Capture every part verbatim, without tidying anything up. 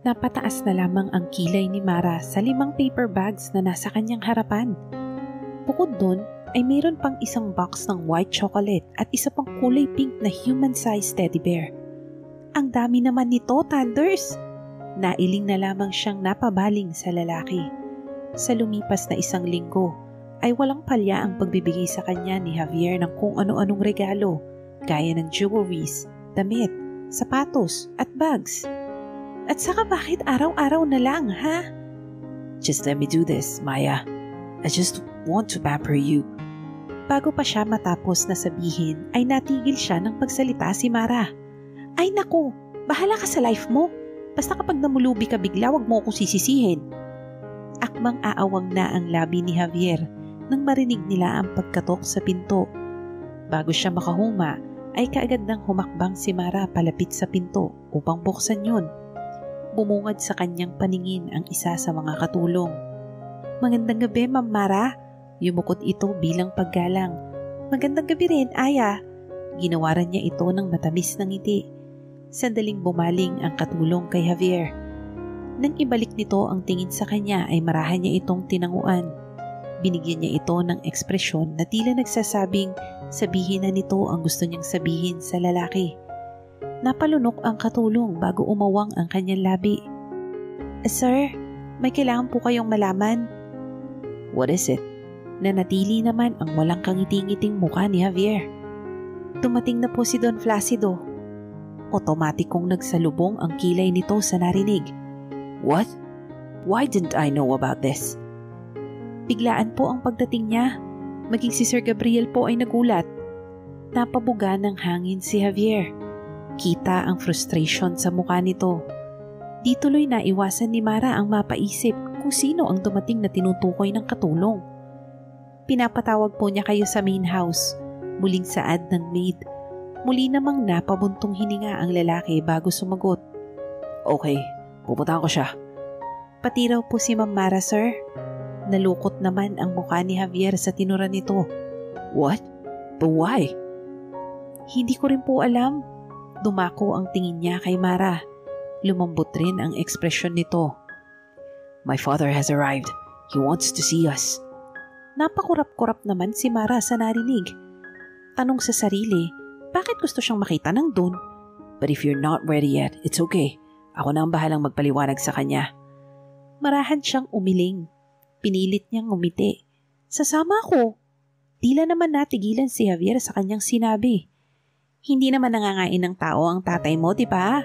Napataas na lamang ang kilay ni Mara sa limang paper bags na nasa kanyang harapan. Bukod dun ay mayroon pang isang box ng white chocolate at isa pang kulay pink na human-sized teddy bear. Ang dami naman nito, Thunders! Nailing na lamang siyang napabaling sa lalaki. Sa lumipas na isang linggo ay walang palya ang pagbibigay sa kanya ni Javier ng kung ano-anong regalo gaya ng jewelries, damit, sapatos at bags. At saka bakit araw-araw na lang, ha? Just let me do this, Maya. I just want to pamper you. Bago pa siya matapos na sabihin ay natigil siya ng pagsalita si Mara. Ay naku, bahala ka sa life mo. Basta kapag namulubi ka bigla, wag mo akong sisisihin. Akmang aawang na ang labi ni Javier nang marinig nila ang pagkatok sa pinto. Bago siya makahuma ay kaagad nang humakbang si Mara palapit sa pinto upang buksan yun. Bumungad sa kanyang paningin ang isa sa mga katulong. Magandang gabi, Ma'am Mara. Yumukot ito bilang paggalang. Magandang gabi rin, Aya. Ginawaran niya ito ng matamis na ngiti. Sandaling bumaling ang katulong kay Javier. Nang ibalik nito ang tingin sa kanya ay marahan niya itong tinanguan. Binigyan niya ito ng ekspresyon na tila nagsasabing sabihin na nito ang gusto niyang sabihin sa lalaki. Napalunok ang katulong bago umawang ang kanyang labi. Sir, may kailangan po kayong malaman. What is it? Nanatili naman ang walang kangiti-ngiting mukha ni Javier. Dumating na po si Don Flacido. Otomatikong nagsalubong ang kilay nito sa narinig. What? Why didn't I know about this? Biglaan po ang pagdating niya. Maging si Sir Gabriel po ay nagulat. Napabuga ng hangin si Javier. Kita ang frustration sa mukha nito. Di tuloy na iwasan ni Mara ang mapaisip kung sino ang dumating na tinutukoy ng katulong. Pinapatawag po niya kayo sa main house. Muling saad ng maid. Muli namang napabuntong hininga ang lalaki bago sumagot. Okay, pupuntahan ko siya. Pati raw po si Ma'am Mara, sir. Nalukot naman ang mukha ni Javier sa tinura nito. What? But why? Hindi ko rin po alam. Dumako ang tingin niya kay Mara. Lumambot rin ang ekspresyon nito. My father has arrived. He wants to see us. Napakurap-kurap naman si Mara sa narinig. Tanong sa sarili, bakit gusto siyang makita ng Don? But if you're not ready yet, it's okay. Ako na ang bahalang magpaliwanag sa kanya. Marahan siyang umiling. Pinilit niyang ngumiti. Sasama ako. Tila naman natigilan si Javier sa kanyang sinabi. Hindi naman nangangain ng tao ang tatay mo, di ba?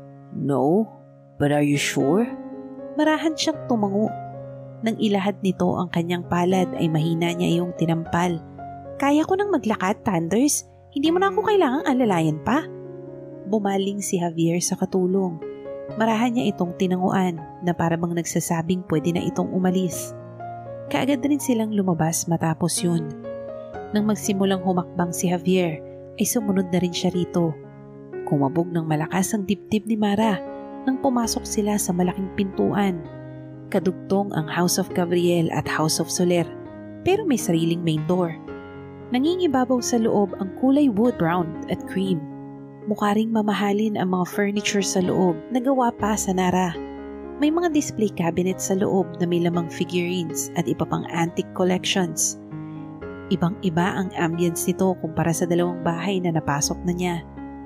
No, but are you sure? Marahan siyang tumango. Nang ilahad nito ang kanyang palad ay mahina niya iyong tinampal. Kaya ko nang maglakad, Thunders. Hindi mo na ako kailangang alalayan pa. Bumaling si Javier sa katulong. Marahan niya itong tinanguan na para bang nagsasabing pwede na itong umalis. Kaagad rin silang lumabas matapos yun. Nang magsimulang humakbang si Javier, ay sumunod na rin siya rito. Kumabog ng malakas ang dibdib ni Mara nang pumasok sila sa malaking pintuan. Kadugtong ang House of Gabriel at House of Soler, pero may sariling main door. Nangingibabaw sa loob ang kulay wood brown at cream. Mukha ring mamahalin ang mga furniture sa loob na gawa pa sa Nara. May mga display cabinet sa loob na may lamang figurines at iba pang antique collections. Ibang-iba ang ambience nito kumpara sa dalawang bahay na napasok na niya.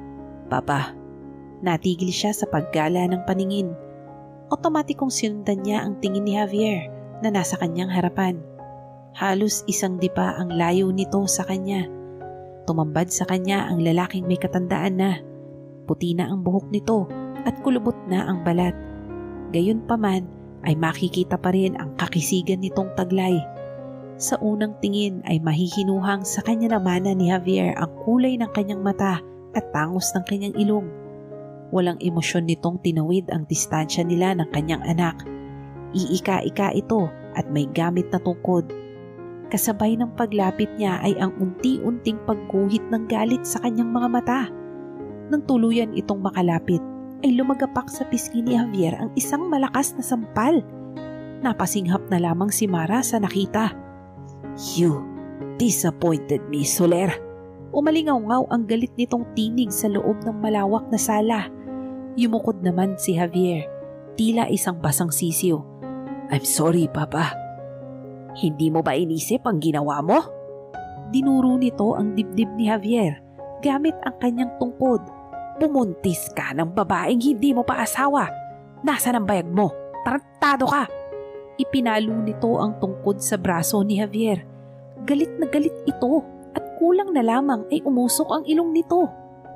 Papa, natigil siya sa paggala ng paningin. Otomatikong sinundan niya ang tingin ni Javier na nasa kanyang harapan. Halos isang dipa ang layo nito sa kanya. Tumambad sa kanya ang lalaking may katandaan na. Puti na ang buhok nito at kulubot na ang balat. Gayunpaman ay makikita pa rin ang kakisigan nitong taglay. Sa unang tingin ay mahihinuhang sa kanya naman ni Javier ang kulay ng kanyang mata at tangos ng kanyang ilong. Walang emosyon nitong tinawid ang distansya nila ng kanyang anak. Iika-ika ito at may gamit na tungkod. Kasabay ng paglapit niya ay ang unti-unting pagguhit ng galit sa kanyang mga mata. Nang tuluyan itong makalapit, ay lumagapak sa pisngi ni Javier ang isang malakas na sampal. Napasinghap na lamang si Mara sa nakita. You disappointed me, Soler. Umalingaw-ngaw ang galit nitong tinig sa loob ng malawak na sala. Yumukod naman si Javier. tila isang basang sisiw. I'm sorry, Papa. Hindi mo ba inisip ang ginawa mo? Dinuro nito ang dibdib ni Javier gamit ang kanyang tungkod. Bumuntis ka ng babaeng hindi mo pa asawa. Nasaan ang bayag mo? Tarantado ka! Ipinalo nito ang tungkod sa braso ni Javier. Galit na galit ito at kulang na lamang ay umusok ang ilong nito.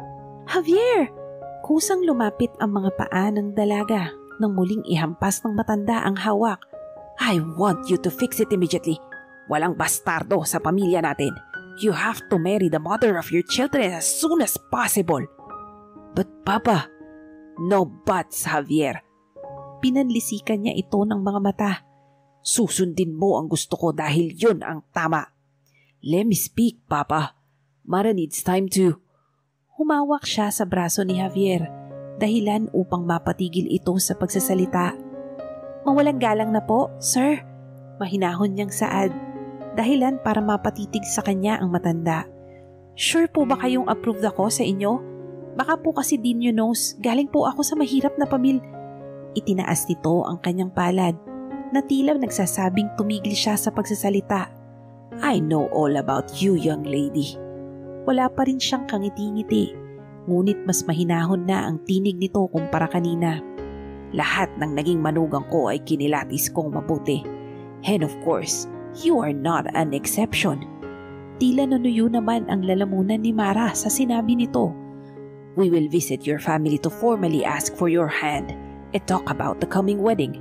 Javier! Kusang lumapit ang mga paa ng dalaga nang muling ihampas ng matanda ang hawak. I want you to fix it immediately. Walang bastardo sa pamilya natin. You have to marry the mother of your children as soon as possible. But Papa, no buts, Javier. Pinanlisikan niya ito ng mga mata. Susundin mo ang gusto ko dahil yun ang tama. Let me speak, Papa. Mara needs time to... Humawak siya sa braso ni Javier, dahilan upang mapatigil ito sa pagsasalita. Mawalang galang na po, sir. Mahinahon niyang saad, dahilan para mapatitig sa kanya ang matanda. Sure po ba kayong approved ako sa inyo? Baka po kasi din you knows, galing po ako sa mahirap na pamilya. Itinaas nito ang kanyang palad, na tila nagsasabing tumigil siya sa pagsasalita. I know all about you, young lady. Wala pa rin siyang kangiti-ngiti, ngunit mas mahinahon na ang tinig nito kumpara kanina. Lahat ng naging manugang ko ay kinilatis kong mabuti. And of course, you are not an exception. Tila nanuyo naman ang lalamunan ni Mara sa sinabi nito. We will visit your family to formally ask for your hand and talk about the coming wedding.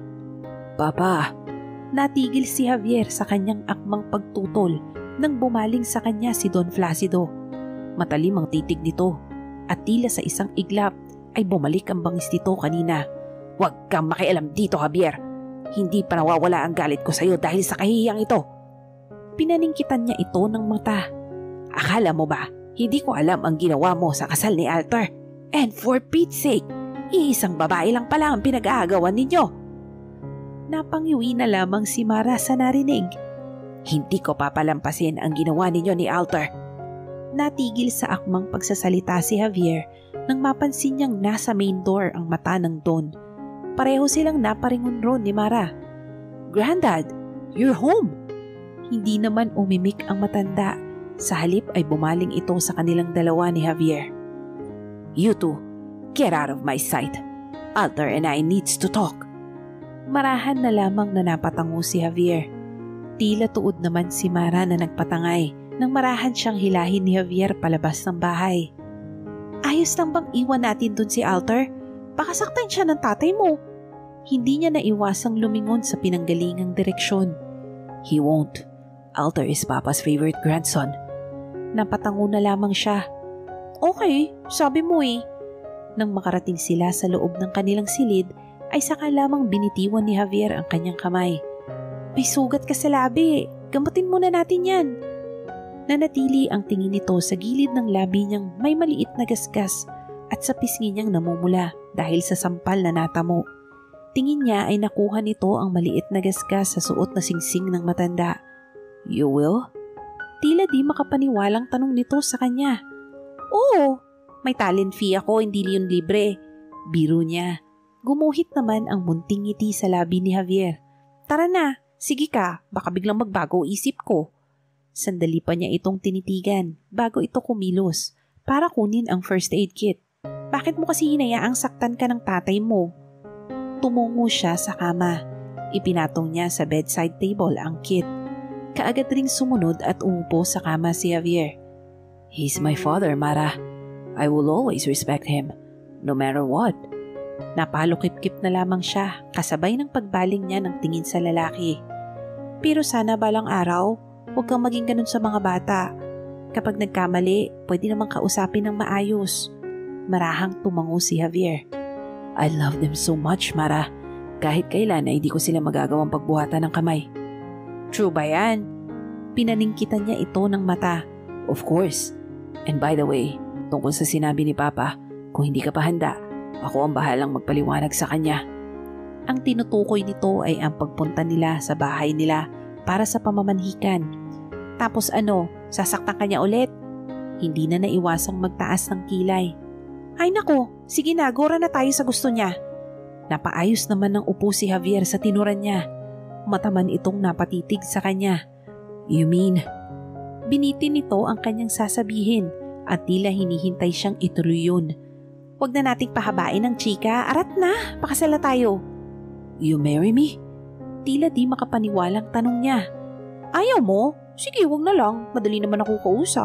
Papa, natigil si Javier sa kanyang akmang pagtutol nang bumaling sa kanya si Don Flacido. Matalim ang titig nito at tila sa isang iglap ay bumalik ang bangis nito kanina. Huwag kang makialam dito, Javier. Hindi pa nawawala ang galit ko sa iyo dahil sa kahihiyang ito. Pinaningkitan niya ito ng mata. Akala mo ba, hindi ko alam ang ginawa mo sa kasal ni Alter? And for Pete's sake, iisang babae lang pala ang pinag-aagawan ninyo. Napangiwi na lamang si Mara sa narinig. Hindi ko papalampasin ang ginawa ninyo ni Alter. Natigil sa akmang pagsasalita si Javier nang mapansin niyang nasa main door ang mata ng Don. Pareho silang naparingon ron ni Mara. Granddad, you're home! Hindi naman umimik ang matanda. Sa halip ay bumaling ito sa kanilang dalawa ni Javier. You two, get out of my sight. Alter and I needs to talk. Marahan na lamang na napatango si Javier. Tila tuod naman si Mara na nagpatangay nang marahan siyang hilahin ni Javier palabas ng bahay. Ayos lang bang iwan natin dun si Alter? Baka saktan siya ng tatay mo. Hindi niya naiwasang lumingon sa pinanggalingang direksyon. He won't. Alter is Papa's favorite grandson. Napatango na lamang siya. Okay, sabi mo eh. Nang makarating sila sa loob ng kanilang silid, ay saka lamang binitiwan ni Javier ang kanyang kamay. May sugat ka sa labi. Gamutin muna natin yan. Nanatili ang tingin nito sa gilid ng labi niyang may maliit na gasgas at sa pisngi niyang namumula dahil sa sampal na natamo. Tingin niya ay nakuha nito ang maliit na gasgas sa suot na singsing ng matanda. You will? Tila di makapaniwalang tanong nito sa kanya. Oo, may talent fee ako, hindi yun libre. Biro niya. Gumuhit naman ang munting ngiti sa labi ni Javier. Tara na, sige ka, baka biglang magbago isip ko. Sandali pa niya itong tinitigan bago ito kumilos para kunin ang first aid kit. Bakit mo kasi hinayaang saktan ka ng tatay mo? Tumungo siya sa kama. Ipinatong niya sa bedside table ang kit. Kaagad ring sumunod at umupo sa kama si Javier. He's my father, Mara. I will always respect him, no matter what. Napalukip-kip na lamang siya kasabay ng pagbaling niya ng tingin sa lalaki. Pero sana balang araw, huwag kang maging ganun sa mga bata. Kapag nagkamali, pwede namang kausapin ng maayos. Marahang tumango si Javier. I love them so much, Mara. Kahit kailan ay hindi ko sila magagawang pagbuhatan ng kamay. True ba yan? Pinaningkitan niya ito ng mata. Of course. And by the way, tungkol sa sinabi ni Papa, kung hindi ka pa handa, ako ang bahalang magpaliwanag sa kanya. Ang tinutukoy nito ay ang pagpunta nila sa bahay nila para sa pamamanhikan. Tapos ano, sasaktan kanya ulit? Hindi na naiwasang magtaas ng kilay. Ay nako, sige na, gora na tayo sa gusto niya. Napaayos naman ng upo si Javier sa tinuran niya. Mataman itong napatitig sa kanya. You mean? Binitin nito ang kanyang sasabihin at tila hinihintay siyang ituloy yun. Huwag na nating pahabain ng chika. Arat na, pakasal na tayo. You marry me? Tila di makapaniwalang tanong niya. Ayaw mo? Sige, huwag na lang. Madali naman ako kausap.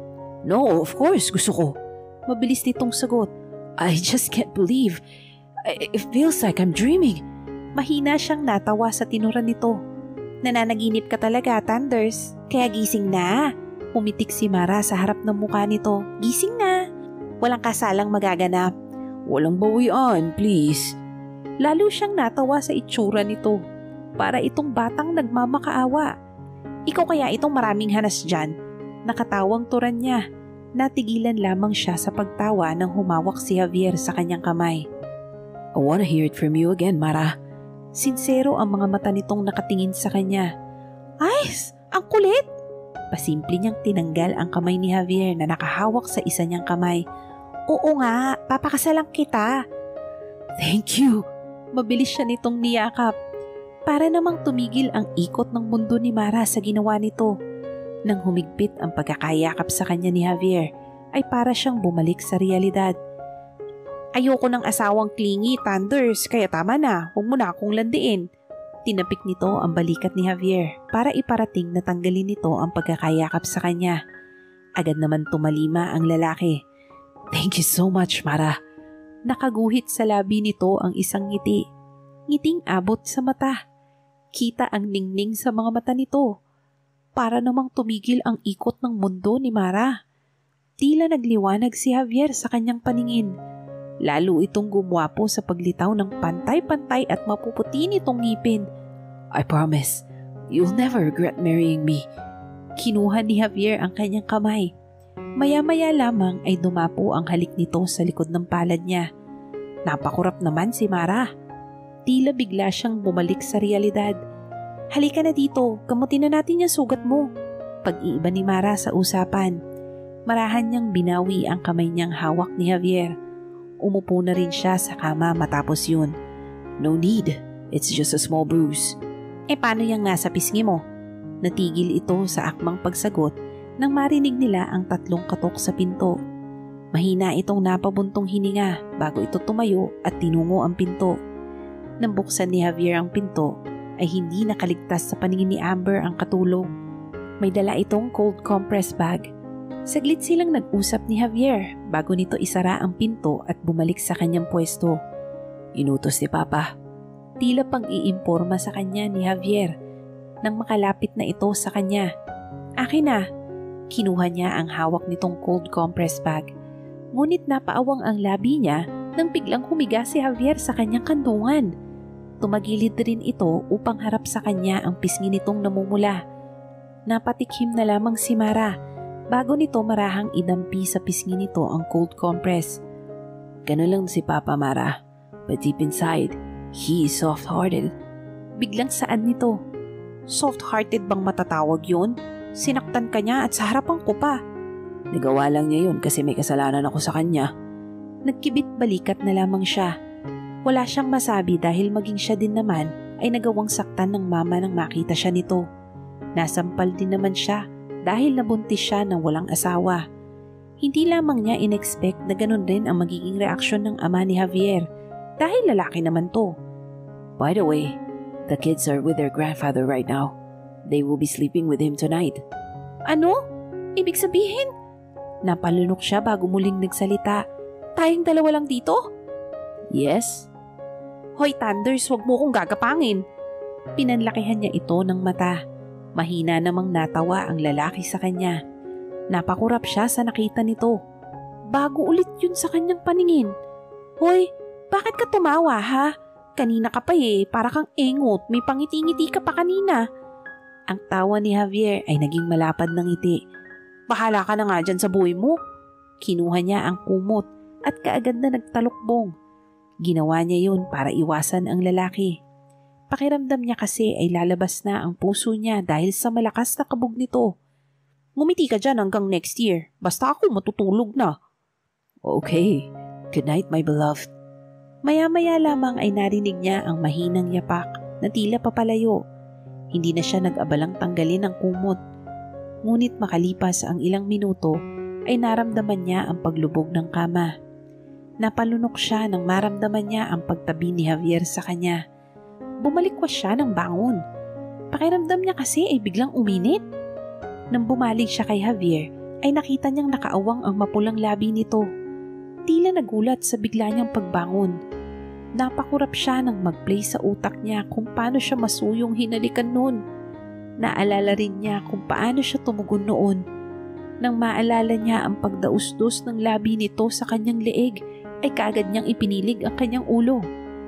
No, of course, gusto ko. Mabilis nitong sagot. I just can't believe. It feels like I'm dreaming. Mahina siyang natawa sa tinuran nito. Nananaginip ka talaga, Thunders. Kaya gising na. Pumitik si Mara sa harap ng mukha nito. Gising na. Walang kasalang magaganap. Walang bawian, please. Lalo siyang natawa sa itsura nito. Para itong batang nagmamakaawa. Ikaw kaya itong maraming hanas dyan. Nakatawang turan niya. Natigilan lamang siya sa pagtawa nang humawak si Javier sa kanyang kamay. I wanna hear it from you again, Mara. Sinsero ang mga mata nitong nakatingin sa kanya. Ay, ang kulit! Pasimple niyang tinanggal ang kamay ni Javier na nakahawak sa isa niyang kamay. Oo nga, papakasalang kita. Thank you. Mabilis siya nitong niyakap. Para namang tumigil ang ikot ng mundo ni Mara sa ginawa nito. Nang humigpit ang pagkakayakap sa kanya ni Javier, ay para siyang bumalik sa realidad. Ayoko ng asawang clingy, Thunders, kaya tama na, huwag mo na akong landiin. Tinapik nito ang balikat ni Javier para iparating na tanggalin nito ang pagkakayakap sa kanya. Agad naman tumalima ang lalaki. Thank you so much, Mara. Nakaguhit sa labi nito ang isang ngiti. Ngiting abot sa mata. Kita ang ningning sa mga mata nito. Para namang tumigil ang ikot ng mundo ni Mara. Tila nagliwanag si Javier sa kanyang paningin. Lalo itong gumwapo sa paglitaw ng pantay-pantay at mapuputi nitong ngipin. I promise, you'll never regret marrying me. Kinuha ni Javier ang kanyang kamay. Maya-maya lamang ay dumapo ang halik nito sa likod ng palad niya. Napakurap naman si Mara. Tila bigla siyang bumalik sa realidad. Halika na dito, gamutin na natin yung sugat mo. Pag-iiba ni Mara sa usapan. Marahan niyang binawi ang kamay niyang hawak ni Javier. Umupo na rin siya sa kama matapos yun. No need. It's just a small bruise. Eh paano yung nasa pisngi mo? Natigil ito sa akmang pagsagot nang marinig nila ang tatlong katok sa pinto. Mahina itong napabuntong hininga bago ito tumayo at tinungo ang pinto. Nang buksan ni Javier ang pinto ay hindi nakaligtas sa paningin ni Amber ang katulong. May dala itong cold compress bag. Saglit silang nag-usap ni Javier bago nito isara ang pinto at bumalik sa kanyang pwesto. Inutos ni Papa. Tila pang iimporma sa kanya ni Javier nang makalapit na ito sa kanya. Akin na. Kinuha niya ang hawak nitong cold compress bag. Ngunit napaawang ang labi niya nang biglang humiga si Javier sa kanyang kandungan. Tumagilid rin ito upang harap sa kanya ang pisngi nitong namumula. Napatikhim na lamang si Mara. Bago nito marahang idampi sa pisngi nito ang cold compress. Ganun lang si Papa, Mara. But deep inside, he is soft-hearted. Biglang saan nito? Soft-hearted bang matatawag yun? Sinaktan ka niya at sa harapan ko pa. Nagawa lang niya yun kasi may kasalanan ako sa kanya. Nagkibit balikat na lamang siya. Wala siyang masabi dahil maging siya din naman ay nagawang saktan ng mama nang makita siya nito. Nasampal din naman siya dahil nabuntis siya ng walang asawa. Hindi lamang niya in-expect na ganun rin ang magiging reaksyon ng ama ni Javier dahil lalaki naman to. By the way, the kids are with their grandfather right now. They will be sleeping with him tonight. Ano? Ibig sabihin? Napalunok siya bago muling nagsalita. Tayong dalawa lang dito? Yes. Hoy Thunders, huwag mo kong gagapangin. Pinanlakihan niya ito ng mata. Mahina namang natawa ang lalaki sa kanya. Napakurap siya sa nakita nito. Bago ulit yun sa kanyang paningin. Hoy, bakit ka tumawa ha? Kanina ka pa eh, para kang engot, may pangiti-ngiti ka pa kanina. Ang tawa ni Javier ay naging malapad ng ngiti. Bahala ka na nga dyan sa buhay mo. Kinuha niya ang kumot at kaagad na nagtalukbong. Ginawa niya yun para iwasan ang lalaki. Pakiramdam niya kasi ay lalabas na ang puso niya dahil sa malakas na kabog nito. Ngumiti ka dyan hanggang next year. Basta ako matutulog na. Okay. Good night, my beloved. Maya-maya lamang ay narinig niya ang mahinang yapak na tila papalayo. Hindi na siya nag-abalang tanggalin ang kumot. Ngunit makalipas ang ilang minuto ay naramdaman niya ang paglubog ng kama. Napalunok siya nang maramdaman niya ang pagtabi ni Javier sa kanya. Bumalikwas siya ng bangon. Pakiramdam niya kasi ay biglang uminit. Nang bumalik siya kay Javier ay nakita niyang nakaawang ang mapulang labi nito. Tila nagulat sa bigla niyang pagbangon. Napakurap siya nang mag-play sa utak niya kung paano siya masuyong hinalikan noon. Naalala rin niya kung paano siya tumugon noon. Nang maalala niya ang pagdausdos ng labi nito sa kanyang leeg ay kaagad niyang ipinilig ang kanyang ulo.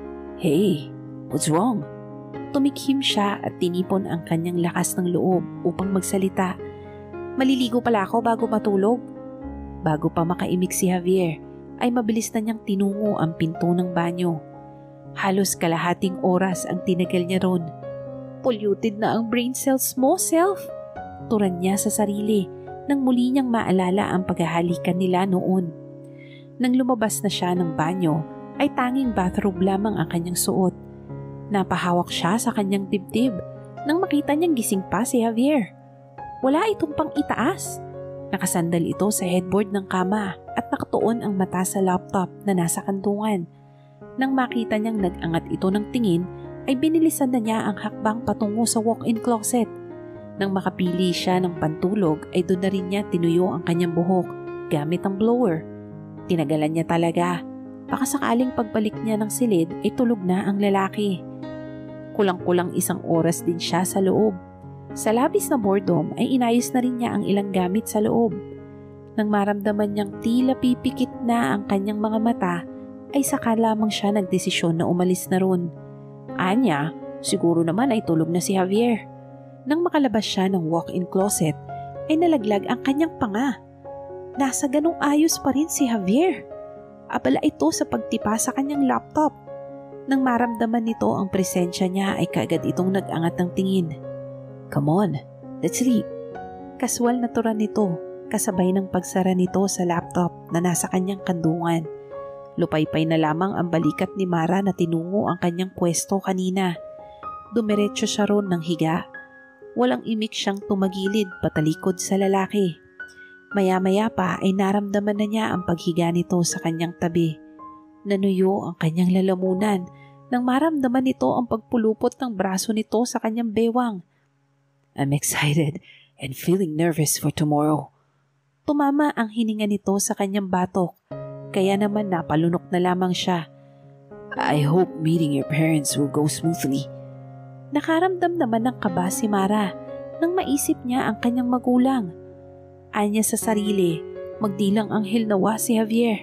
Hey, what's wrong? Tumikhim siya at tinipon ang kanyang lakas ng loob upang magsalita. Maliligo pala ako bago matulog. Bago pa makaimik si Javier, ay mabilis na niyang tinungo ang pinto ng banyo. Halos kalahating oras ang tinagal niya ron. Polluted na ang brain cells mo, self. Turan niya sa sarili nang muli niyang maalala ang paghahalikan nila noon. Nang lumabas na siya ng banyo, ay tanging bathrobe lamang ang kanyang suot. Napahawak siya sa kanyang dibdib nang makita niyang gising pa si Javier. Wala itong pang itaas. Nakasandal ito sa headboard ng kama at nakatuon ang mata sa laptop na nasa kantungan. Nang makita niyang nag-angat ito ng tingin, ay binilisan na niya ang hakbang patungo sa walk-in closet. Nang makapili siya ng pantulog, ay doon na rin niya tinuyo ang kanyang buhok gamit ang blower. Tinagalan niya talaga. Baka sakaling pagbalik niya ng silid ay tulog na ang lalaki. Kulang-kulang isang oras din siya sa loob. Sa labis na boredom ay inayos na rin niya ang ilang gamit sa loob. Nang maramdaman niyang tila pipikit na ang kanyang mga mata, ay saka lamang siya nagdesisyon na umalis na ron. Anya, siguro naman ay tulog na si Javier. Nang makalabas siya ng walk-in closet, ay nalaglag ang kanyang panga. Nasa ganong ayos pa rin si Javier. Abala ito sa pagtipa sa kanyang laptop. Nang maramdaman nito ang presensya niya ay kaagad itong nag-angat ng tingin. Come on, let's sleep. Kaswal na turan nito, kasabay ng pagsara nito sa laptop na nasa kanyang kandungan. Lupaypay na lamang ang balikat ni Mara na tinungo ang kanyang pwesto kanina. Dumiretso siya ron ng higa. Walang imik siyang tumagilid patalikod sa lalaki. Maya-maya pa ay naramdaman na niya ang paghiga nito sa kanyang tabi. Nanuyo ang kanyang lalamunan nang maramdaman nito ang pagpulupot ng braso nito sa kanyang bewang. I'm excited and feeling nervous for tomorrow. Tumama ang hininga nito sa kanyang batok, kaya naman napalunok na lamang siya. I hope meeting your parents will go smoothly. Nakaramdam naman ng kaba si Mara nang maisip niya ang kanyang magulang. Anya sa sarili, magdilang anghel nawa si Javier.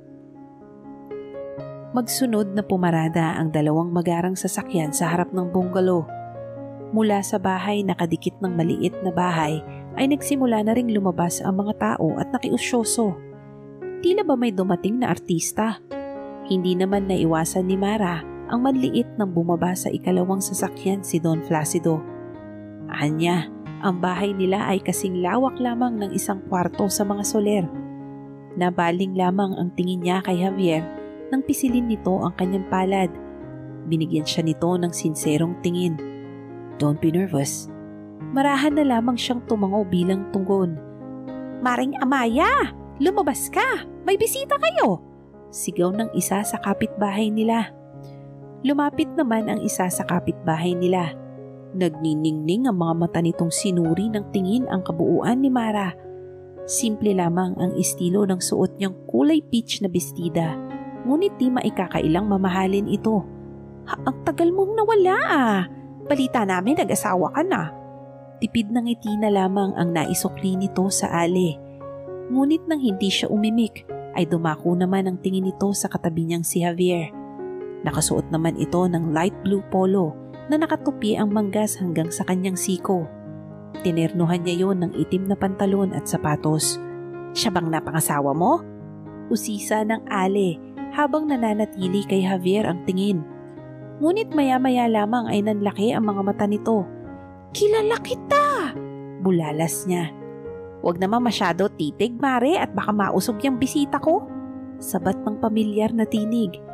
Magsunod na pumarada ang dalawang magarang sasakyan sa harap ng bungalow. Mula sa bahay nakadikit ng maliit na bahay ay nagsimula na ring lumabas ang mga tao at nakiusyoso. Tila ba may dumating na artista? Hindi naman naiwasan ni Mara ang manliit nang bumaba sa ikalawang sasakyan si Don Flacido. Anya, ang bahay nila ay kasing lawak lamang ng isang kwarto sa mga soler. Nabaling lamang ang tingin niya kay Javier nang pisilin nito ang kanyang palad. Binigyan siya nito ng sinserong tingin. Don't be nervous. Marahan na lamang siyang tumango bilang tunggon. Maring Amaya, lumabas ka! May bisita kayo! Sigaw ng isa sa kapitbahay nila. Lumapit naman ang isa sa kapitbahay nila. Nagniningning ang mga mata nitong sinuri ng tingin ang kabuuan ni Mara. Simple lamang ang estilo ng suot niyang kulay peach na bestida, ngunit di maikakailang mamahalin ito. Ha, ang tagal mong nawala ah! Balita namin nag-asawa ka na. Tipid ng ngiti na lamang ang naisukli nito sa ali. Ngunit nang hindi siya umimik, ay dumako naman ang tingin nito sa katabi niyang si Javier. Nakasuot naman ito ng light blue polo na nakatupi ang manggas hanggang sa kanyang siko. Tinernuhan niya yon ng itim na pantalon at sapatos. Siya bang napangasawa mo? Usisa ng ali habang nananatili kay Javier ang tingin. Ngunit maya-maya lamang ay nanlaki ang mga mata nito. Kilala kita! Bulalas niya. Huwag naman masyado titig, Mare, at baka mausog yung bisita ko. Sabat ng pamilyar na tinig.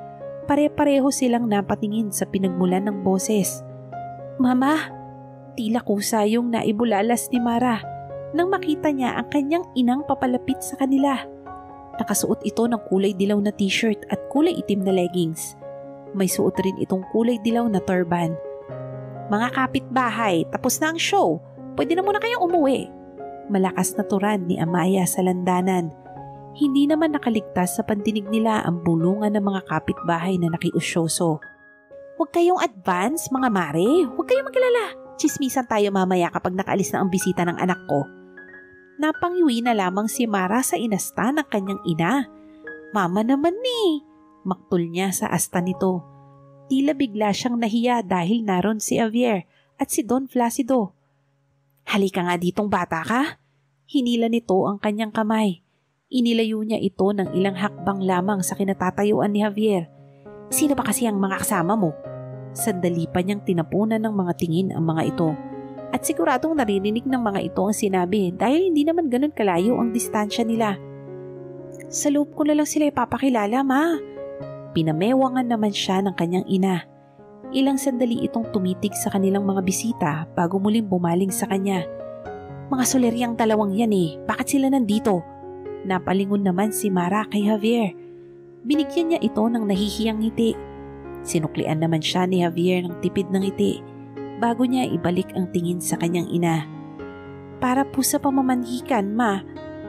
Pare-pareho silang napatingin sa pinagmulan ng boses. Mama, tila kusa yung naibulalas ni Mara nang makita niya ang kanyang inang papalapit sa kanila. Nakasuot ito ng kulay dilaw na t-shirt at kulay itim na leggings. May suot rin itong kulay dilaw na turban. Mga kapitbahay, tapos na ang show. Pwede na muna kayong umuwi. Malakas na turan ni Amaya sa landanan. Hindi naman nakaligtas sa pandinig nila ang bulungan ng mga kapitbahay na nakiusyoso. Huwag kayong advance, mga mare. Huwag kayong magalala. Chismisan tayo mamaya kapag nakaalis na ang bisita ng anak ko. Napangiwi na lamang si Mara sa inasta ng kanyang ina. Mama naman ni. Maktul niya sa asta nito. Tila bigla siyang nahiya dahil naron si Javier at si Don Flacido. Halika nga ditong bata ka. Hinila nito ang kanyang kamay. Inilayo niya ito ng ilang hakbang lamang sa kinatatayuan ni Javier. Sino ba kasi ang mga kasama mo? Sandali pa niyang tinapunan ng mga tingin ang mga ito. At siguradong naririnig ng mga ito ang sinabi dahil hindi naman ganun kalayo ang distansya nila. Sa loob ko na lang sila ipapakilala, ma. Pinamewangan naman siya ng kanyang ina. Ilang sandali itong tumitig sa kanilang mga bisita bago muling bumaling sa kanya. Mga soleryang dalawang yan eh, bakit sila nandito? Napalingon naman si Mara kay Javier. Binigyan niya ito ng nahihiyang ngiti. Sinuklian naman siya ni Javier ng tipid ng ngiti bago niya ibalik ang tingin sa kanyang ina. Para po sa pamamanhikan, ma.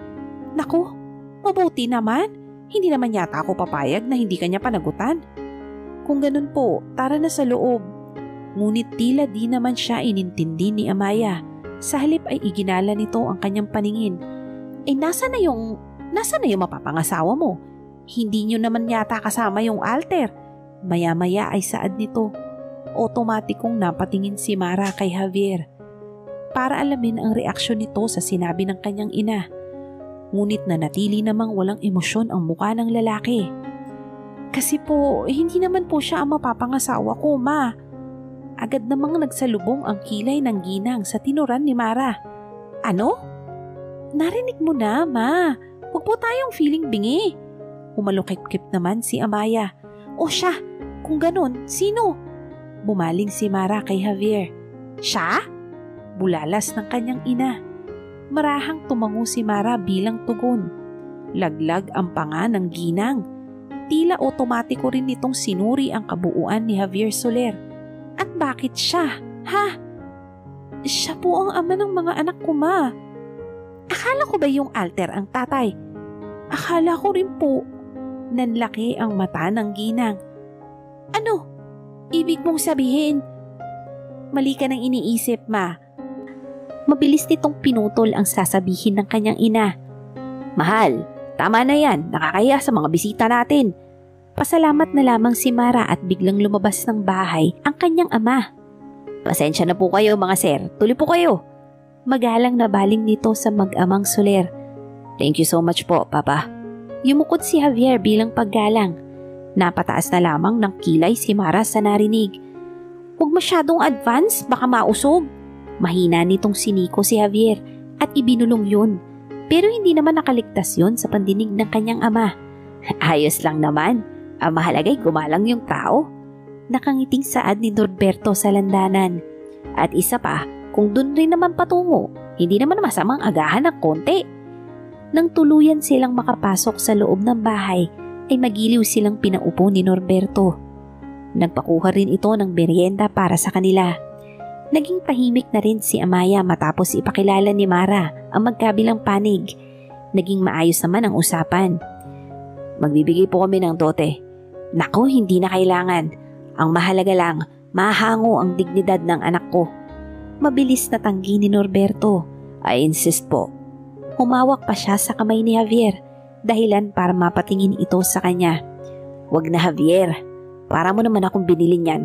Naku, mabuti naman. Hindi naman yata ako papayag na hindi kanya panagutan. Kung ganun po, tara na sa loob. Ngunit tila di naman siya inintindi ni Amaya. Sa halip ay iginala nito ang kanyang paningin. Eh nasa na yung, nasa na yung mapapangasawa mo? Hindi nyo naman yata kasama yung alter. Maya-maya ay saad nito. Otomatikong napatingin si Mara kay Javier para alamin ang reaksyon nito sa sinabi ng kanyang ina. Ngunit nanatili namang walang emosyon ang mukha ng lalaki. Kasi po, hindi naman po siya ang mapapangasawa ko, ma. Agad namang nagsalubong ang kilay ng ginang sa tinuran ni Mara. Ano? Narinig mo na, ma. Huwag po tayong feeling bingi. Umalukip-kip naman si Amaya. O siya, kung ganun, sino? Bumaling si Mara kay Javier. Siya? Bulalas ng kanyang ina. Marahang tumango si Mara bilang tugon. Laglag ang panga ng ginang. Tila otomatiko rin nitong sinuri ang kabuuan ni Javier Soler. At bakit siya? Ha? Siya po ang ama ng mga anak ko, ma. Akala ko ba yung alter ang tatay? Akala ko rin po. Nanlaki ang mata ng ginang. Ano? Ibig mong sabihin? Mali ka nang iniisip, ma. Mabilis nitong pinutol ang sasabihin ng kanyang ina. Mahal, tama na yan. Nakakaya sa mga bisita natin. Pasalamat na lamang si Mara at biglang lumabas ng bahay ang kanyang ama. Pasensya na po kayo mga sir. Tuloy po kayo. Magalang na baling nito sa mag-amang Soler. Thank you so much po, Papa. Yumukod si Javier bilang paggalang. Napataas na lamang ng kilay si Mara sa narinig. Huwag masyadong advance, baka mausog. Mahina nitong siniko si Javier at ibinulong yun. Pero hindi naman nakaligtas yun sa pandinig ng kanyang ama. Ayos lang naman. Ang mahalagay gumalang yung tao. Nakangiting saad ni Norberto sa landanan. At isa pa, kung dun rin naman patungo, hindi naman masamang agahan ng konti. Nang tuluyan silang makapasok sa loob ng bahay, ay magiliw silang pinaupo ni Norberto. Nagpakuha rin ito ng merienda para sa kanila. Naging tahimik na rin si Amaya matapos ipakilala ni Mara ang magkabilang panig. Naging maayos naman ang usapan. Magbibigay po kami ng dote. Nako, hindi na kailangan. Ang mahalaga lang, mahango ang dignidad ng anak ko. Mabilis na tanggi ni Norberto. I insist po. Humawak pa siya sa kamay ni Javier, dahilan para mapatingin ito sa kanya. Wag na Javier, para mo naman akong binili niyan.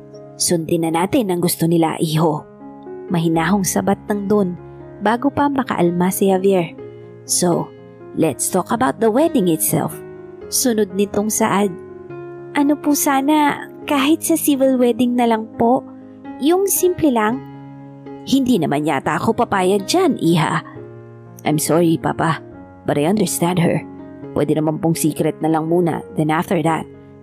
Sundin na natin ang gusto nila, iho. Mahinahong sabat ng Don bago pa makaalma si Javier. So, let's talk about the wedding itself. Sunod nitong saad. Ano po sana, kahit sa civil wedding na lang po, yung simple lang. Hindi naman yata ako papayag dyan, iha. I'm sorry, Papa, but I understand her. Pwede naman pong secret na lang muna, then after that,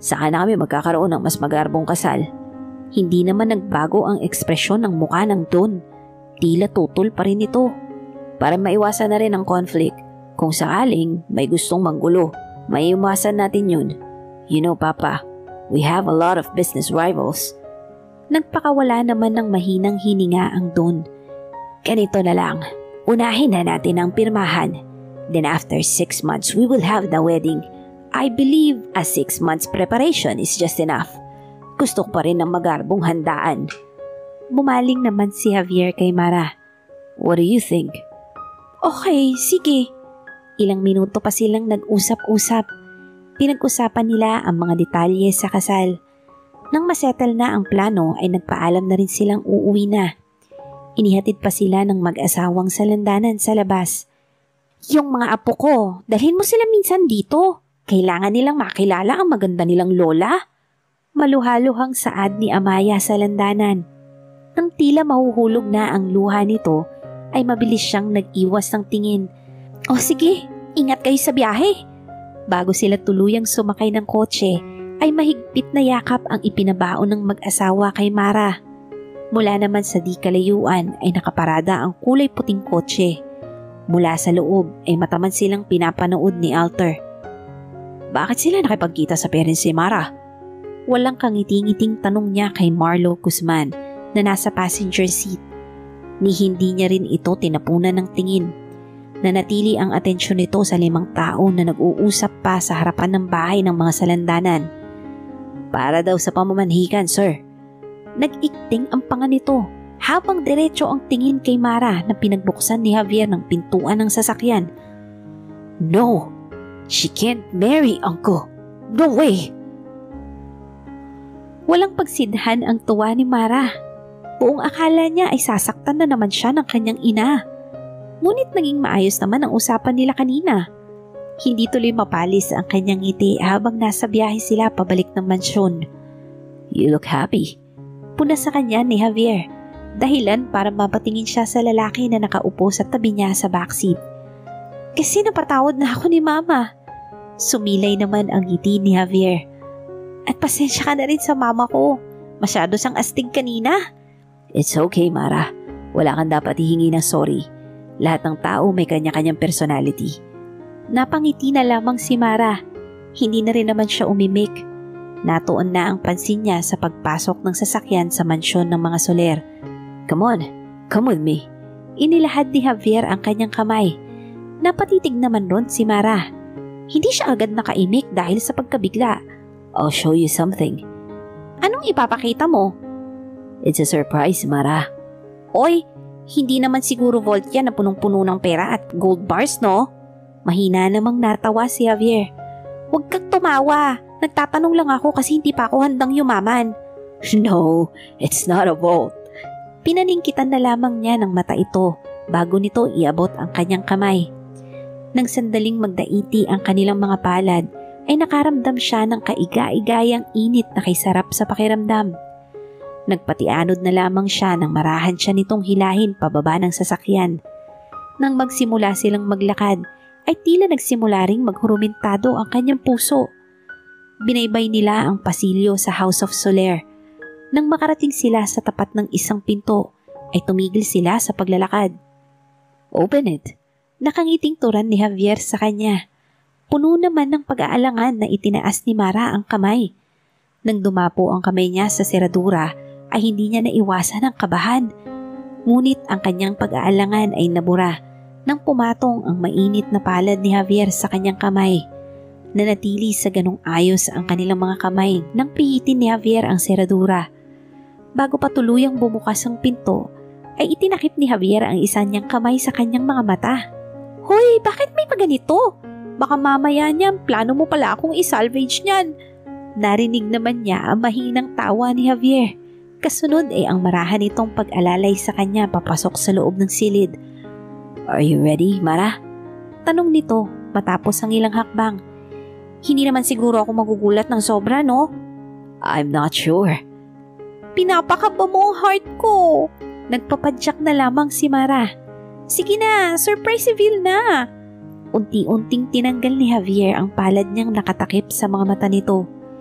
Saka na kami magkakaroon ng mas magarbong kasal. Hindi naman nagbago ang ekspresyon ng mukha ng Don. Tila tutol pa rin ito. Para maiwasan na rin ang conflict, kung sakaling may gustong manggulo, may iwasan natin yun. You know, Papa, we have a lot of business rivals. Nagpakawala naman ng mahinang hininga ang Don. Ganito na lang, unahin na natin ang pirmahan. Then after six months, we will have the wedding. I believe a six months preparation is just enough. Gusto ko pa rin ng magarbong handaan. Bumaling naman si Javier kay Mara. What do you think? Okay, sige. Ilang minuto pa silang nag-usap-usap. Pinag-usapan nila ang mga detalye sa kasal. Nang masettle na ang plano ay nagpaalam na rin silang uuwi na. Inihatid pa sila ng mag-asawang sa landanan sa labas. Yung mga apo ko, dalhin mo sila minsan dito. Kailangan nilang makilala ang maganda nilang lola. Maluhaluhang saad ni Amaya sa landanan. Nang tila mahuhulog na ang luha nito, ay mabilis siyang nag-iwas ng tingin. O sige, ingat kayo sa biyahe. Bago sila tuluyang sumakay ng kotse, ay mahigpit na yakap ang ipinabaon ng mag-asawa kay Mara. Mula naman sa di kalayuan ay nakaparada ang kulay puting kotse. Mula sa loob ay mataman silang pinapanood ni Alter. Bakit sila nakipagkita sa parents ni Mara? Walang kangiti-ngiting tanong niya kay Marlo Guzman na nasa passenger seat. Ni hindi niya rin ito tinapunan ng tingin. Nanatili ang atensyon nito sa limang tao na nag-uusap pa sa harapan ng bahay ng mga salandanan. Para daw sa pamamanhikan, sir. Nag-ikting ang panga nito habang diretso ang tingin kay Mara na pinagbuksan ni Javier ng pintuan ng sasakyan. No, she can't marry, Uncle. No way! Walang pagsidhan ang tuwa ni Mara. Buong akala niya ay sasaktan na naman siya ng kanyang ina. Ngunit naging maayos naman ang usapan nila kanina. Hindi tuloy mapalis ang kanyang ngiti habang nasa biyahe sila pabalik ng mansyon. You look happy. Puna sa kanya ni Javier, dahilan para mapatingin siya sa lalaki na nakaupo sa tabi niya sa backseat. Kasi napatawad na ako ni Mama. Sumilay naman ang ngiti ni Javier. At pasensya ka na rin sa mama ko. Masyado siyang astig kanina. It's okay, Mara. Wala kang dapat hihingi ng sorry. Lahat ng tao may kanya-kanyang personality. Napangiti na lamang si Mara. Hindi na rin naman siya umimik. Natuon na ang pansin niya sa pagpasok ng sasakyan sa mansyon ng mga Soler. Come on, come with me. Inilahad ni Javier ang kanyang kamay. Napatitig naman ron si Mara. Hindi siya agad nakaimik dahil sa pagkabigla. I'll show you something. Anong ipapakita mo? It's a surprise, Mara. Oy, hindi naman siguro vault yan na punong-puno ng pera at gold bars, no? Mahina namang natawa si Javier. Huwag kang tumawa. Nagtatanong lang ako kasi hindi pa ako handang yumaman. No, it's not a vault. Pinaningkitan na lamang niya ng mata ito bago nito iabot ang kanyang kamay. Nang sandaling magdaiti ang kanilang mga palad, ay nakaramdam siya ng kaiga-igayang init na kaysarap sa pakiramdam. Nagpatianod na lamang siya nang marahan siya nitong hilahin pababa ng sasakyan. Nang magsimula silang maglakad, ay tila nagsimula ring maghurumintado ang kanyang puso. Binaybay nila ang pasilyo sa House of Soler. Nang makarating sila sa tapat ng isang pinto, ay tumigil sila sa paglalakad. Open it. Nakangiting turan ni Javier sa kanya. Puno naman ng pag-aalangan na itinaas ni Mara ang kamay. Nang dumapo ang kamay niya sa seradura, ay hindi niya naiwasan ang kabahan. Ngunit ang kanyang pag-aalangan ay nabura nang pumatong ang mainit na palad ni Javier sa kanyang kamay. Nanatili sa ganong ayos ang kanilang mga kamay nang pihitin ni Javier ang seradura. Bago pa tuluyang bumukas ang pinto, ay itinakip ni Javier ang isa niyang kamay sa kanyang mga mata. Hoy, bakit may paganito? Baka mamaya niyan, plano mo pala akong isalvage niyan. Narinig naman niya ang mahinang tawa ni Javier. Kasunod ay ang marahan nitong pag-alalay sa kanya papasok sa loob ng silid. Are you ready, Mara? Tanong nito matapos ang ilang hakbang. Hindi naman siguro ako magugulat ng sobra, no? I'm not sure. Pinapakaba mo ang heart ko. Nagpapadyak na lamang si Mara. Sige na, surprise reveal na. Unti-unting tinanggal ni Javier ang palad niyang nakatakip sa mga mata nito.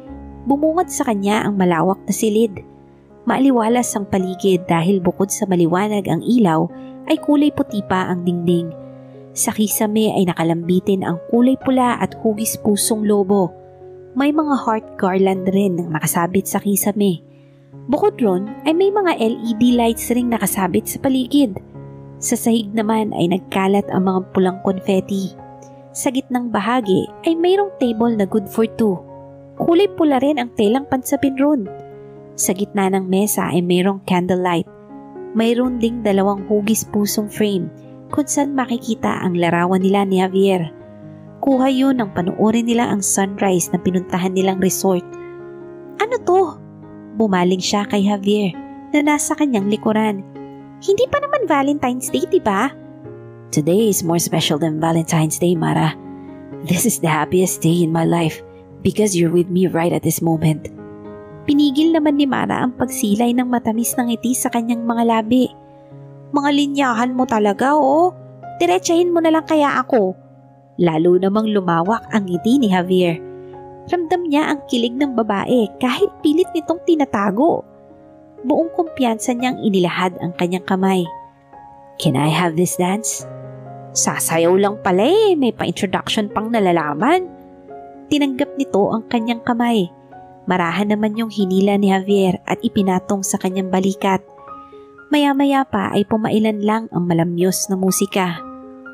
Bumungad sa kanya ang malawak na silid. Maaliwalas ang paligid dahil bukod sa maliwanag ang ilaw ay kulay puti pa ang dingding. Sa kisame ay nakalambitin ang kulay pula at hugis pusong lobo. May mga heart garland rin na nakasabit sa kisame. Bukod ron ay may mga L E D lights ring nakasabit sa paligid. Sa sahig naman ay nagkalat ang mga pulang konfeti. Sa gitnang bahagi ay mayroong table na good for two. Kulay pula rin ang telang pansapin ron. Sa gitna ng mesa ay mayroong candlelight. Mayroon ding dalawang hugis pusong frame kung saan makikita ang larawan nila ni Javier. Kuha yun nang panuorin nila ang sunrise na pinuntahan nilang resort. Ano to? Bumaling siya kay Javier na nasa kanyang likuran. Hindi pa naman Valentine's Day, diba? Today is more special than Valentine's Day, Mara. This is the happiest day in my life because you're with me right at this moment. Pinigil naman ni Mara ang pagsilay ng matamis ng ngiti sa kanyang mga labi. Mga linyahan mo talaga, oh. Diretsahin mo na lang kaya ako. Lalo namang lumawak ang ngiti ni Javier. Ramdam niya ang kilig ng babae kahit pilit nitong tinatago. Buong kumpiyansa niyang inilahad ang kanyang kamay. Can I have this dance? Sasayaw lang pala eh, may pa-introduction pang nalalaman. Tinanggap nito ang kanyang kamay. Marahan naman yung hinila ni Javier at ipinatong sa kanyang balikat. Maya-maya pa ay pumailan lang ang malamyos na musika.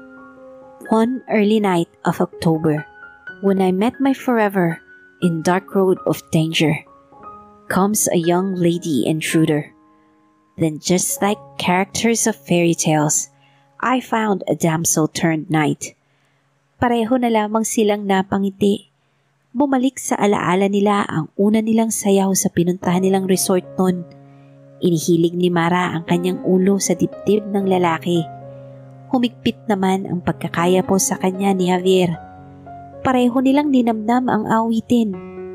One early night of October, when I met my forever in dark road of danger, comes a young lady intruder. Then just like characters of fairy tales, I found a damsel turned knight. Pareho na lamang silang napangiti. Bumalik sa alaala nila ang una nilang sayaw sa pinuntahan nilang resort noon. Inihilig ni Mara ang kanyang ulo sa dibdib ng lalaki. Humigpit naman ang pagkakaya po sa kanya ni Javier. Pareho nilang ninamnam ang awitin.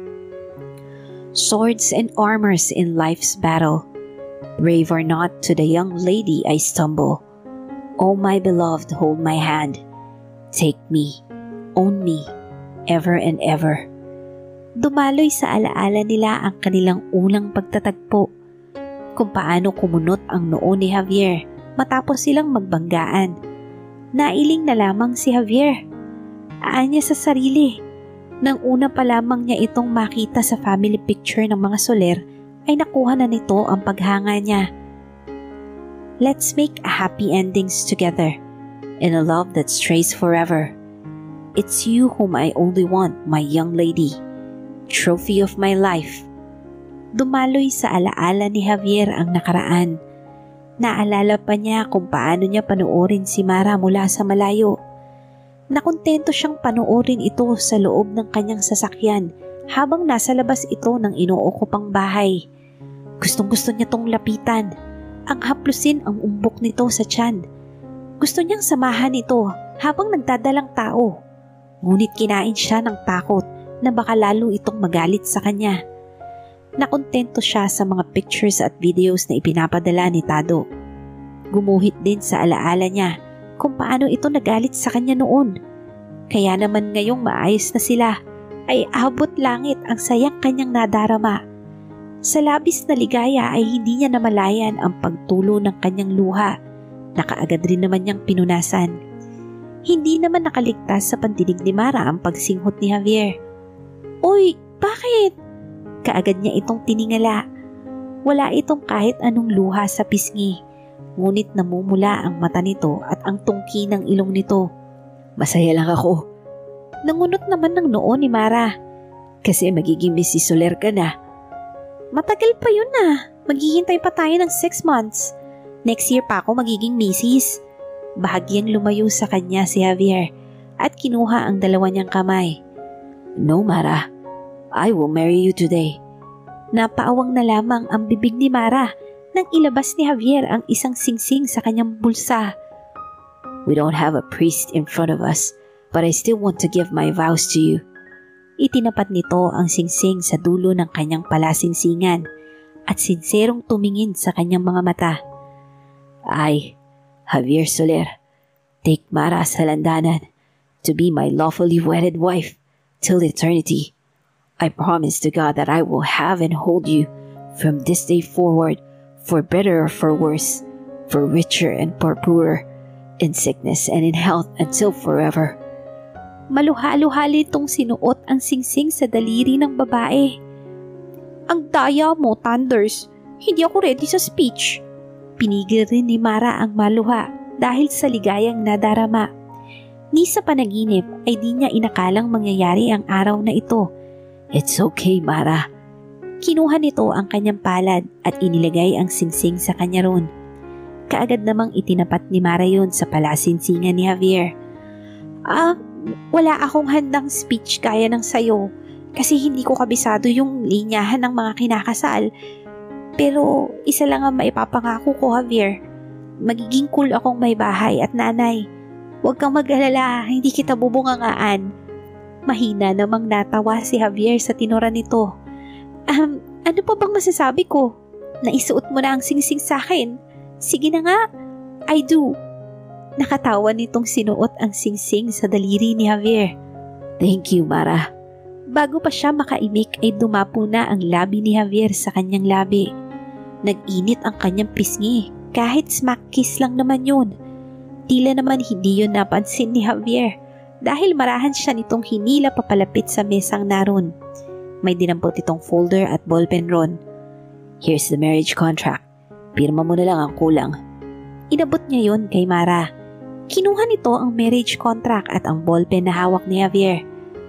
Swords and armors in life's battle, brave or not to the young lady I stumble. Oh my beloved, hold my hand. Take me, own me, ever and ever. Dumaloy sa alaala nila ang kanilang unang pagtatagpo. Kung paano kumunot ang noo ni Javier matapos silang magbanggaan. Nailing na lamang si Javier. Aanya sa sarili. Nang una pa lamang niya itong makita sa family picture ng mga Soler, ay nakuha na nito ang paghanga niya. Let's make a happy endings together, in a love that strays forever. It's you whom I only want, my young lady, trophy of my life. Dumaloy sa alaala ni Javier ang nakaraan. Naalala pa niya kung paano niya panoorin si Mara mula sa malayo. Nakontento siyang panoorin ito sa loob ng kanyang sasakyan habang nasa labas ito ng inuukupang bahay. Gustong gusto niya tong lapitan. Ang haplusin ang umbok nito sa tiyan. Gusto niyang samahan ito habang nagdadalang tao. Ngunit kinain siya ng takot na baka lalo itong magalit sa kanya. Nakontento siya sa mga pictures at videos na ipinapadala ni Tado. Gumuhit din sa alaala niya kung paano ito nagalit sa kanya noon. Kaya naman ngayong maayos na sila ay abot langit ang sayang kanyang nadarama. Sa labis na ligaya ay hindi niya namalayan ang pagtulo ng kanyang luha na kaagad rin naman niyang pinunasan. Hindi naman nakaligtas sa pandinig ni Mara ang pagsinghot ni Javier. Uy, bakit? Kaagad niya itong tiningala. Wala itong kahit anong luha sa pisngi. Ngunit namumula ang mata nito at ang tungki ng ilong nito. Masaya lang ako. Nangunot naman ng noo ni Mara. Kasi magiging Missus Soler ka na. Matagal pa yun na. Maghihintay pa tayo ng six months. Next year pa ako magiging Missus Bahagyang lumayo sa kanya si Javier at kinuha ang dalawa niyang kamay. No, Mara. I will marry you today. Napaawang na lamang ang bibig ni Mara nang ilabas ni Javier ang isang singsing sa kanyang bulsa. We don't have a priest in front of us, but I still want to give my vows to you. Itinapat nito ang singsing sa dulo ng kanyang palasingsingan at sinserong tumingin sa kanyang mga mata. I, Javier Soler, take Mara sa landanan to be my lawfully wedded wife till eternity. I promise to God that I will have and hold you from this day forward, for better or for worse, for richer and for poorer, in sickness and in health until forever. Maluha-luhali itong sinuot ang singsing sa daliri ng babae. Ang daya mo, Thunders. Hindi ako ready sa speech. Pinigil rin ni Mara ang maluha dahil sa ligayang nadarama. Ni sa panaginip ay di niya inakalang mangyayari ang araw na ito. It's okay, Mara. Kinuha nito ang kanyang palad at inilagay ang singsing sa kanya ron. Kaagad namang itinapat ni Mara yun sa palasinsingan ni Javier. Ah, wala akong handang speech gaya ng sayo kasi hindi ko kabisado yung linyahan ng mga kinakasal. Pero isa lang ang maipapangako ko, Javier. Magiging cool akong may bahay at nanay. Huwag kang mag-alala, hindi kita bubungangaan. Mahina namang natawa si Javier sa tinura nito. Um, ano pa bang masasabi ko? Naisuot mo na ang singsing sa akin. Sige na nga, I do. Nakatawa nitong sinuot ang singsing sa daliri ni Javier. Thank you, Mara. Bago pa siya makaimik ay dumapo na ang labi ni Javier sa kanyang labi. Nag-init ang kanyang pisngi kahit smack kiss lang naman yun. Tila naman hindi yun napansin ni Javier dahil marahan siya nitong hinila papalapit sa mesang naroon. May dinampot itong folder at ballpen ron. Here's the marriage contract. Pirma mo na lang ang kulang. Inabot niya yon kay Mara. Kinuha nito ang marriage contract at ang ballpen na hawak ni Javier.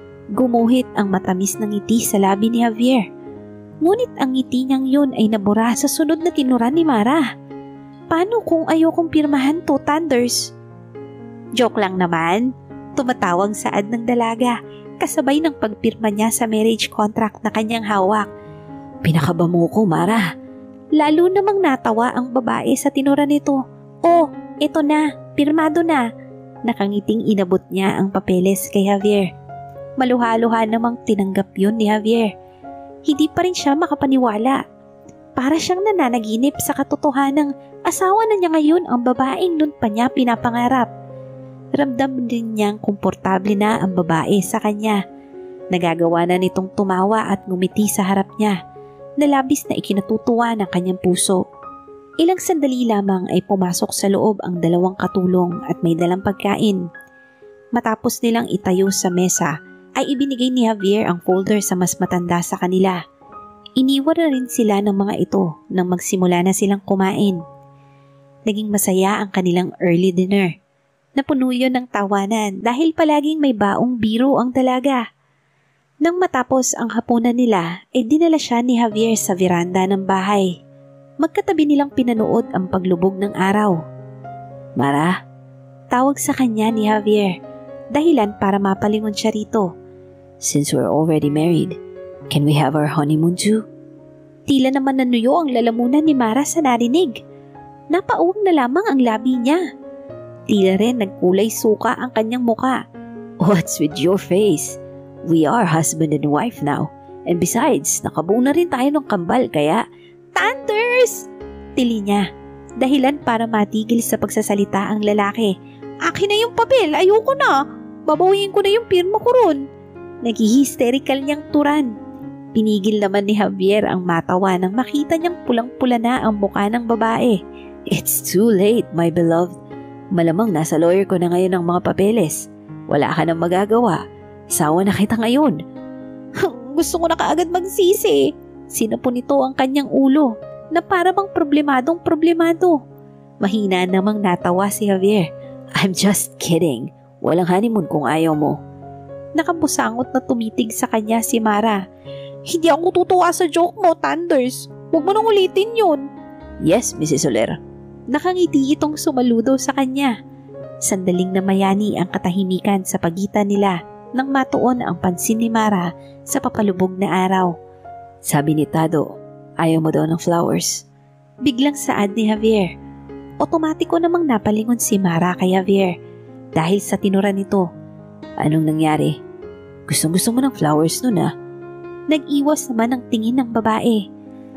Gumuhit ang matamis na ngiti sa labi ni Javier. Ngunit ang ngiti niyang yun ay nabura sa sunod na tinuran ni Mara. Paano kung ayokong pirmahan to, Thunders? Joke lang naman. Tumatawang saad ng dalaga kasabay ng pagpirma niya sa marriage contract na kanyang hawak. Pinakaba mo ko, Mara. Lalo namang natawa ang babae sa tinura nito. Oh, eto na, pirmado na. Nakangiting inabot niya ang papeles kay Javier. Maluha-luha namang tinanggap yun ni Javier. Hindi pa rin siya makapaniwala. Para siyang nananaginip sa katotohanang asawa na niya ngayon ang babaeng nun pa niya pinapangarap. Ramdam din niyang komportable na ang babae sa kanya. Nagagawa na nitong tumawa at ngumiti sa harap niya na labis na ikinatutuwa ng kanyang puso. Ilang sandali lamang ay pumasok sa loob ang dalawang katulong at may dalang pagkain. Matapos nilang itayo sa mesa, ay ibinigay ni Javier ang folder sa mas matanda sa kanila. Iniwan na rin sila ng mga ito nang magsimula na silang kumain. Naging masaya ang kanilang early dinner. Napuno yun ng tawanan dahil palaging may baong biro ang dalaga. Nang matapos ang hapunan nila, ay dinala siya ni Javier sa veranda ng bahay. Magkatabi nilang pinanood ang paglubog ng araw. Mara? Tawag sa kanya ni Javier, dahilan para mapalingon siya rito. Since we're already married, can we have our honeymoon too? Tila naman nanuyo ang lalamunan ni Mara sa narinig. Napauwang na lamang ang labi niya. Tila rin nagkulay suka ang kanyang muka. What's with your face? We are husband and wife now. And besides, nakabuo na rin tayo ng kambal kaya... Thunders! Tili niya. Dahilan para matigil sa pagsasalita ang lalaki. Akin na yung papel, ayoko na. Babawiin ko na yung pirma ko ron. Naghi-hysterical niyang turan. Pinigil naman ni Javier ang matawa nang makita niyang pulang-pula na ang mukha ng babae. It's too late, my beloved. Malamang nasa lawyer ko na ngayon ang mga papeles. Wala ka nang magagawa. Sawa na kita ngayon. Gusto ko na kaagad magsisi. Sinapo nito ang kanyang ulo na para bang problemadong problemado. Mahina namang natawa si Javier. I'm just kidding. Walang honeymoon kung ayaw mo. Nakabusangot na tumitig sa kanya si Mara. Hindi ako tutuwa sa joke mo, Thunders. Huwag mo nang ulitin yun. Yes, Missus Soler. Nakangiti itong sumaludo sa kanya. Sandaling namayani ang katahimikan sa pagitan nila nang matuon ang pansin ni Mara sa papalubog na araw. Sabi ni Tado, ayaw mo daw ng flowers. Biglang saad ni Javier. Otomatiko namang napalingon si Mara kay Javier dahil sa tinura nito. Anong nangyari? Gustong gusto mo ng flowers nun ah. Nag-iwas naman ang tingin ng babae.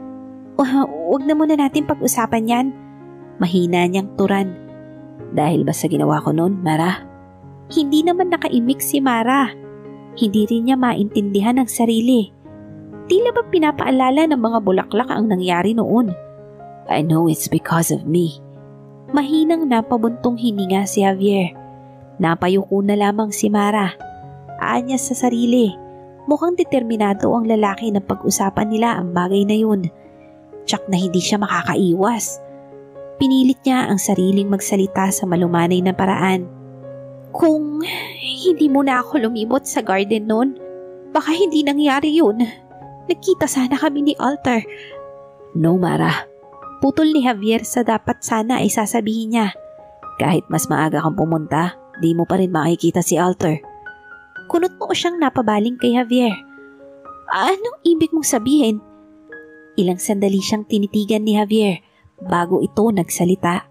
Uh, huwag na muna natin pag-usapan yan. Mahina niyang turan. Dahil ba sa ginawa ko noon, Mara? Hindi naman nakaimik si Mara. Hindi rin niya maintindihan ang sarili. Tila ba pinapaalala ng mga bulaklak ang nangyari noon? I know it's because of me. Mahinang napabuntong hininga si Javier. Napayuko na lamang si Mara. Aanya sa sarili. Mukhang determinado ang lalaki na pag-usapan nila ang bagay na yun. Tsak na hindi siya makakaiwas. Pinilit niya ang sariling magsalita sa malumanay na paraan. Kung hindi mo na ako lumibot sa garden noon, baka hindi nangyari yun. Nagkita sana kami ni Alter. No, Mara. Putol ni Javier sa dapat sana ay sasabihin niya. Kahit mas maaga kang pumunta, di mo pa rin makikita si Alter. Kunot mo siyang napabaling kay Javier. Anong ibig mong sabihin? Ilang sandali siyang tinitigan ni Javier bago ito nagsalita.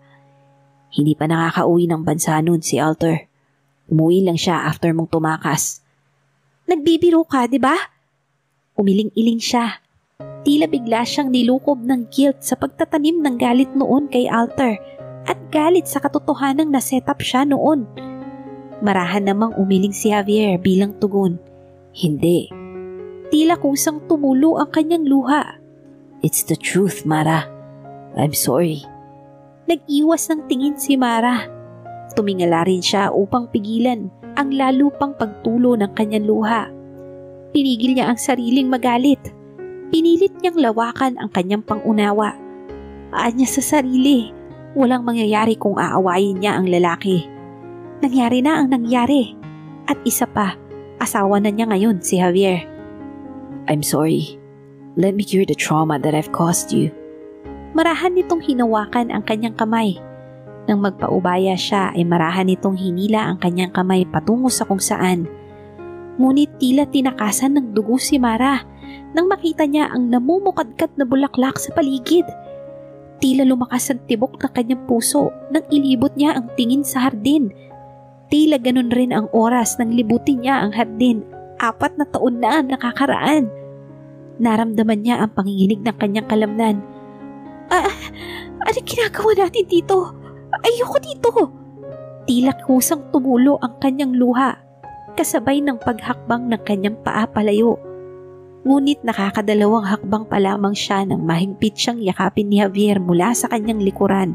Hindi pa nakakauwi ng bansa nun si Alter. Umuwi lang siya after mong tumakas. Nagbibiro ka, di ba? Umiling-iling siya. Tila bigla siyang nilukob ng guilt sa pagtatanim ng galit noon kay Alter at galit sa katotohanang na-set up siya noon. Marahan namang umiling si Javier bilang tugon. Hindi. Tila kusang tumulo ang kanyang luha. It's the truth, Mara. I'm sorry. Nag-iwas ng tingin si Mara. Tumingala rin siya upang pigilan ang lalo pang pagtulo ng kanyang luha. Pinigil niya ang sariling magalit. Pinilit niyang lawakan ang kanyang pangunawa. Aanya sa sarili, walang mangyayari kung aawayin niya ang lalaki. Nangyari na ang nangyari. At isa pa, asawa na niya ngayon si Javier. I'm sorry. Let me cure the trauma that I've caused you. Marahan nitong hinawakan ang kanyang kamay. Nang magpaubaya siya ay marahan nitong hinila ang kanyang kamay patungo sa kung saan. Ngunit tila tinakasan ng dugo si Mara nang makita niya ang namumukadkad na bulaklak sa paligid. Tila lumakas ang tibok ng kanyang puso nang ilibot niya ang tingin sa hardin. Tila ganun rin ang oras nang libutin niya ang hardin. Apat na taon na ang nakakaraan. Naramdaman niya ang panginginig ng kanyang kalamnan. Ah, ano ginagawa natin dito? Ayoko dito! Tila kusang tumulo ang kanyang luha, kasabay ng paghakbang ng kanyang paa palayo. Ngunit nakakadalawang hakbang pa lamang siya nang mahigpit siyang yakapin ni Javier mula sa kanyang likuran.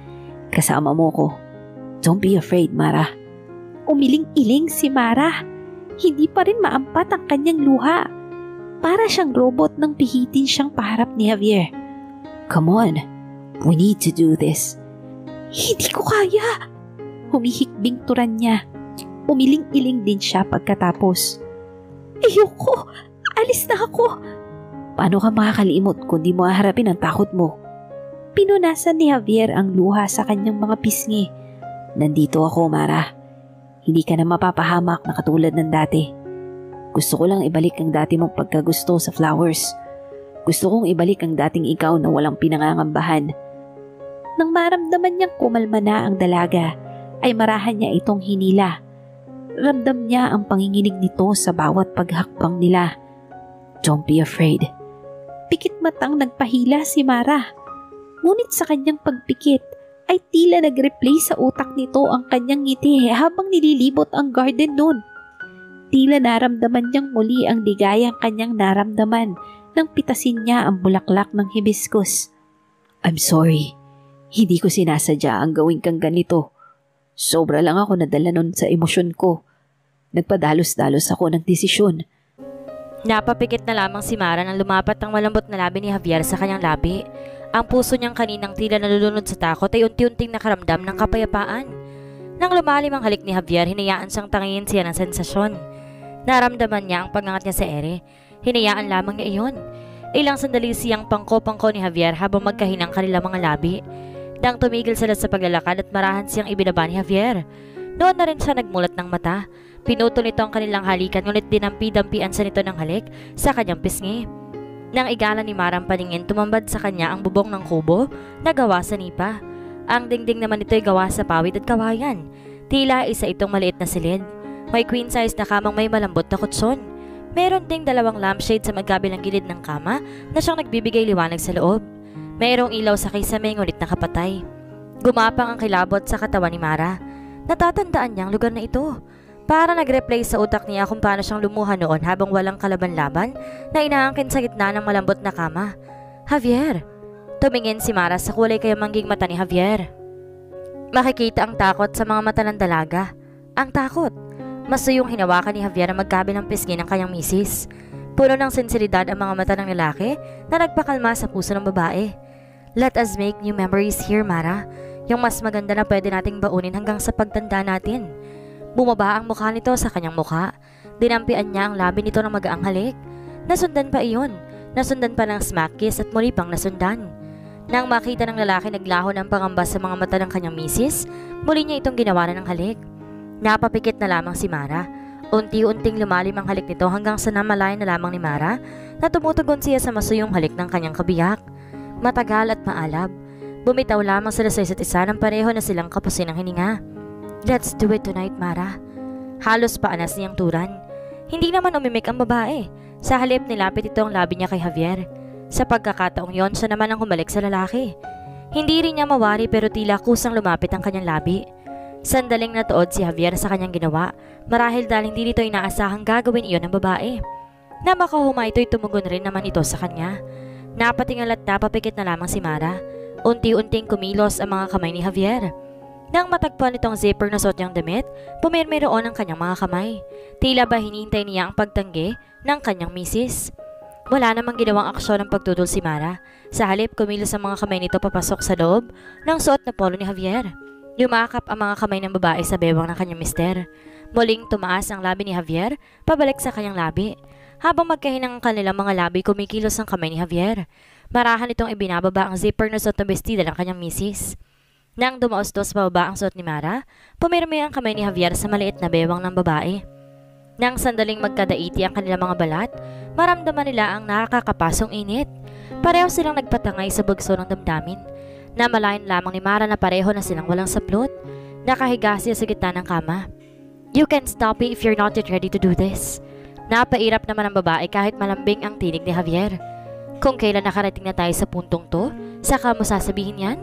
Kasama mo ko. Don't be afraid, Mara. Umiling-iling si Mara. Hindi pa rin maampat ang kanyang luha. Para siyang robot nang pihitin siyang paharap ni Javier. Come on. We need to do this. Hindi ko kaya. Humihikbing turan niya. Umiling-iling din siya pagkatapos. Ayoko. Alis na ako. Paano ka makakalimot kung di mo haharapin ang takot mo? Pinunasan ni Javier ang luha sa kanyang mga pisngi. Nandito ako, Mara. Hindi ka na mapapahamak na katulad ng dati. Gusto ko lang ibalik ang dati mong pagkagusto sa flowers. Gusto kong ibalik ang dating ikaw na walang pinangangambahan. Nang maramdaman niyang kumalma na ang dalaga, ay marahan niya itong hinila. Ramdam niya ang panginginig nito sa bawat paghakbang nila. Don't be afraid. Pikit matang nagpahila si Mara. Ngunit sa kanyang pagpikit ay tila nag-replay sa utak nito ang kanyang ngiti habang nililibot ang garden noon. Tila naramdaman niyang muli ang ligayang kanyang naramdaman nang pitasin niya ang bulaklak ng hibiscus. I'm sorry. Hindi ko sinasadya ang gawin kang ganito. Sobra lang ako nadala nun sa emosyon ko. Nagpadalos-dalos ako ng desisyon. Napapikit na lamang si Mara nang lumapat ang malambot na labi ni Javier sa kanyang labi. Ang puso niyang kaninang tila nalulunod sa takot ay unti-unting nakaramdam ng kapayapaan. Nang lumalim ang halik ni Javier, hinayaan siyang tangingin siya ng sensasyon. Naramdaman niya ang pagangat niya sa ere. Hinayaan lamang niya iyon. Ilang sandali siyang pangko-pangko ni Javier habang magkahinang kanilang mga labi. Nang tumigil sila sa paglalakad at marahan siyang ibinaba ni Javier. Noon na rin siya nagmulat ng mata. Pinutol nito ang kanilang halikan ngunit dinampi-dampian sa nito ng halik sa kanyang pisngi. Nang igala ni Mara ang paningin, tumambad sa kanya ang bubong ng kubo na gawa sa nipa. Ang dingding naman nito ay gawa sa pawid at kawayan. Tila isa itong maliit na silid. May queen size na kamang may malambot na kutson. Meron ding dalawang lampshade sa magkabilang gilid ng kama na siyang nagbibigay liwanag sa loob. Mayroong ilaw sa kisame ngunit nakapatay. Gumapang ang kilabot sa katawan ni Mara. Natatandaan niya ang lugar na ito. Para nag-replay sa utak niya kung paano siyang lumuha noon habang walang kalaban-laban na inaangkin sa gitna ng malambot na kama. Javier! Tumingin si Mara sa kulay kayamangging mata ni Javier. Makikita ang takot sa mga mata ng dalaga. Ang takot! Masuyong hinawakan ni Javier ang magkabilang pisngi ng kanyang misis. Puno ng sinseridad ang mga mata ng lalaki na nagpakalma sa puso ng babae. Let us make new memories here, Mara. Yung mas maganda na pwede nating baunin hanggang sa pagtanda natin. Bumaba ang mukha nito sa kanyang mukha. Dinampian niya ang labi nito ng magaang halik. Nasundan pa iyon. Nasundan pa ng smack kiss at muli pang nasundan. Nang makita ng lalaki naglaho ng pangamba sa mga mata ng kanyang misis, muli niya itong ginawa ng halik. Napapikit na lamang si Mara. Unti-unting lumalim ang halik nito hanggang sa namalayan na lamang ni Mara na tumutugon siya sa masuyong halik ng kanyang kabiyak. Matagal at maalab. Bumitaw lamang sila sa isa't isa ng pareho na silang kapusin ng hininga. Let's do it tonight, Mara. Halos paanas niyang turan. Hindi naman umimik ang babae. Sa halip nilapit ito ang labi niya kay Javier. Sa pagkakataong yon, siya naman ang humalik sa lalaki. Hindi rin niya mawari pero tila kusang lumapit ang kanyang labi. Sandaling natuod si Javier sa kanyang ginawa marahil dahil hindi nito inaasahang gagawin iyon ng babae. Na makahuma ito'y tumugon rin naman ito sa kanya. Napatingal at napapikit na lamang si Mara. Unti-unting kumilos ang mga kamay ni Javier. Nang matagpuan itong zipper na suot niyang damit, pumirmi roon ang kanyang mga kamay. Tila ba hinihintay niya ang pagtanggi ng kanyang misis. Wala namang ginawang aksyon ng pagtudol si Mara. Sa halip, kumilos ang mga kamay nito papasok sa loob ng suot na polo ni Javier. Yumakap ang mga kamay ng babae sa bewang ng kanyang mister. Muling tumaas ang labi ni Javier, pabalik sa kanyang labi. Habang magkahinang ang kanilang mga labi, kumikilos ang kamay ni Javier. Marahan itong ibinababa ang zipper na suot na bestida ng kanyang misis. Nang dumaos-dos pababa ang suot ni Mara, pumirmi ang kamay ni Javier sa maliit na bewang ng babae. Nang sandaling magkadaiti ang kanilang mga balat, maramdaman nila ang nakakapasong init. Pareho silang nagpatangay sa bugso ng damdamin. Namalayan lamang ni Mara na pareho na silang walang saplot. Nakahiga siya sa gitna ng kama. You can stop me if you're not yet ready to do this. Napairap naman ang babae kahit malambing ang tinig ni Javier. Kung kailan nakarating na tayo sa puntong to, saka mo sasabihin yan?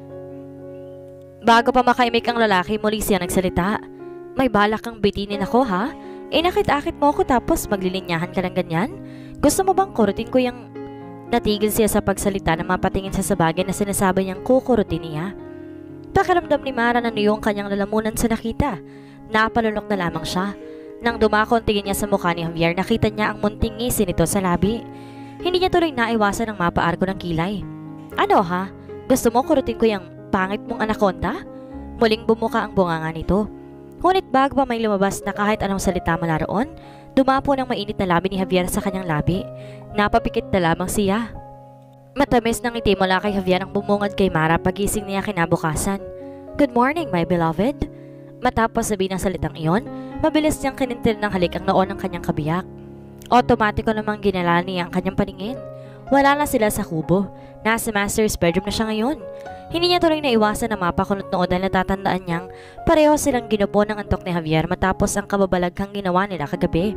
Bago pa makaimik ang lalaki, muli siya nagsalita. May balak kang bitinin ako, ha? Inakit-akit mo ako tapos maglilinyahan ka lang ganyan? Gusto mo bang kurutin ko yung... Natigil siya sa pagsalita na mapatingin sa sabagay na sinasabi niyang kukurutin niya. Pakiramdam ni Mara na niyong kanyang lalamunan sa nakita. Napalunok na lamang siya. Nang dumako ang tingin niya sa mukha ni Javier, nakita niya ang munting ngisi nito sa labi. Hindi niya tuloy naiwasan ang mapaarko ng kilay. Ano ha? Gusto mo kurutin ko yung pangit mong anaconda? Muling bumuka ang bunganga nito. Ngunit bago pa may lumabas na kahit anong salita mula roon, dumapo ng mainit na labi ni Javier sa kanyang labi. Napapikit na lamang siya. Matamis ng ngiti mula kay Javier ang bumungad kay Mara pagising niya kinabukasan. Good morning, my beloved. Matapos sabihin ang salitang iyon, mabilis niyang kinintil ng halik ang noon ng kanyang kabiyak. Otomatiko namang ginala niya ang kanyang paningin. Wala na sila sa kubo. Nasa master's bedroom na siya ngayon. Hindi niya tuloy na iwasan na mapakunot noon dahil natatandaan niyang pareho silang ginubo ng antok ni Javier matapos ang kababalaghang ginawa nila kagabi.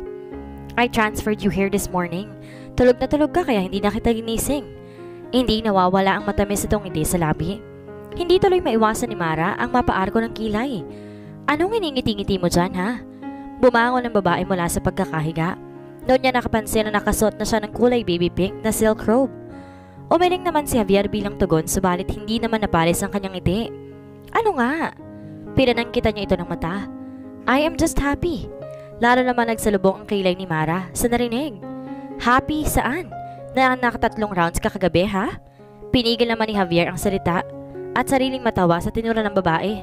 I transferred you here this morning. Tulog na tulog ka kaya hindi na kita ginising. Hindi nawawala ang matamis itong ngiti sa labi. Hindi tuloy maiwasan ni Mara ang mapaarko ng kilay. Anong iningiti-ngiti mo dyan, ha? Bumangon ang babae mula sa pagkakahiga. Noon niya nakapansin na nakasuot na siya ng kulay baby pink na silk robe. Umiling naman si Javier bilang tugon subalit hindi naman napalis ang kanyang ngiti. Ano nga? Pinanangkitan niya ito ng mata. I am just happy. Lalo naman nagsalubong ang kilay ni Mara sa narinig. Happy saan? Na nakatatlong rounds ka kagabi, ha? Pinigil naman ni Javier ang salita at sariling matawa sa tinura ng babae.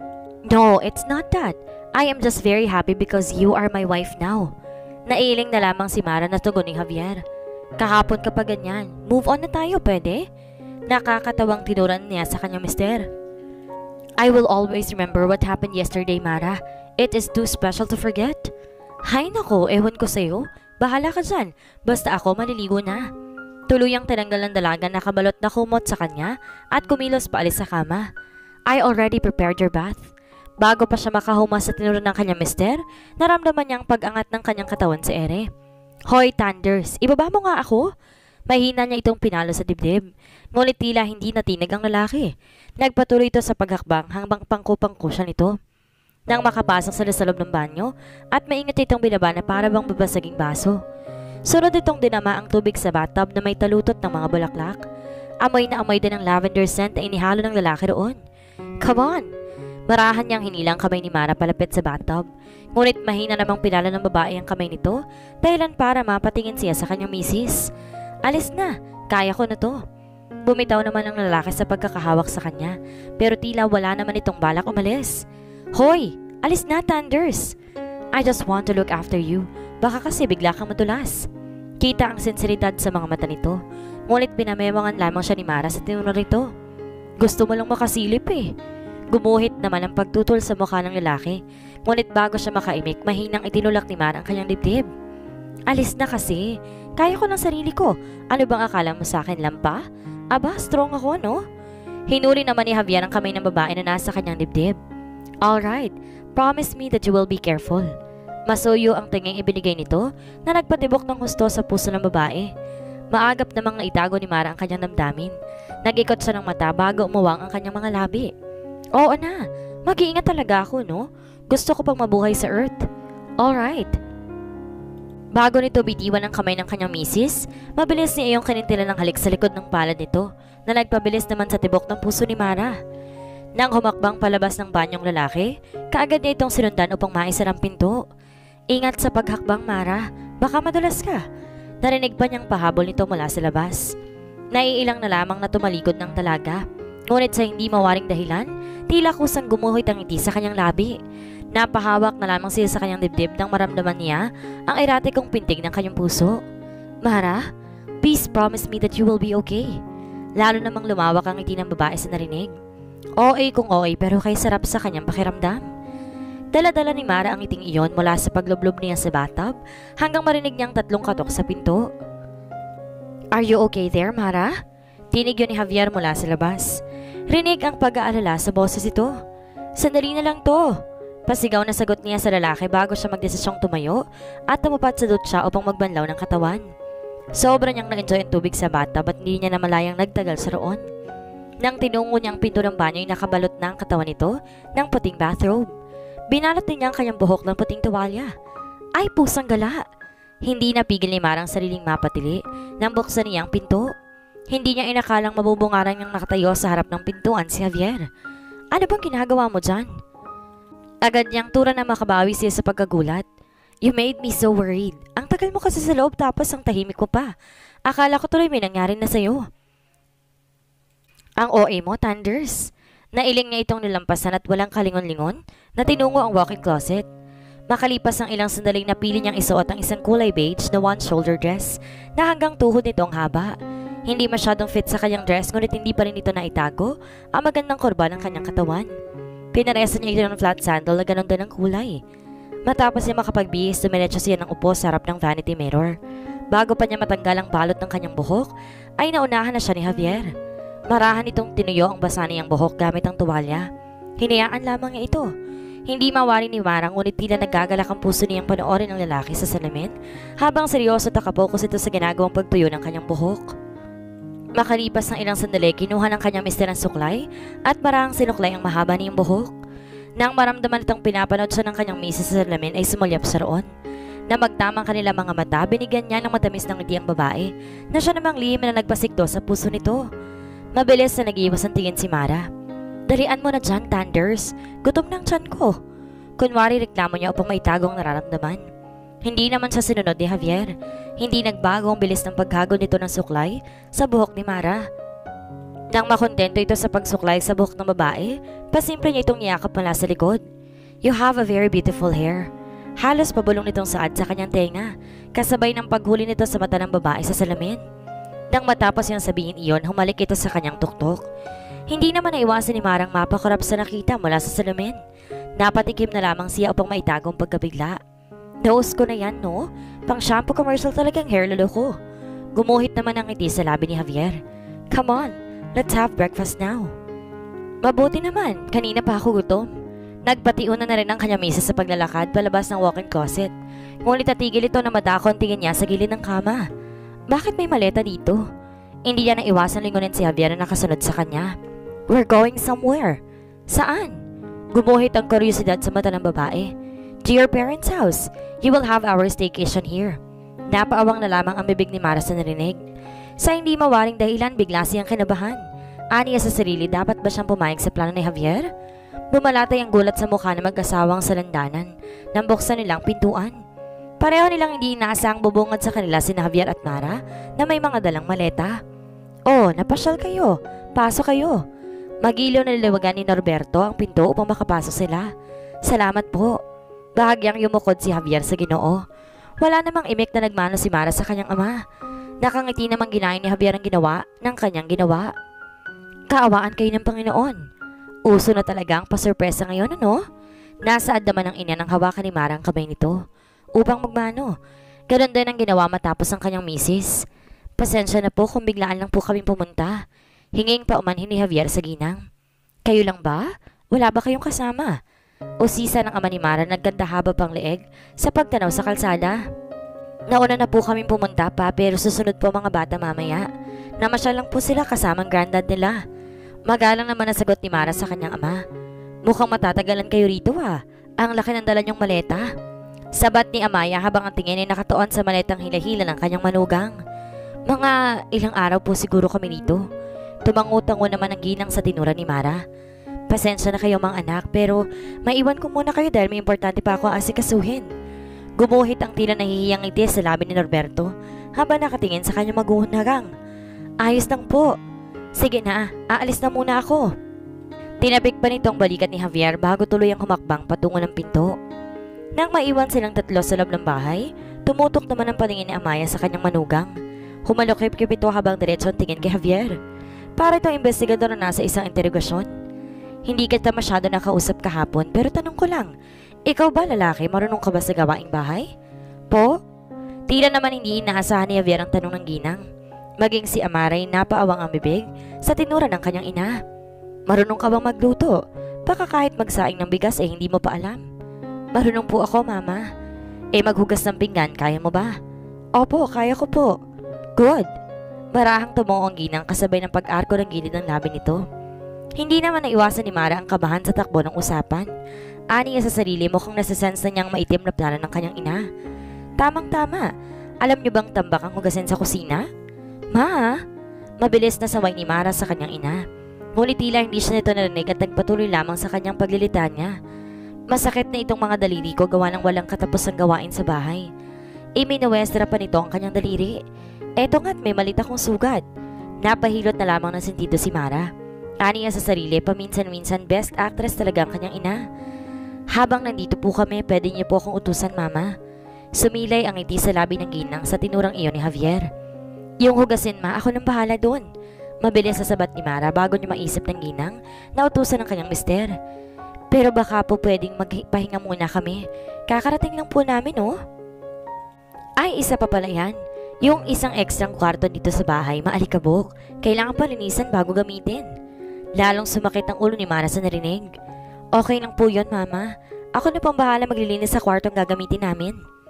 No, it's not that. I am just very happy because you are my wife now. Nailing na lamang si Mara na tugon ni Javier. Kahapon ka pa ganyan. Move on na tayo, pwede? Nakakatawang tinuran niya sa kanyang mister. I will always remember what happened yesterday, Mara. It is too special to forget. Hay nako, ewan ko sa'yo. Bahala ka dyan. Basta ako maliligo na. Tuluyang tinanggal ng dalaga na kabalot na kumot sa kanya at kumilos paalis sa kama. I already prepared your bath. Bago pa siya makahuma sa tinuro ng kanyang mister, naramdaman niya ang pag-angat ng kanyang katawan sa ere. Hoy, Thunders, ibaba mo nga ako. Mahina niya itong pinalo sa dibdib. Ngunit tila hindi natinig ang lalaki. Nagpatuloy ito sa paghakbang hanggang pangko-pangko siya nito. Nang makapasok sila sa loob ng banyo at maingat itong binaba na para bang babasaging baso. Sunod itong dinama ang tubig sa bathtub na may talutot ng mga bulaklak. Amoy na amoy din ng lavender scent na inihalo ng lalaki roon. Come on! Marahan niyang hinilang kamay ni Mara palapit sa bathtub. Ngunit mahina namang pinala ng babae ang kamay nito dahilan para mapatingin siya sa kanyang misis. Alis na! Kaya ko na to. Bumitaw naman ang lalaki sa pagkakahawak sa kanya pero tila wala naman itong balak umalis. Hoy! Alis na, Thunders! I just want to look after you. Baka kasi bigla kang madulas. Kita ang sinseridad sa mga mata nito. Ngunit pinamewangan lamang siya ni Mara sa tinuro nito. Gusto mo lang makasilip eh. Gumuhit naman ang pagtutol sa mukha ng lalaki. Ngunit bago siya makaimik, mahinang itinulak ni Mara ang kanyang dibdib. Alis na kasi. Kaya ko ng sarili ko. Ano bang akala mo sa akin, lampa? Aba, strong ako, no? Hinuri naman ni Javier ang kamay ng babae na nasa kanyang dibdib. Alright, promise me that you will be careful. Masuyo ang tinging ibinigay nito na nagpatibok ng husto sa puso ng babae. Maagap namang naitago ni Mara ang kanyang damdamin. Nag-ikot siya ng mata bago umuwang ang kanyang mga labi. Oo na, mag-iingat talaga ako, no? Gusto ko pang mabuhay sa Earth. Alright. Bago nito bitiwan ang kamay ng kanyang misis, mabilis niya iyong kinintilan ng halik sa likod ng palad nito na nagpabilis naman sa tibok ng puso ni Mara. Nang humakbang palabas ng banyong lalaki, kaagad niya itong sinundan upang maisara ang pinto. Ingat sa paghakbang, Mara. Baka madulas ka. Narinig pa niyang pahabol nito mula sa labas. Naiilang na lamang na tumalikod ng talaga. Ngunit sa hindi mawaring dahilan, tila kusang gumuhit ang ngiti sa kanyang labi. Napahawak na lamang siya sa kanyang dibdib nang maramdaman niya ang eratikong pintig ng kanyang puso. Mara, please promise me that you will be okay. Lalo namang lumawak ang ngiti ng babae sa narinig. O A kung O A pero kay sarap sa kanyang pakiramdam. Dala-dala ni Mara ang ngiting iyon mula sa paglublob niya sa bathtub hanggang marinig niyang tatlong katok sa pinto. Are you okay there, Mara? Tinig yun ni Javier mula sa labas. Rinig ang pag-aalala sa boses ito. Sandali na lang to. Pasigaw na sagot niya sa lalaki bago siya magdesisyong tumayo at tumupat sa dutya upang magbanlaw ng katawan. Sobra niyang na-enjoy ang tubig sa bathtub at hindi niya namalayang nagtagal sa roon. Nang tinungo niya ang pinto ng banyo ay nakabalot na ang katawan nito ng puting bathrobe. Binalot din niya ang kanyang buhok ng puting tuwalya. Ay, pusang gala! Hindi napigil ni Mara ang sariling mapatili nang buksan niya ang pinto. Hindi niya inakalang mabubungaran niyang nakatayo sa harap ng pintuan si Javier. Ano bang ginagawa mo dyan? Agad niyang tura na makabawi siya sa pagkagulat. You made me so worried. Ang tagal mo kasi sa loob tapos ang tahimik mo pa. Akala ko tuloy may nangyari na sa'yo. Ang O A mo, Thunders. Nailing niya itong nilampasan at walang kalingon-lingon na tinungo ang walk-in closet. Makalipas ang ilang sandaling napili niyang isuot ang isang kulay beige na one-shoulder dress na hanggang tuhod nito ang haba. Hindi masyadong fit sa kanyang dress ngunit hindi pa rin ito naitago ang magandang kurba ng kanyang katawan. Pinaresa niya ito ng flat sandal na ganun din ang kulay. Matapos niya makapagbihis, dumiretso siya ng upo sa harap ng vanity mirror. Bago pa niya matanggal ang balot ng kanyang buhok, ay naunahan na siya ni Javier. Marahan itong tinuyo ang basa niyang buhok gamit ang tuwalya. Hinayaan lamang niya ito. Hindi mawari ni Mara ngunit tila nagagalak ang puso niyang panoorin ng lalaki sa salamin habang seryoso at nakapokus ito sa ginagawang pagtuyo ng kanyang buhok. Makalipas ng ilang sandali, kinuha ng kanyang mister ang suklay at marahang sinuklay ang mahaba niyang buhok. Nang maramdaman itong pinapanood siya ng kanyang misis sa salamin ay sumulyap sa roon. Na magtamang kanila mga mata, binigyan niya ng matamis ng ngiti ang babae na siya namang lihim na nagpasikdo sa puso nito. Mabilis na nag-iwas ang tingin si Mara. Dalian mo na dyan, Thunders. Gutom ng tiyan ko. Kunwari reklamo niya upang maitago ang nararamdaman. Hindi naman siya sinunod ni Javier. Hindi nagbago ang bilis ng paghago nito ng suklay sa buhok ni Mara. Nang makontento ito sa pagsuklay sa buhok ng babae, pasimple niya itong niyakap mula sa likod. You have a very beautiful hair. Halos pabulong nitong saad sa kanyang tenga, kasabay ng paghuli nito sa mata ng babae sa salamin. Nang matapos niyang sabihin iyon, humalik ito sa kanyang tuktok. Hindi naman naiwasan ni Marang mapakurap sa nakita mula sa salamin. Napatikim na lamang siya upang maitago ang pagkabigla. Nose ko na yan, no? Pang shampoo commercial talagang hair lalo ko. Gumuhit naman ang ngiti sa labi ni Javier. Come on, let's have breakfast now. Mabuti naman, kanina pa ako gutom. Nagpatiuna na rin ang kanyang misis sa paglalakad palabas ng walk-in closet. Ngunit natigil ito na madako ang tingin niya sa gilid ng kama. Bakit may maleta dito? Hindi niya na iwasan lingunin si Javier na nakasunod sa kanya. We're going somewhere. Saan? Gumuhit ang kuryosidad sa mata ng babae. To your parents' house. You will have our staycation here. Napaawang na lamang ang bibig ni Mara sa narinig. Sa hindi mawaring dahilan, bigla siyang kinabahan. Aniya sa sarili, dapat ba siyang pumayag sa plano ni Javier? Bumalatay ang gulat sa mukha ng mag-asawang sa landanan nang buksan nilang pintuan. Pareho nilang hindi inaasahang bubungad sa kanila sina Javier at Mara na may mga dalang maleta. Oh, napasyal kayo. Pasok kayo. Magiliw na niliwagan ni Norberto ang pinto upang makapasok sila. Salamat po. Bahagyang yumukod si Javier sa Ginoo. Wala namang imik na nagmano si Mara sa kanyang ama. Nakangiti namang ginahin ni Javier ang ginawa ng kanyang ginawa. Kaawaan kayo ng Panginoon. Uso na talaga ang pasurpresa ngayon, ano? Nasaad naman ng ina ng hawakan ni Mara ang kamay nito upang magmano. Ganon din ang ginawa matapos ang kanyang misis. Pasensya na po kung biglaan lang po kami pumunta. Hinging paumanhin ni Javier sa ginang. Kayo lang ba? Wala ba kayong kasama? Usisa ng ama ni Mara nagkanta haba pang leeg sa pagtanaw sa kalsada. Nauna na po kaming pumunta pa pero susunod po mga bata mamaya. Namasyal lang po sila kasamang granddad nila. Magalang naman ang sagot ni Mara sa kanyang ama. Mukhang matatagalan kayo rito ah. Ang laki ng dala niyong maleta. Sabat ni Amaya habang ang tingin ay nakatuon sa maletang hila-hila ng kanyang manugang. Mga ilang araw po siguro kami rito. Tumangutango naman ang ginang sa tinura ni Mara. Pasensya na kayo mga anak pero maiwan ko muna kayo dahil may importante pa ako asikasuhin. Gumuhit ang tila nahihiyang ngiti sa labi ni Norberto habang nakatingin sa kanyang maguhunhagang. Ayos lang po. Sige na, aalis na muna ako. Tinapik pa nitong balikat ni Javier bago tuloy ang humakbang patungo ng pinto. Nang maiwan silang tatlo sa loob ng bahay, tumutok naman ang paningin ni Amaya sa kanyang manugang. Humalukip-kip ito habang diretso ang tingin kay Javier. Para itong investigador na nasa isang interogasyon. Hindi kita masyado nakausap kahapon pero tanong ko lang, ikaw ba lalaki, marunong ka ba sa gawaing bahay? Po? Tila naman hindi inaasahan ni Javier ang tanong ng ginang. Maging si Amaray napaawang ang bibig sa tinura ng kanyang ina. Marunong ka bang magluto? Baka kahit magsaing ng bigas eh hindi mo pa alam. Marunong po ako, mama. Eh maghugas ng pinggan, kaya mo ba? Opo, kaya ko po. Good. Marahang tumongo ang ginang kasabay ng pag-arko ng gilid ng labi nito. Hindi naman naiwasan ni Mara ang kabahan sa takbo ng usapan. Aniya sa sarili mukhang nasasense na niyang maitim na plano ng kanyang ina. Tamang-tama. Alam niyo bang tambak ang hugasin sa kusina? Ma! Mabilis na saway ni Mara sa kanyang ina. Ngunit tila hindi siya nito narinig at nagpatuloy lamang sa kanyang paglilitanya. Masakit na itong mga daliri ko gawa ng walang katapusang gawain sa bahay. Iminuwestra pa nito ang kanyang daliri. Eto nga't may malit akong sugat. Napahilot na lamang ng sentido si Mara. Aniya sa sarili, paminsan-minsan best actress talaga ang kanyang ina. Habang nandito po kami, pwede niyo po akong utusan, mama. Sumilay ang ngiti sa labi ng ginang sa tinurang iyon ni Javier. Yung hugasin ma, ako nang bahala doon. Mabilis sa sabat ni Mara bago niya maisip ng ginang na utusan ng kanyang mister. Pero baka po pwedeng magpahinga muna kami. Kakarating lang po namin, oh. Ay, isa pa pala yan. Yung isang ekstrang kwarto dito sa bahay, maalikabok. Kailangan palinisan bago gamitin. Lalong sumakit ang ulo ni Mara sa narinig. Okay lang po yun, mama. Ako na pang bahala maglilinis sa kwartong gagamitin namin.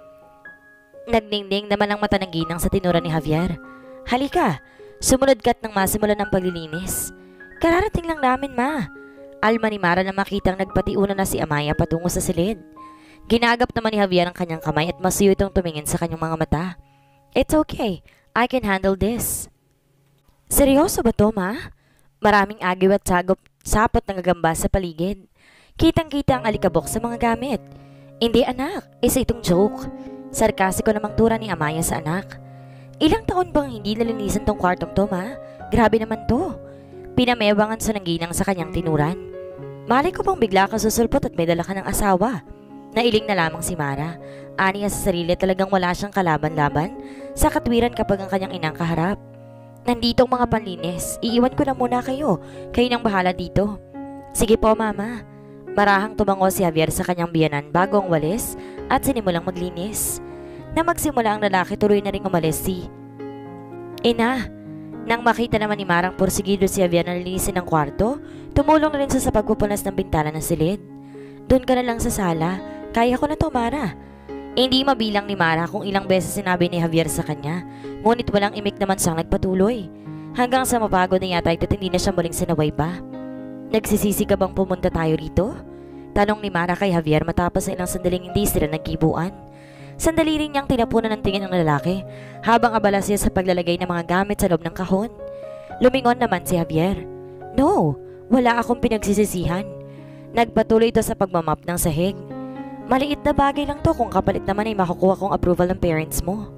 Nagdingding naman ang mata ng ginang sa tinura ni Javier. Halika, sumunod ka't nang masimulan ng paglilinis. Kararating lang namin, ma. Alma ni Mara na makitang nagpatiuna na si Amaya patungo sa silid. Ginagap naman ni Javier ang kanyang kamay at masuyo itong tumingin sa kanyang mga mata. It's okay, I can handle this. Seryoso ba to, ma? Maraming agiw at sagop, sapot ng gagamba sa paligid. Kitang-kita ang alikabok sa mga gamit. Hindi anak, isa itong joke. Sarkasiko namang tura ni Amaya sa anak. Ilang taon bang hindi nalinisan tong kwartong to, ma? Grabe naman to. Pinamewangan sa nangginang sa kanyang tinuran. Malay ko bang bigla ka susulpot at may dala ka ng asawa. Nailing na lamang si Mara. Aniya sa sarili talagang wala siyang kalaban-laban sa katwiran kapag ang kanyang inang kaharap. Nandito ang mga panlinis. Iiwan ko na muna kayo. Kayo nang bahala dito. Sige po, mama. Marahang tumango si Javier sa kanyang biyanan bago ang walis at sinimulang maglinis. Na magsimula ang lalaki, tuloy na rin umalis si Ina. Nang makita naman ni Marang porsigido si Javier na linisin ang kwarto, tumulong na rin siya sa pagpupunas ng bintana ng silid. Doon ka na lang sa sala. Kaya ko na to, Mara. Hindi mabilang ni Mara kung ilang beses sinabi ni Javier sa kanya, ngunit walang imik naman siyang nagpatuloy. Hanggang sa mapagod na yata ito't hindi na siya muling sinaway pa. Nagsisisi ka bang pumunta tayo rito? Tanong ni Mara kay Javier matapos na ilang sandaling hindi sila nagkibuan. Sandali rin niyang tinapunan ng tingin ng lalaki habang abala siya sa paglalagay ng mga gamit sa loob ng kahon. Lumingon naman si Javier. No, wala akong pinagsisisihan. Nagpatuloy ito sa pagmamap ng sahig. Maliit na bagay lang to kung kapalit naman ay makukuha kong approval ng parents mo.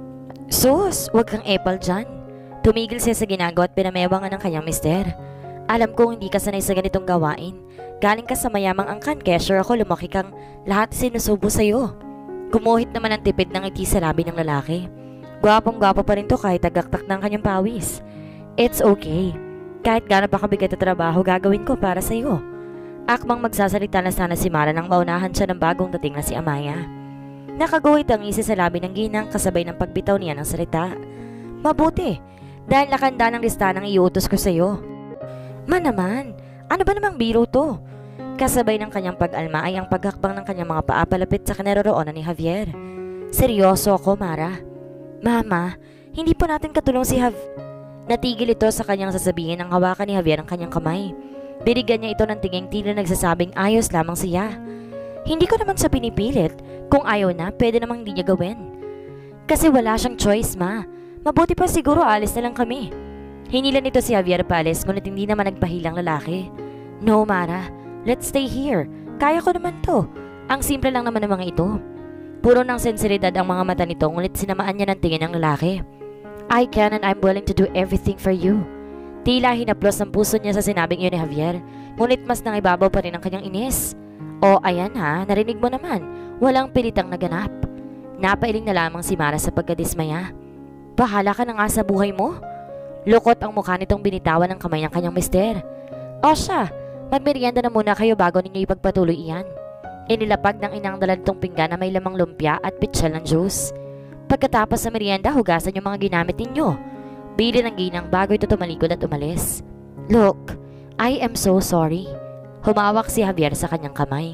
Sus, wag kang epal dyan. Tumigil siya sa ginagawa at pinamewangan ng kanyang mister. Alam kong hindi ka sanay sa ganitong gawain. Galing ka sa mayamang angkan kaya sure ako lumaki kang lahat sinusubo sa'yo. Gumuhit naman ang tipid ng ngiti sa labi ng lalaki. Gwapong-gwapo pa rin to kahit tagaktak ng kanyang pawis. It's okay. Kahit gaano pa kabigat na trabaho gagawin ko para sa'yo. Akmang magsasalita na sana si Mara nang maunahan siya ng bagong dating na si Amaya. Nakaguhit ang ngisi sa labi ng ginang kasabay ng pagbitaw niya ng salita. Mabuti, dahil nakanda ng listahan ang iutos ko sa'yo. Man naman, ano ba namang biro to? Kasabay ng kanyang pag-alma ay ang paghakbang ng kanyang mga paa palapit sa kinaroroonan ni Javier. Seryoso ako, Mara. Mama, hindi po natin katulong si Jav... Natigil ito sa kanyang sasabihin nang hawakan ni Javier ang kanyang kamay. Binigyan niya ito ng tinging tila nagsasabing ayos lamang siya. Hindi ko naman sa pinipilit. Kung ayaw na, pwede namang hindi niya gawin. Kasi wala siyang choice, ma. Mabuti pa siguro alis na lang kami. Hinilan nito si Javier paalis ngunit hindi naman nagpahilang lalaki. No, Mara. Let's stay here. Kaya ko naman to. Ang simple lang naman ng mga ito. Puro ng sensibilidad ang mga mata nito ngunit sinamaan niya ng tingin ng lalaki. I can and I'm willing to do everything for you. Tila hinaplos ang puso niya sa sinabing yun ni Javier. Ngunit mas nangibabaw pa rin ang kanyang inis. O ayan ha, narinig mo naman. Walang pilitang naganap. Napailing na lamang si Mara sa pagkadismaya. Bahala ka na nga sa buhay mo. Lukot ang mukha nitong binitawan ng kamay ng kanyang mister. O siya, magmerienda na muna kayo bago ninyo ipagpatuloy iyan. Inilapag ng inang dala nitong pinggan na may lamang lumpia at pitsyal ng juice. Pagkatapos sa merienda, hugasan yung mga ginamit ninyo. Bili ng ginang bago ito tumalikod at umalis. Look, I am so sorry. Humawak si Javier sa kanyang kamay.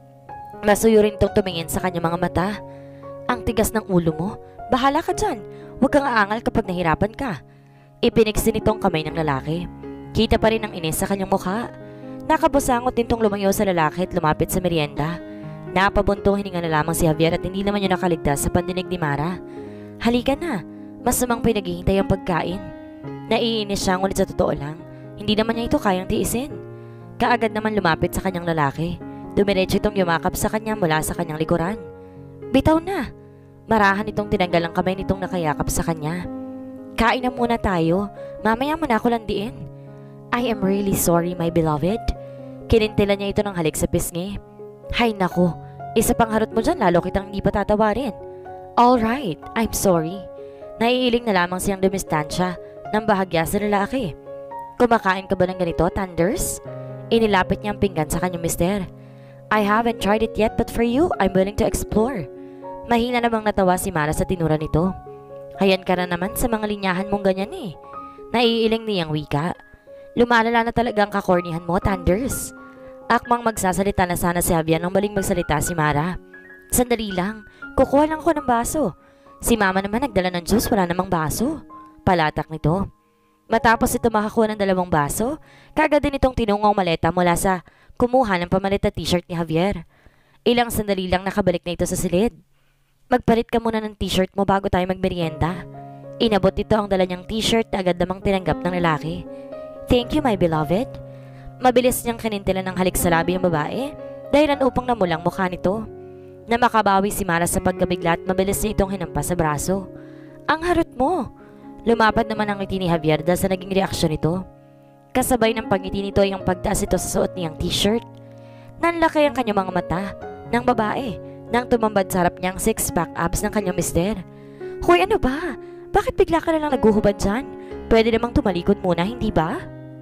Masuyo rin itong tumingin sa kanyang mga mata. Ang tigas ng ulo mo. Bahala ka dyan. Huwag kang aangal kapag nahirapan ka. Ipinigsin itong kamay ng lalaki. Kita pa rin ang inis sa kanyang mukha. Nakabusangot din tong lumayo sa lalaki at lumapit sa merienda. Napabuntong hininga na lamang si Javier at hindi naman yun nakaligtas sa pandinig ni Mara. Halika na, masamang pinaghihintay ang pagkain. Naiinis siya ngunit sa totoo lang, hindi naman niya ito kayang tiisin. Kaagad naman lumapit sa kanyang lalaki. Dumiretso itong yumakap sa kanya mula sa kanyang likuran. Bitaw na! Marahan itong tinanggal ang kamay nitong nakayakap sa kanya. Kain na muna tayo, mamaya mo na ako landiin. I am really sorry, my beloved. Kinintilan niya ito ng halik sa pisngi. Hay nako, isa pang harot mo dyan lalo kitang hindi pa tatawarin. Alright, I'm sorry. Naiiling na lamang siyang dumistansya ng bahagya sa lalaki. Kumakain ka ba ng ganito, Thunders? Inilapit niya ang pinggan sa kanyang mister. I haven't tried it yet but for you, I'm willing to explore. Mahina namang natawa si Mara sa tinura nito. Hayan ka na naman sa mga linyahan mong ganyan eh. Naiiling niyang wika. Lumalala na talaga ang kakornihan mo, Thunders. Akmang magsasalita na sana si Javier nang maling magsalita si Mara. Sandali lang, kukuha lang ako ng baso. Si Mama naman nagdala ng juice, wala namang baso. Palatak nito. Matapos ito makakuha ng dalawang baso, kagad din itong tinungong maleta mula sa kumuha ng pamalit na t-shirt ni Javier. Ilang sandali lang nakabalik na ito sa silid. Magpalit ka muna ng t-shirt mo bago tayo magmerienda. Inabot ito ang dala niyang t-shirt na agad namang tinanggap ng lalaki. Thank you, my beloved. Mabilis niyang kinintilan ng halik sa labi ang babae dahilan upang namulang mukha nito. Na makabawi si Mara sa pagkabigla at mabilis niya itong hinampas sa braso. Ang harot mo! Lumapad naman ang ngiti ni Javier dahil sa naging reaksyon nito. Kasabay ng pagngiti nito ay ang pagtaas ito sa suot niyang t-shirt. Nanlaki ang kanyang mga mata ng babae nang tumambad sa harap niyang six-pack abs ng kanyang mister. Hoy, ano ba? Bakit bigla ka na lang naguhubad dyan? Pwede namang tumalikod muna, hindi ba?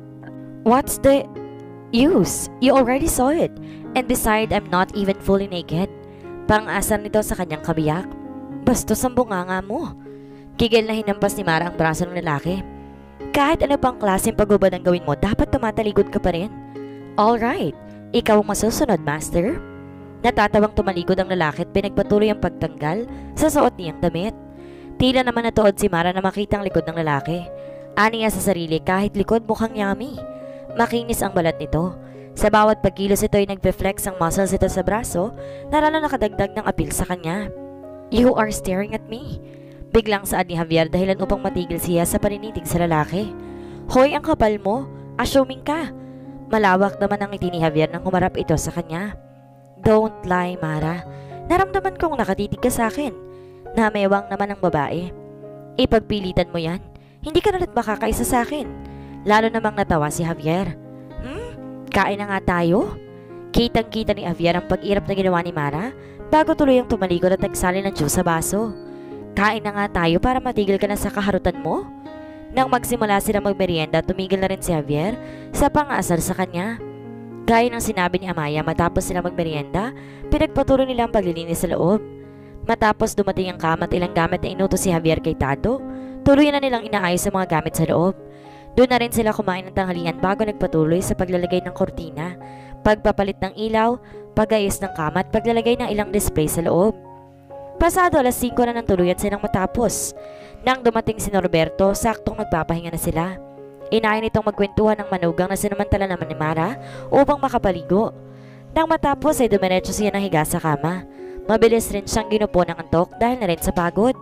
What's the use? You already saw it. And beside, I'm not even fully naked. Pang-asar nito sa kanyang kabiyak. Bastos ang bunganga mo. Kigil na hinampas ni Mara ang braso ng lalaki. Kahit ano pang klaseng paghubad ang gawin mo, dapat tumatalikod ka pa rin. Alright, ikaw ang masusunod, master. Natatawang tumalikod ang lalaki at pinagpatuloy ang pagtanggal sa suot niyang damit. Tila naman natuod si Mara na makita ang likod ng lalaki. Aniya sa sarili kahit likod mukhang yummy. Makinis ang balat nito. Sa bawat pagkilos ito ay nagbe-flex ang muscles ito sa braso na lalo nakadagdag ng appeal sa kanya. You are staring at me. Biglang saad ni Javier dahilan upang matigil siya sa paninitig sa lalaki. Hoy, ang kapal mo. Assuming ka. Malawak naman ang ngiti ni Javier nang humarap ito sa kanya. Don't lie, Mara. Naramdaman kong nakatitig ka sa akin. Namewang naman ang babae. Ipagpilitan mo yan. Hindi ka nalit makakaisa sa akin. Lalo namang natawa si Javier. Hmm? Kain na nga tayo? Kitang-kita ni Javier ang pag-irap na ginawa ni Mara bago tuluyang tumalikod at nagsali ng juice sa baso. Kain na nga tayo para matigil ka na sa kaharutan mo? Nang magsimula sila magmerienda, tumigil na rin si Javier sa pang-aasar sa kanya. Gaya ng sinabi ni Amaya matapos sila magmerienda, pinagpatuloy nila ang paglilinis sa loob. Matapos dumating ang kama at ilang gamit na inutos si Javier kay Tado, tuloy na nilang inaayos ang mga gamit sa loob. Doon na rin sila kumain ng tanghalian bago nagpatuloy sa paglalagay ng kortina, pagpapalit ng ilaw, pag-ayos ng kama at paglalagay ng ilang display sa loob. Pasado alas singko na ng tuluyan silang matapos. Nang dumating si Norberto, saktong nagpapahinga na sila. Inayon itong magkwentuhan ng manugang na sinamantala naman ni Mara upang makapaligo. Nang matapos ay dumiretso siya ng higa sa kama. Mabilis rin siyang ginupo ng antok dahil na rin sa pagod.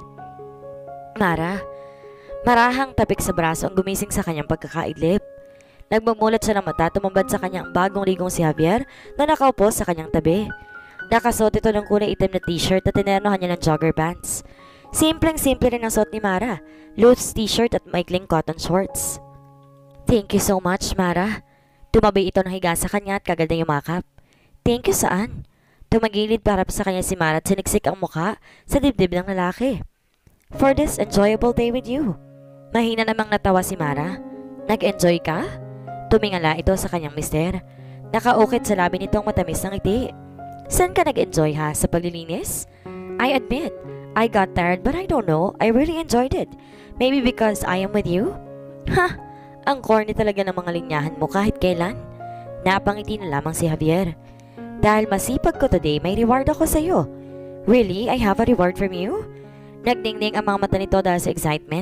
Mara, marahang tapik sa braso ang gumising sa kanyang pagkakaidlip. Nagmumulat siya ng mata, tumambad sa kanyang bagong ligong si Javier na nakaupo sa kanyang tabi. Nakasuot ito ng kulay itim na t-shirt at tinernohan niya ng jogger pants. Simpleng-simple rin ang suot ni Mara, loose t-shirt at maikling cotton shorts. Thank you so much, Mara. Tumabi ito ng higa sa kanya at kagad na yumakap. Thank you saan? Tumagilid para sa kanya si Mara at siniksik ang mukha sa dibdib ng lalaki. For this enjoyable day with you. Mahina namang natawa si Mara. Nag-enjoy ka? Tumingala ito sa kanyang mister. Nakaukit sa labi nitong matamis ng ngiti. Saan ka nag-enjoy ha? Sa paglilinis? I admit, I got tired but I don't know, I really enjoyed it. Maybe because I am with you? Ha! Ang corny talaga ng mga linyahan mo kahit kailan. Napangiti na lamang si Javier. Dahil masipag ko today, may reward ako sa iyo. Really? I have a reward from you? Nagdingning ang mga mata nito dahil sa excitement.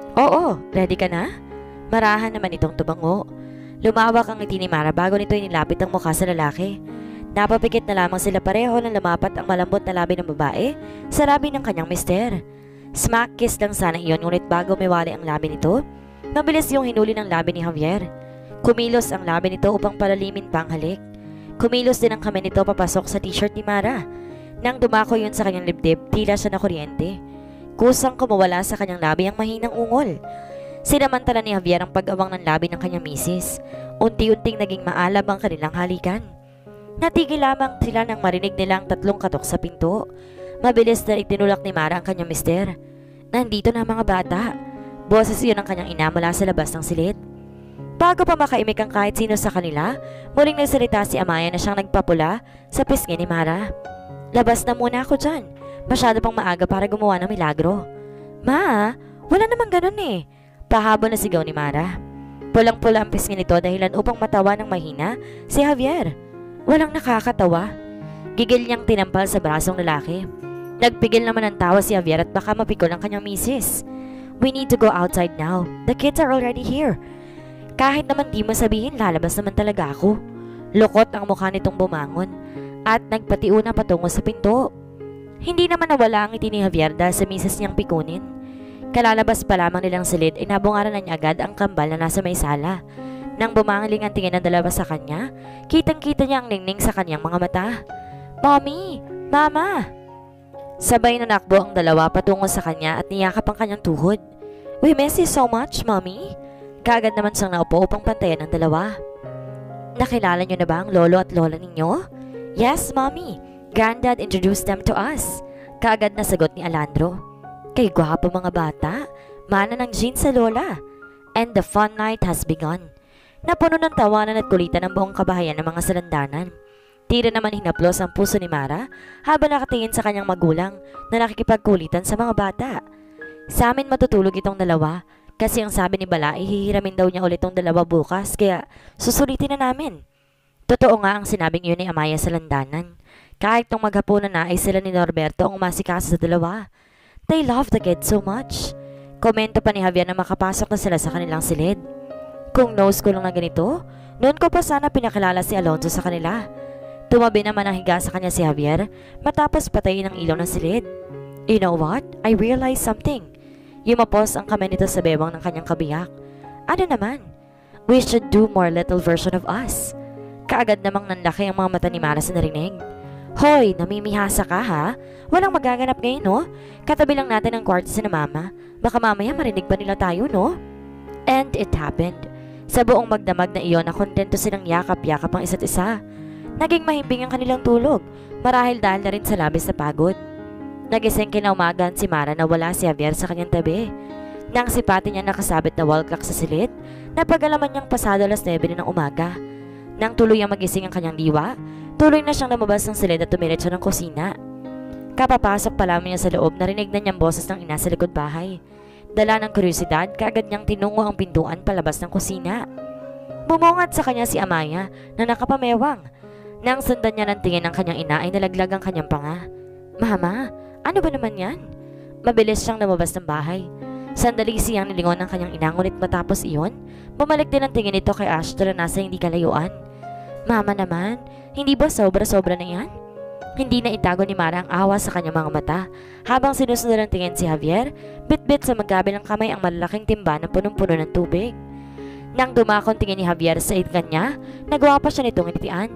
Oo, ready ka na? Marahan naman itong tubango. Lumawak ang ngiti ni Mara bago nito inilapit ang mukha sa lalaki. Napapikit na lamang sila pareho nang lumapat ang malambot na labi ng babae sa labi ng kanyang mister. Smack kiss lang sana iyon ngunit bago mewali ang labi nito, mabilis yung hinuli ng labi ni Javier. Kumilos ang labi nito upang palalimin pa ang halik. Kumilos din ang kamay nito papasok sa t-shirt ni Mara. Nang dumako yun sa kanyang libdib, tila siya na kuryente. Kusang kumawala sa kanyang labi ang mahinang ungol. Sinamantala ni Javier ang pag-awang ng labi ng kanyang misis. Unti-unting naging maalab ang kanilang halikan. Natigil lamang sila nang marinig nila ang tatlong katok sa pinto. Mabilis na itinulak ni Mara ang kanyang mister. Nandito na ang mga bata. Boses iyon ang kanyang ina mula sa labas ng silid. Bago pa makaimik ang kahit sino sa kanila, muling nagsalita si Amaya na siyang nagpapula sa pisngi ni Mara. Labas na muna ako dyan. Masyado pang maaga para gumawa ng milagro. Ma, wala namang ganun eh. Pahabol na sigaw ni Mara. Pulang-pula ang pisngi nito dahilan upang matawa ng mahina si Javier. Walang nakakatawa. Gigil niyang tinampal sa brasong lalaki. Nagpigil naman ng tawa si Javier at baka mapikol ang kanyang misis. We need to go outside now. The kids are already here. Kahit naman di mo sabihin, lalabas naman talaga ako. Lukot ang mukha nitong bumangon at nagpatiuna patungo sa pinto. Hindi naman nawala ang ngiti ni Javier dahil sa misis niyang pikunin. Kalalabas pa lamang nilang silid, inabungaran na niya agad ang kambal na nasa may sala. Nang bumangiling ang tingin ng dalawa sa kanya, kitang-kita niya ang ningning sa kanyang mga mata. Mommy! Mama! Sabay na nakbo ang dalawa patungo sa kanya at niyakap ang kanyang tuhod. We miss you so much, Mommy! Kaagad naman siyang naupo upang pantayan ang dalawa. Nakilala niyo na ba ang lolo at lola ninyo? Yes, Mommy! Granddad introduced them to us. Kaagad na sagot ni Alandro. Kay gwapo mga bata, mana ng jeans sa lola. And the fun night has begun. Napuno ng tawanan at kulitan ang buong kabahayan ng mga salandanan. Tira naman hinaplos ang puso ni Mara habang nakatingin sa kanyang magulang na nakikipagkulitan sa mga bata. Sa amin matutulog itong dalawa kasi ang sabi ni Bala ay hihiramin daw niya ulit itong dalawa bukas kaya susulitin na namin. Totoo nga ang sinabing iyon ni Amaya sa landanan. Kahit nung maghapunan na ay sila ni Norberto ang umasikasa sa dalawa. They love the kids so much. Komento pa ni Javier na makapasok na sila sa kanilang silid. Kung nose ko lang na ganito, Noon ko pa sana pinakilala si Alonzo sa kanila. Tumabi naman ang higa sa kanya si Javier matapos patayin ang ilaw ng silid. You know what? I realized something. Yumapos ang kamay nito sa bewang ng kanyang kabiyak. Ano naman? We should do more little version of us. Kaagad namang nanlaki ang mga mata ni Mara sa narinig. Hoy, namimihasa ka ha? Walang magaganap ngayon no? Katabi lang natin ang kwarto si na mama. Baka mamaya marinig pa nila tayo no? And it happened. Sa buong magdamag na iyon na kontento silang yakap-yakap ang isa't isa. Naging mahimbing ang kanilang tulog, marahil dahil na rin sa labis na pagod. Nagising kinaumagan si Mara na wala si Javier sa kanyang tabi. Nang sipati niya nakasabit na wall clock sa silid, napagalaman niyang pasado alas nuwebe na ng umaga. Nang tuloy ang magising ang kanyang diwa, tuloy na siyang lumabas ng silid at tumiretso ng kusina. Kapapasok pa lamang niya sa loob, narinig na niyang boses ng ina sa likod bahay. Dala ng kuryosidad, kaagad niyang tinungo ang pintuan palabas ng kusina. Bumungad sa kanya si Amaya na nakapamewang. Nang sundan niya ng tingin ng kanyang ina ay nalaglag ang kanyang panga. Mama, ano ba naman yan? Mabilis siyang lumabas ng bahay. Sandali siyang nilingon ng kanyang ina, ngunit matapos iyon, bumalik din ang tingin nito kay Ashton na nasa hindi kalayuan. Mama naman, hindi ba sobra-sobra na yan? Hindi na itago ni Mara ang awa sa kanyang mga mata habang sinusunod ang tingin si Javier, bit-bit sa magkabilang kamay ang malalaking timba na punong-puno ng tubig. Nang dumakon tingin ni Javier sa ikan niya, nagawa pa siya nitong initian.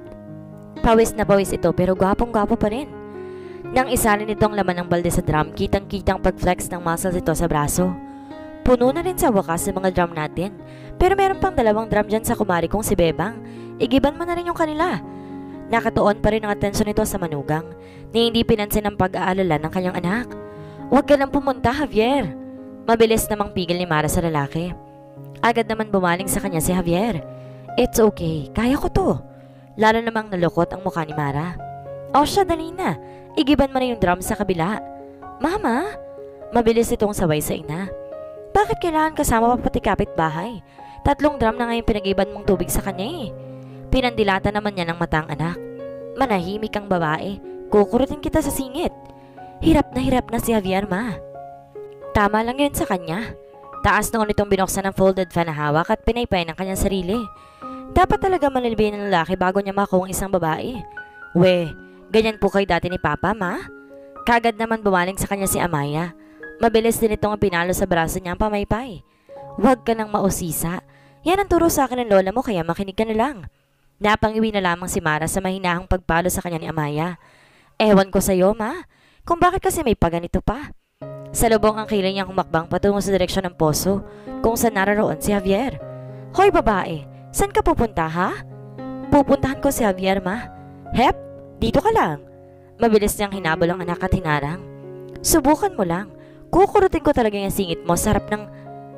Pawis na pawis ito pero gwapong-gwapo pa rin. Nang isalin nito ang laman ng balde sa drum, kitang-kitang pag-flex ng muscles ito sa braso. Puno na rin sa wakas ng mga drum natin. Pero meron pang dalawang drum dyan sa kumari kong si Bebang. Igiban mo na rin yung kanila. Nakatuon pa rin ang atensyon nito sa manugang, ni hindi pinansin ang pag-aalala ng kanyang anak. Huwag ka lang pumunta, Javier. Mabilis namang pigil ni Mara sa lalaki. Agad naman bumaling sa kanya si Javier. It's okay, kaya ko to. Lalo namang nalukot ang mukha ni Mara. O siya, dali na. Igiban mo na yung drum sa kabila. Mama? Mabilis itong saway sa ina. Bakit kailangan kasama pa pati kapitbahay? Tatlong drum na ngayon pinag-iban mong tubig sa kanya eh. Pinandilata naman niya ng matang anak. Manahimik ang babae. Kukurutin kita sa singit. Hirap na hirap na si Javier, ma. Tama lang yun sa kanya. Taas noon itong binuksan ng folded fan na hawak at pinaypay ng kanyang sarili. Dapat talaga manilbihin ng lalaki bago niya makuha ang isang babae. We, ganyan po kay dati ni Papa, ma? Kagad naman bumaling sa kanya si Amaya. Mabilis din itong pinalo sa braso niya ang pamaypay. Huwag ka nang mausisa. Yan ang turo sa akin ng lola mo kaya makinig ka na lang. Napangiwi na lamang si Mara sa mahinahong pagpalo sa kanya ni Amaya. Ewan ko sa'yo, ma, kung bakit kasi may paganito pa. Sa lubong ang kilay niyang humakbang patungo sa direksyon ng poso kung saan naroon si Javier. Hoy babae, saan ka pupunta ha? Pupuntahan ko si Javier, ma. Hep, dito ka lang. Mabilis niyang hinabol ang anak at hinarang. Subukan mo lang. Kukurutin ko talaga yung singit mo sa harap ng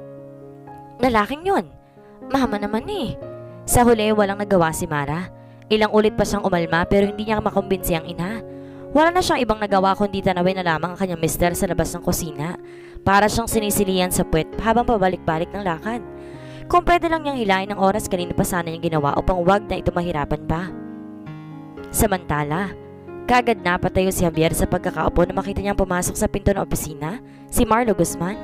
lalaking yun. Mama naman eh. Sa huli walang nagawa si Mara. Ilang ulit pa siyang umalma pero hindi niya makumbinsi ang ina. Wala na siyang ibang nagawa kundi tanawin na lamang ang kanyang mister sa labas ng kusina. Para siyang sinisilian sa puwet habang pabalik-balik ng lakad. Kung pwede lang niyang hilain ng oras kanina pa sana niyang ginawa upang wag na ito mahirapan pa. Samantala, kagad napatayo si Javier sa pagkakaupo na makita niyang pumasok sa pinto ng opisina si Marlo Guzman.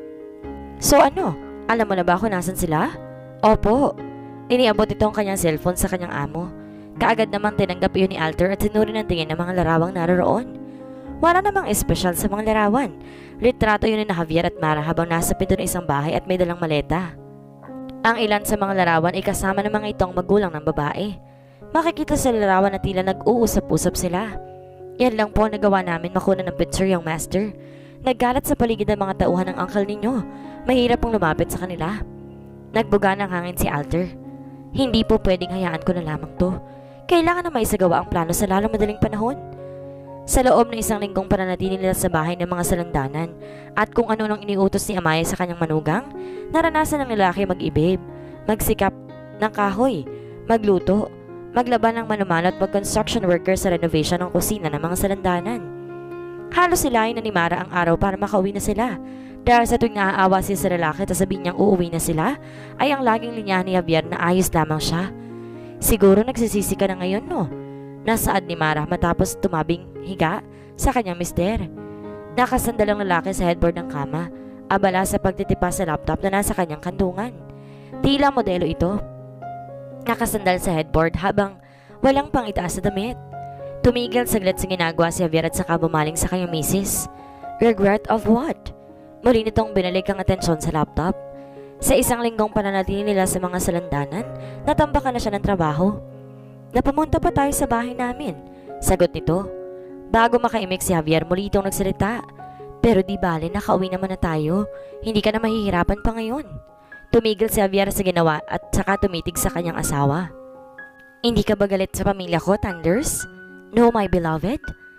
So ano, alam mo na ba kung nasan sila? Opo. Iniabot ito ang kanyang cellphone sa kanyang amo. Kaagad namang tinanggap iyon ni Alter at sinuri ng tingin ng mga larawang naroon. Wala namang espesyal sa mga larawan. Litrato yun ni na Javier at Mara habang nasa pinto ng isang bahay at may dalang maleta. Ang ilan sa mga larawan ay kasama ng mga itong magulang ng babae. Makikita sa larawan na tila nag-uusap-usap sila. Yan lang po nagawa namin makuna ng picture yung master. Naggalat sa paligid ng mga tauhan ng uncle ninyo. Mahirap pong lumapit sa kanila. Nagbuga ng hangin si Alter. Hindi po pwedeng hayaan ko na lamang to. Kailangan na maisagawa ang plano sa lalong madaling panahon. Sa loob ng isang linggong pananatili nila sa bahay ng mga salandanan at kung ano nang iniutos ni Amaya sa kanyang manugang, naranasan ng lalaki mag-ibib, magsikap ng kahoy, magluto, maglaban ng manumano at mag-construction worker sa renovation ng kusina ng mga salandanan. Halos sila ay nanimara ang araw para makauwi na sila. Dahil sa tuwing naaawa siya sa lalaki at sabihin niyang uuwi na sila, ay ang laging linya ni Javier na ayos lamang siya. Siguro nagsisisi ka na ngayon, no? Nasaad ni Mara matapos tumabing higa sa kanyang mister. Nakasandalang lalaki sa headboard ng kama, abala sa pagtitipa sa laptop na nasa kanyang kantungan. Tila modelo ito. nakasandal sa headboard habang walang pang itaas sa damit. Tumigil saglit sa ginagawa si Javier at saka bumaling sa kanyang misis. Regret of what? Muli nitong binalik ang atensyon sa laptop. Sa isang linggong pananatili nila sa mga salandanan, natambakan na siya ng trabaho. Napamunta pa tayo sa bahay namin, sagot nito. Bago makaimik si Javier, muli itong nagsalita. Pero di bale, nakauwi naman na tayo. Hindi ka na mahihirapan pa ngayon. Tumigil si Javier sa ginawa at saka tumitig sa kanyang asawa. Hindi ka ba galit sa pamilya ko, Thunders? No, my beloved?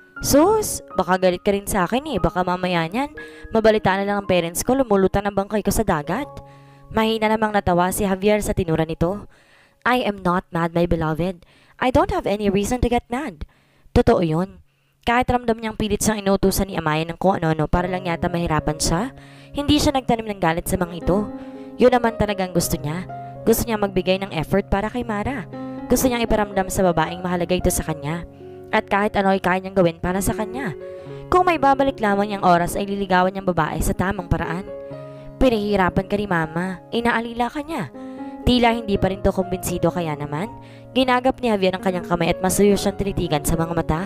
Sus, baka galit ka rin sa akin eh. Baka mamaya niyan, mabalitaan na lang ang parents ko, lumulutan ang bangkay ko sa dagat. Mahina namang natawa si Javier sa tinura nito. I am not mad, my beloved. I don't have any reason to get mad. Totoo yun. Kahit ramdam niyang pilit siyang inutusan ni Amaya ng kung ano-ano para lang yata mahirapan siya, hindi siya nagtanim ng galit sa mga ito. Yun naman talagang gusto niya. Gusto niya magbigay ng effort para kay Mara. Gusto niyang iparamdam sa babaeng mahalaga ito sa kanya. At kahit ano ay kaya niyang gawin para sa kanya. Kung may babalik lamang niyang oras ay liligawan niyang babae sa tamang paraan. Pinahihirapan ka ni Mama, inaalila ka niya. Tila hindi pa rin to kumbinsido kaya naman, ginagap ni Javier ang kanyang kamay at masuyo siyang tinitigan sa mga mata.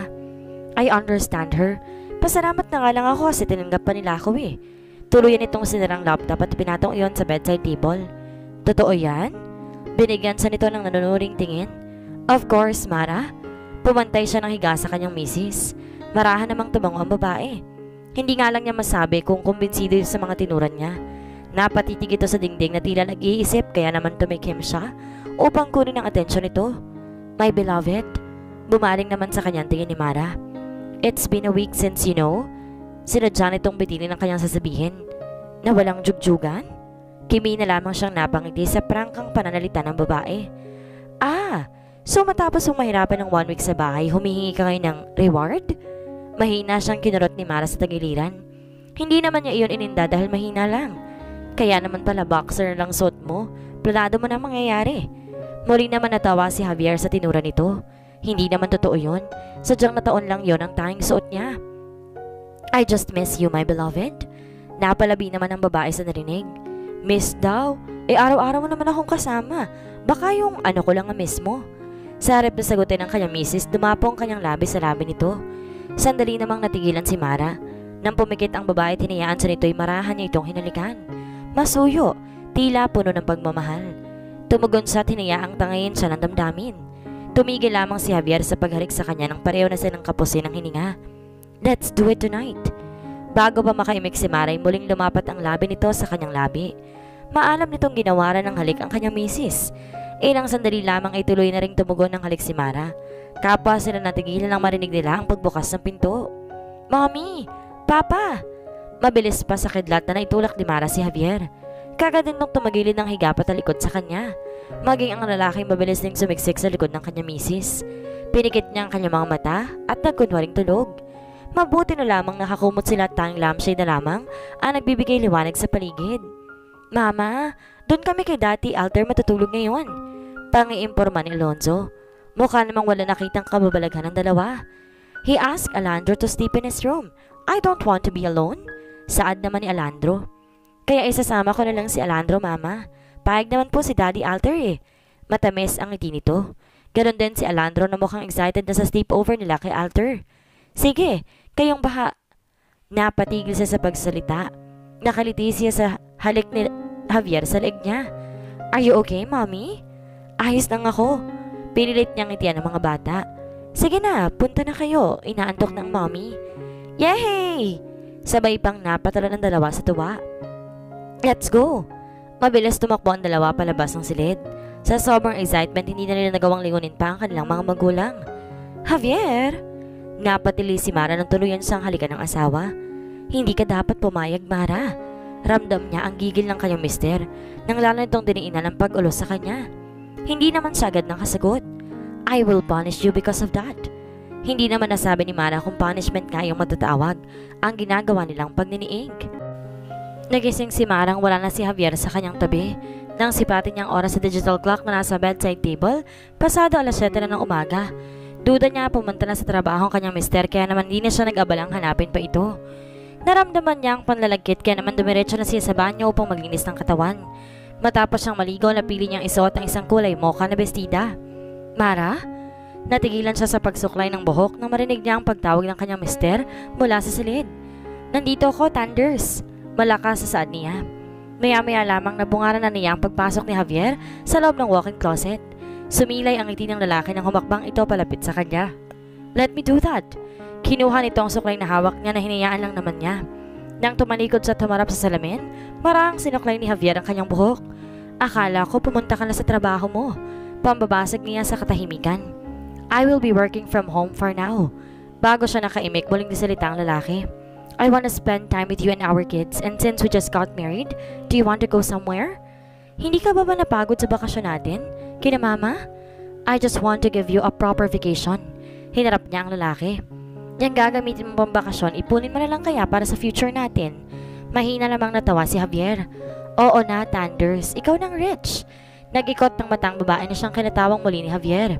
I understand her. Pasalamat na nga lang ako kasi tinanggap pa nila ako eh. Tuluyan itong sinirang laptop at pinatong iyon sa bedside table. Totoo yan? Binigyan sa nito ng nanunuring tingin. Of course, Mara. Pumantay siya ng higa sa kanyang misis. Marahan namang tumango ang babae. Hindi nga lang niya masabi kung kumbinsido sa mga tinuran niya. Napatitig ito sa dingding na tila nag-iisip kaya naman tumikim siya upang kunin ang atensyon nito. My beloved, bumaling naman sa kanyang tingin ni Mara. It's been a week since you know. Sinadya nitong bitinin ang kanyang sasabihin na walang jugjugan. Kimi na lamang siyang napangiti sa prangkang pananalita ng babae. Ah! So matapos mong mahirapan ng one week sa bahay, humihingi ka ngayon ng reward? Mahina siyang kinurot ni Mara sa tagiliran. Hindi naman niya iyon ininda dahil mahina lang. Kaya naman pala boxer lang suot mo, planado mo na mangyayari. Muli naman natawa si Javier sa tinura nito. Hindi naman totoo yun, sadyang nataon lang yon ang tanging suot niya. I just miss you, my beloved. Napalabi naman ang babae sa narinig. Miss daw? Eh araw-araw mo naman akong kasama. Baka yung ano ko lang ang miss mo. Sa harap na sagutin ng kanyang misis, dumapong kanyang labi sa labi nito. Sandali namang natigilan si Mara. Nang pumikit ang babae, tinayaan sa nito'y marahan niya itong hinalikan. Masuyo, tila puno ng pagmamahal. Tumugon sa tinayaang tangayin siya ng damdamin. Tumigil lamang si Javier sa paghalik sa kanya ng pareho na silang kapusin ng hininga. Let's do it tonight. Bago pa makaimik si Mara, muling lumapat ang labi nito sa kanyang labi. Maalam nitong ginawaran ng halik ang kanyang misis. Ilang sandali lamang ay tuloy na ring tumugon ng halik si Mara. Kapwa sila natigilan nang marinig nila ang pagbukas ng pinto. Mommy! Papa! Mabilis pa sa kidlat na naitulak ni Mara si Javier. Kagad din nung tumagilid ng higa patalikod sa kanya. Maging ang lalaki mabilis ding sumiksik sa likod ng kanyang misis. Pinikit niya ang kanyang mga mata at nagkunwaring tulog. Mabuti na lamang nakakumot sila at tanging lampshade na lamang ang nagbibigay liwanag sa paligid. Mama, doon kami kay Daddy Alter matutulog ngayon. Pangiimporma ni Alonzo. Mukha namang wala nakitang kababalaghan ng dalawa. He asked Alandro to sleep in his room. I don't want to be alone. Saad naman ni Alandro. Kaya isasama ko na lang si Alandro, Mama. Pahig naman po si Daddy Alter eh. Matamis ang ngiti nito. Ganon din si Alandro na mukhang excited na sa sleepover nila kay Alter. Sige, kayong baha. Napatigil siya sa pagsalita. Nakaliti siya sa halik ni Javier sa leg niya. Are you okay, Mommy? Ayos lang ako. Pinilit niyang ngitian ng mga bata. Sige na, punta na kayo. Inaantok ng Mommy. Yay! Sabay pang napatala ng dalawa sa tuwa. Let's go! Mabilis tumakbo ang dalawa palabas ng silid. Sa sobrang excitement, hindi na nila nagawang lingunin pa ang kanilang mga magulang. Javier! Napatili si Mara nang tuluyan siyang halikan ng asawa. Hindi ka dapat pumayag, Mara. Ramdam niya ang gigil ng kanyang mister nang lalo nitong diniinan ng pag-ulos sa kanya. Hindi naman siya agad nakasagot. I will punish you because of that. Hindi naman nasabi ni Mara kung punishment nga yung matatawag ang ginagawa nilang pagniniig. Nagising si Marang wala na si Javier sa kanyang tabi. Nang sipatin niyang oras sa digital clock na nasa bedside table, pasado alas siyete na ng umaga. Duda niya pumunta na sa trabaho ang kanyang mister kaya naman di na siya nag-abalang hanapin pa ito. Naramdaman niya ang panlalagkit kaya naman dumiretso na siya sa banyo upang maglinis ng katawan. Matapos siyang maligo, napili niyang isuot ang isang kulay mocha na bestida. Mara? Natigilan siya sa pagsuklay ng buhok nang marinig niya ang pagtawag ng kanyang mister mula sa silid. Nandito ako, Thunders. Malakas sa saad niya. Maya-maya lamang nabungaran na niya ang pagpasok ni Javier sa loob ng walk-in closet. Sumilay ang ngiti ng lalaki nang humakbang ito palapit sa kanya. Let me do that. Kinuha nito ang suklay na hawak niya na hinayaan lang naman niya. Nang tumalikod sa tumarap sa salamin, marang sinuklay ni Javier ang kanyang buhok. Akala ko pumunta ka na sa trabaho mo. Pambabasag niya sa katahimikan. I will be working from home for now. Bago siya nakaimik, muling disalita ang lalaki. I want to spend time with you and our kids, and since we just got married, do you want to go somewhere? Hindi ka ba ba napagod sa bakasyon natin? Kina mama? I just want to give you a proper vacation. Hinarap niya ang lalaki. Yang gagamitin mo bang bakasyon, ipunin mo na lang kaya para sa future natin. Mahina namang natawa si Javier. Oo na, Thunders, ikaw nang rich. Nag-ikot ng matang babae na siyang kinatawang muli ni Javier.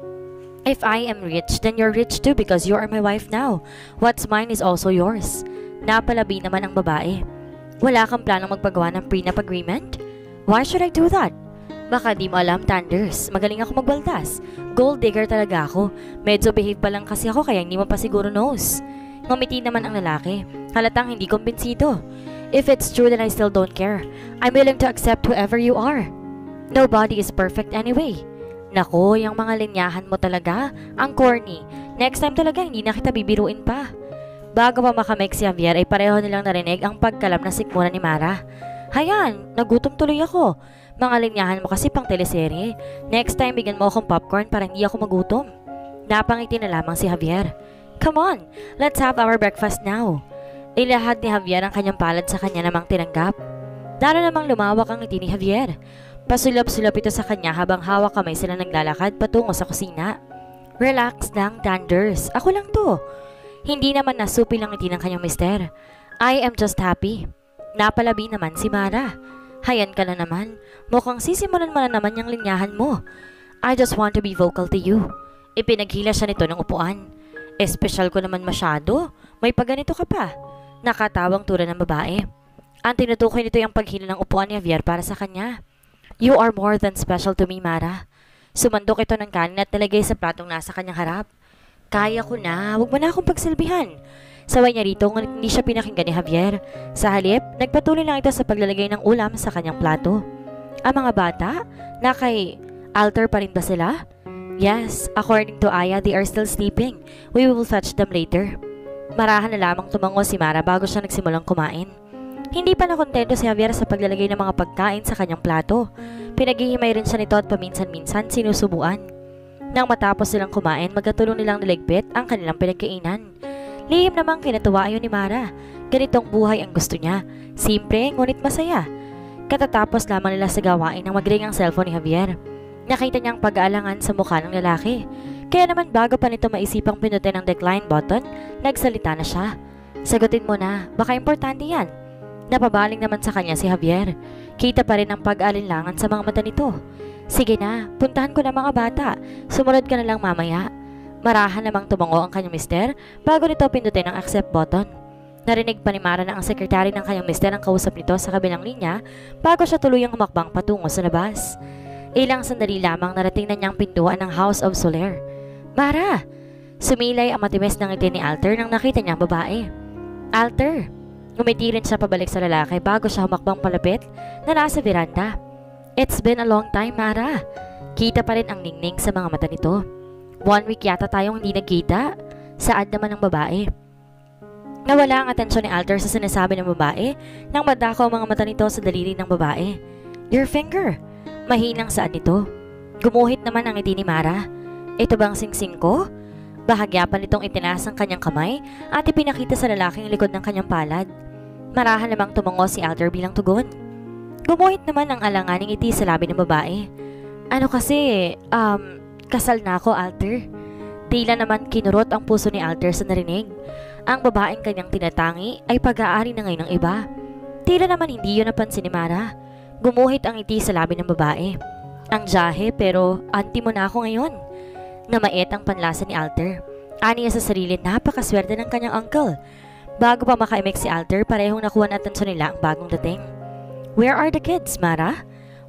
If I am rich, then you're rich too because you are my wife now. What's mine is also yours. Napalabi naman ang babae. Wala kang planong magpagawa ng prenup agreement? Why should I do that? Baka di mo alam, Thunders. Magaling ako magbaldas. Gold digger talaga ako. Medyo behave pa lang kasi ako kaya hindi mo pa siguro knows. Ngumiti naman ang lalaki. Halatang hindi kumbinsido. If it's true, then I still don't care. I'm willing to accept whoever you are. Nobody is perfect anyway. Nako, yung mga linyahan mo talaga, ang corny. Next time talaga, hindi na kita bibiruin pa. Bago pa makamake si Javier ay pareho nilang narinig ang pagkalam na sikmura ni Mara. Hayan, nagutom tuloy ako. Mga linyahan mo kasi pang teleserye. Next time, bigyan mo akong popcorn para hindi ako magutom. Napangiti na lamang si Javier. Come on, let's have our breakfast now. Ilahad ni Javier ang kanyang palad sa kanya namang tinanggap. Lalo namang lumawak ang ngiti ni Javier. Pasulap-sulap ito sa kanya habang hawak kamay sila naglalakad patungo sa kusina. Relax lang, Thunders. Ako lang to. Hindi naman nasupi lang ngiti ng kanyang mister. I am just happy. Napalabi naman si Mara. Hayan ka na naman. Mukhang sisimulan mo na naman yung linyahan mo. I just want to be vocal to you. Ipinaghila siya nito ng upuan. Espesyal ko naman masyado. May paganito ka pa. Nakatawang tura ng babae. Ang tinutukoy nito yung paghila ng upuan ni Javier para sa kanya. You are more than special to me, Mara. Sumandok ito ng kanin at nalagay sa platong nasa kanyang harap. Kaya ko na, huwag mo na akong pagsilbihan. Saway niya rito ngunit hindi siya pinakinggan ni Javier. Sa halip, nagpatuloy lang ito sa paglalagay ng ulam sa kanyang plato. Ang mga bata, na kay altar pa rin ba sila? Yes, according to Aya, they are still sleeping. We will fetch them later. Marahan na lamang tumango si Mara bago siya nagsimulang kumain. Hindi pa nakontento si Javier sa paglalagay ng mga pagkain sa kanyang plato. Pinaghihimay rin siya nito at paminsan-minsan sinusubuan. Nang matapos silang kumain, magkatulong nilang niligpit ang kanilang pinagkainan. Lihim namang kinatuwa ayon ni Mara. Ganitong buhay ang gusto niya. Simple, ngunit masaya. Katatapos lamang nila sa gawain nang magring ang cellphone ni Javier. Nakita niyang pag-aalangan sa mukha ng lalaki. Kaya naman bago pa nito maisipang pinutin ang decline button, nagsalita na siya. Sagutin mo na, baka importante yan. Napabaling naman sa kanya si Javier. Kita pa rin ang pag-alinlangan sa mga mata nito. Sige na, puntahan ko na mga bata. Sumunod ka na lang mamaya. Marahan namang tumango ang kanyang mister bago nito pindutin ang accept button. Narinig pa ni Mara na ang sekretary ng kanyang mister ang kausap nito sa kabilang linya bago siya tuluyang humakbang patungo sa labas. Ilang sandali lamang narating na niyang pintuan ng House of Soler. Mara! Sumilay ang matimis ng ngiti ni Alter nang nakita niyang babae. Alter! Ngumiti rin siya pabalik sa lalaki bago siya humakbang palapit na nasa veranda. It's been a long time, Mara. Kita pa rin ang ningning sa mga mata nito. One week yata tayong hindi nagkita. Saad naman ng babae. Nawala ang atensyon ni Alter sa sinasabi ng babae nang madako ang mga mata nito sa daliri ng babae. Your finger. Mahinang saad nito. Gumuhit naman ang ngiti ni Mara. Ito bang singsing ko? Bahagya pa nitong itinaas ang kanyang kamay at ipinakita sa lalaking likod ng kanyang palad. Marahan namang tumango si Alter bilang tugon. Gumuhit naman ang alanganing ngiti sa labi ng babae. Ano kasi, um, kasal na ako, Alter. Tila naman kinurot ang puso ni Alter sa narinig. Ang babaeng kanyang tinatangi ay pag-aari na ngayon ng iba. Tila naman hindi yun napansin ni Mara. Gumuhit ang ngiti sa labi ng babae. Ang jahe pero auntie mo na ako ngayon. Namait ang panlasa ni Alter. Aniya sa sarili napakaswerte ng kanyang uncle. Bago pa makaimik si Alter, parehong nakuha ng atensyon nila ang bagong dating. Where are the kids, Mara?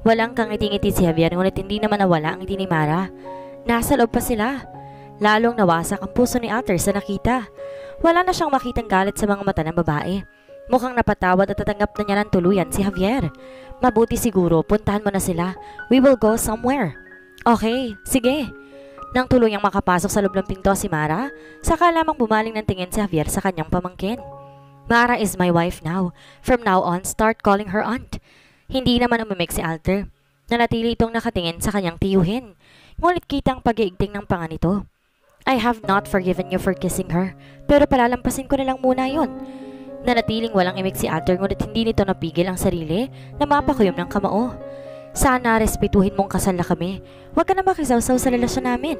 Walang kangiti-ngiti si Javier ngunit hindi naman nawala ang ngiti ni Mara. Nasa loob pa sila. Lalong nawasak ang puso ni Alter sa nakita. Wala na siyang makitang galit sa mga mata ng babae. Mukhang napatawad at tatanggap na niya ng tuluyan si Javier. Mabuti siguro, puntahan mo na sila. We will go somewhere. Okay, sige. Nang tuluyang makapasok sa loob ng pinto si Mara, saka lamang bumaling ng tingin si Javier sa kanyang pamangkin. Mara is my wife now. From now on, start calling her aunt. Hindi naman umimik si Alter. Nanatili itong nakatingin sa kanyang tiyuhin. Ngunit kitang pag-iigting ng panga nito. I have not forgiven you for kissing her, pero palalampasin ko na lang muna yon. Nanatiling walang imik si Alter ngunit hindi nito napigil ang sarili na mapakuyom ng kamao. Sana respetuhin mong kasal na kami. Huwag ka na makisawsaw sa relasyon namin.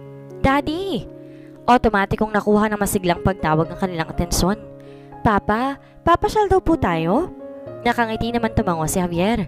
Daddy! Automatikong nakuha ng masiglang pagtawag ng kanilang atensyon. Papa, papasyal daw po tayo? Nakangiti naman tumango si Javier.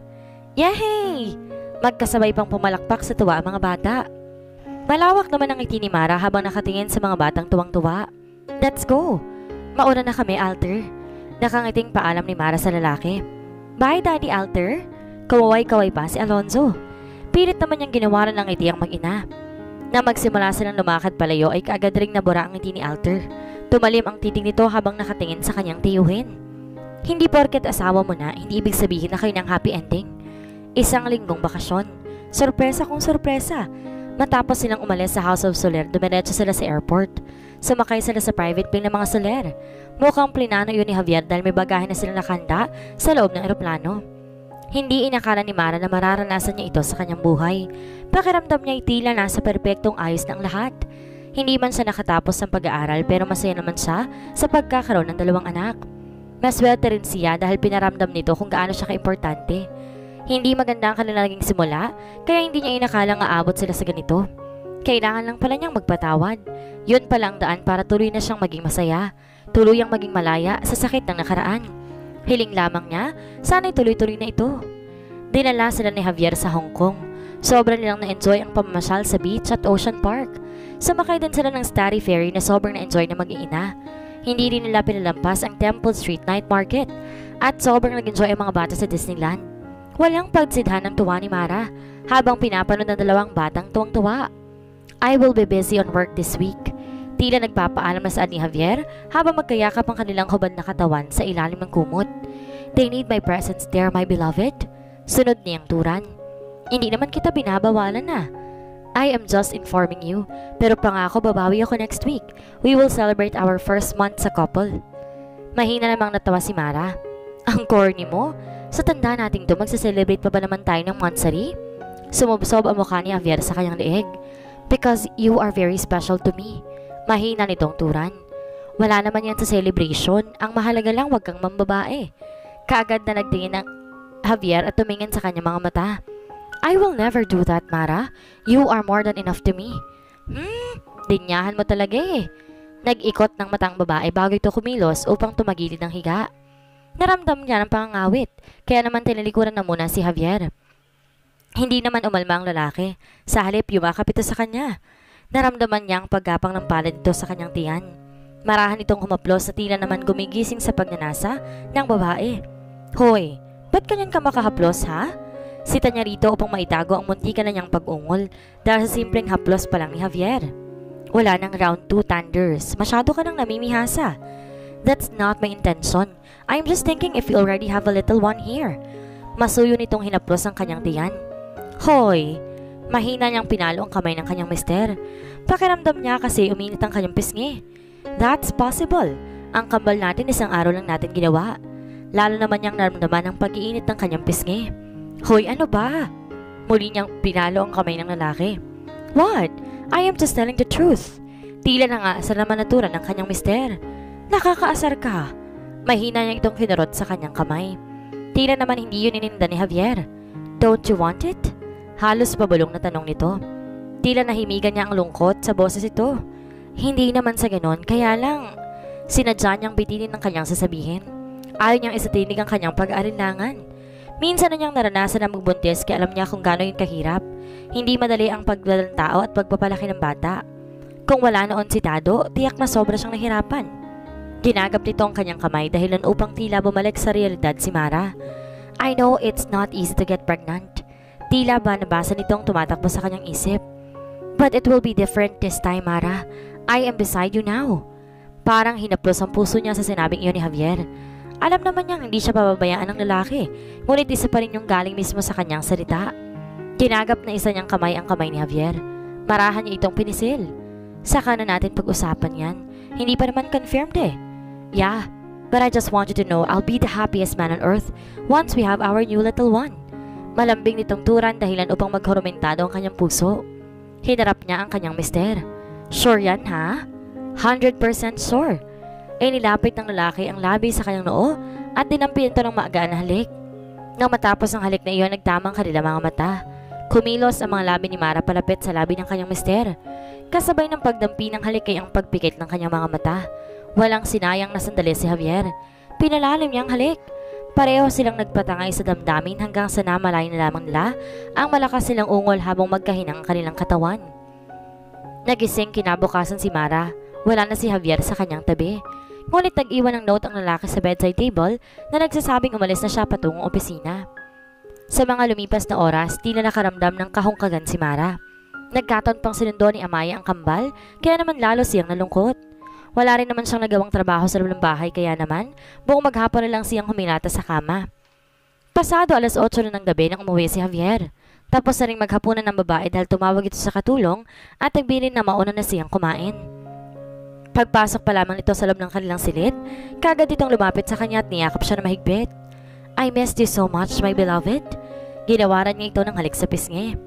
Yehey! Magkasabay pang pumalakpak sa tuwa ang mga bata. Malawak naman ang ngiti ni Mara habang nakatingin sa mga batang tuwang-tuwa. Let's go! Mauna na kami, Alter. Nakangiting paalam ni Mara sa lalaki. Bye, Daddy Alter. Kawaway-kaway pa si Alonzo. Pilit naman niyang ginawaran ng ngiti ang mag-ina. Na magsimula silang lumakad palayo ay kaagad ring nabura ang ngiti ni Alter. Tumalim ang titig nito habang nakatingin sa kanyang tiyuhin. Hindi porket asawa mo na, hindi ibig sabihin na kayo ng happy ending. Isang linggong bakasyon. Sorpresa kung sorpresa. Matapos silang umalis sa House of Soler, dumiretso sila sa airport. Sumakay sila sa private plane ng mga Soler. Mukhang plinano yun ni Javier dahil may bagahe na silang nakahanda sa loob ng eroplano. Hindi inakala ni Mara na mararanasan niya ito sa kanyang buhay. Pakiramdam niya ay tila nasa perpektong ayos ng lahat. Hindi man siya nakatapos ng pag-aaral pero masaya naman siya sa pagkakaroon ng dalawang anak. Maswerte rin siya dahil pinaramdam nito kung gaano siya kaimportante. Hindi maganda ang kanilang naging simula kaya hindi niya inakalang aabot sila sa ganito. Kailangan lang pala niyang magpatawad. Yun pala ang daan para tuloy na siyang maging masaya. Tuluyang maging malaya sa sakit ng nakaraan. Hiling lamang niya, sana'y tuloy-tuloy na ito. Dinala sila ni Javier sa Hong Kong. Sobrang nilang na-enjoy ang pamamasyal sa beach at Ocean Park. Sumakay din sila ng Starry Ferry na sobrang na-enjoy na mag-iina. Hindi rin nila pinalampas ang Temple Street Night Market at sobrang nag-enjoy ang mga bata sa Disneyland. Walang pagsidhan ng tuwa ni Mara habang pinapanood ng dalawang batang tuwang-tuwa. I will be busy on work this week. Tila nagpapaalam na saan ni Javier habang magkayakap ang kanilang hubad na katawan sa ilalim ng kumot. They need my presence there, my beloved. Sunod niyang turan. Hindi naman kita binabawalan na. I am just informing you, pero pangako babawi ako next week. We will celebrate our first month sa couple. Mahina namang natawa si Mara. Ang corny mo? Sa tanda nating to, magsa-celebrate pa ba naman tayo ng monthsary? Sumubsob ang mukha ni Javier sa kanyang leeg. Because you are very special to me. Mahina nitong turan. Wala naman yan sa celebration. Ang mahalaga lang wag kang mambabae. Kaagad na nagtingin ng Javier at tumingin sa kanyang mga mata. I will never do that, Mara. You are more than enough to me. Hmm, linyahan mo talaga eh. Nag-ikot ng matang babae bago ito kumilos upang tumagilid ng higa. Naramdam niya ng pangangawit, kaya naman tinalikuran na muna si Javier. Hindi naman umalma ang lalaki. Sa halip, yumakap ito sa kanya. Naramdaman niya ang paggapang ng palad ito sa kanyang tiyan. Marahan itong humaplos sa tila naman gumigising sa pagnanasa ng babae. Hoy, ba't kanyan ka makahaplos ha? Sita niya rito upang maitago ang muntika na niyang pag-ungol dahil sa simpleng haplos pa lang ni Javier. Wala nang round two thunders. Masyado ka nang namimihasa. That's not my intention. I'm just thinking if you already have a little one here. Masuyo nitong hinaplos ang kanyang tiyan. Hoy! Mahina niyang pinalo ang kamay ng kanyang mister. Pakiramdam niya kasi uminit ang kanyang pisngi. That's possible. Ang kambal natin isang araw lang natin ginawa. Lalo naman niyang naramdaman ang pag-iinit ng kanyang pisngi. Hoy, ano ba? Muli niyang pinalo ang kamay ng lalaki. What? I am just telling the truth. Tila na nga sa naman naturan ng kanyang mister. Nakakaasar ka. Mahina niyang itong kinurot sa kanyang kamay. Tila naman hindi yun ininda ni Javier. Don't you want it? Halos pabulong na tanong nito. Tila nahimigan niya ang lungkot sa boses ito. Hindi naman sa ganon, kaya lang sinadya niyang bitinin ng kanyang sasabihin. Ayaw niyang isatinig ang kanyang pag-aalinlangan. Minsan na niyang naranasan na magbuntis kaya alam niya kung gaano yun kahirap. Hindi madali ang paglalang tao at pagpapalaki ng bata. Kung wala noon si Tado, tiyak na sobra siyang nahirapan. Ginagap nito ang kanyang kamay dahilan upang tila bumalik sa realidad si Mara. I know it's not easy to get pregnant. Tila ba nabasa nito ang tumatakbo sa kanyang isip. But it will be different this time, Mara. I am beside you now. Parang hinaplos ang puso niya sa sinabing iyon ni Javier. Alam naman niyang hindi siya pababayaan ng lalaki, ngunit isa pa rin yung galing mismo sa kanyang salita. Kinagap na isa niyang kamay ang kamay ni Javier. Marahan niya itong pinisil. Saka na natin pag-usapan yan. Hindi pa naman confirmed eh. Yeah, but I just want you to know I'll be the happiest man on earth once we have our new little one. Malambing nitong turan dahilan upang maghurumentado ang kanyang puso. Hinarap niya ang kanyang mister. Sure yan ha? one hundred percent sure. Ay nilapit ng lalaki ang labi sa kanyang noo at dinampian ito ng maagaan na halik. Nang matapos ang halik na iyon, nagtamang kanila mga mata. Kumilos ang mga labi ni Mara palapit sa labi ng kanyang mister. Kasabay ng pagdampi ng halik ay ang pagpikit ng kanyang mga mata. Walang sinayang na sandali si Javier. Pinalalim niya ang halik. Pareho silang nagpatangay sa damdamin hanggang sa namalay na lamang nila ang malakas silang ungol habang magkahinang ang kanilang katawan. Nagising kinabukasan si Mara. Wala na si Javier sa kanyang tabi. Ngunit nag-iwan ng note ang lalaki sa bedside table na nagsasabing umalis na siya patungong opisina. Sa mga lumipas na oras, tila nakaramdam ng kahungkagan si Mara. Nagkataon pang sinundo ni Amaya ang kambal, kaya naman lalo siyang nalungkot. Wala rin naman siyang nagawang trabaho sa loob ng bahay, kaya naman buong maghapon na lang siyang humilata sa kama. Pasado alas otso na ng gabi nang umuwi si Javier. Tapos na rin maghapunan ng babae dahil tumawag ito sa katulong at nagbilin na mauna na siyang kumain. Pagpasok pa lamang nito sa loob ng kanilang silid, kagad itong lumapit sa kanya at niyakap siya na mahigpit. I missed you so much, my beloved. Ginawaran niya ito ng halik sa pisngi.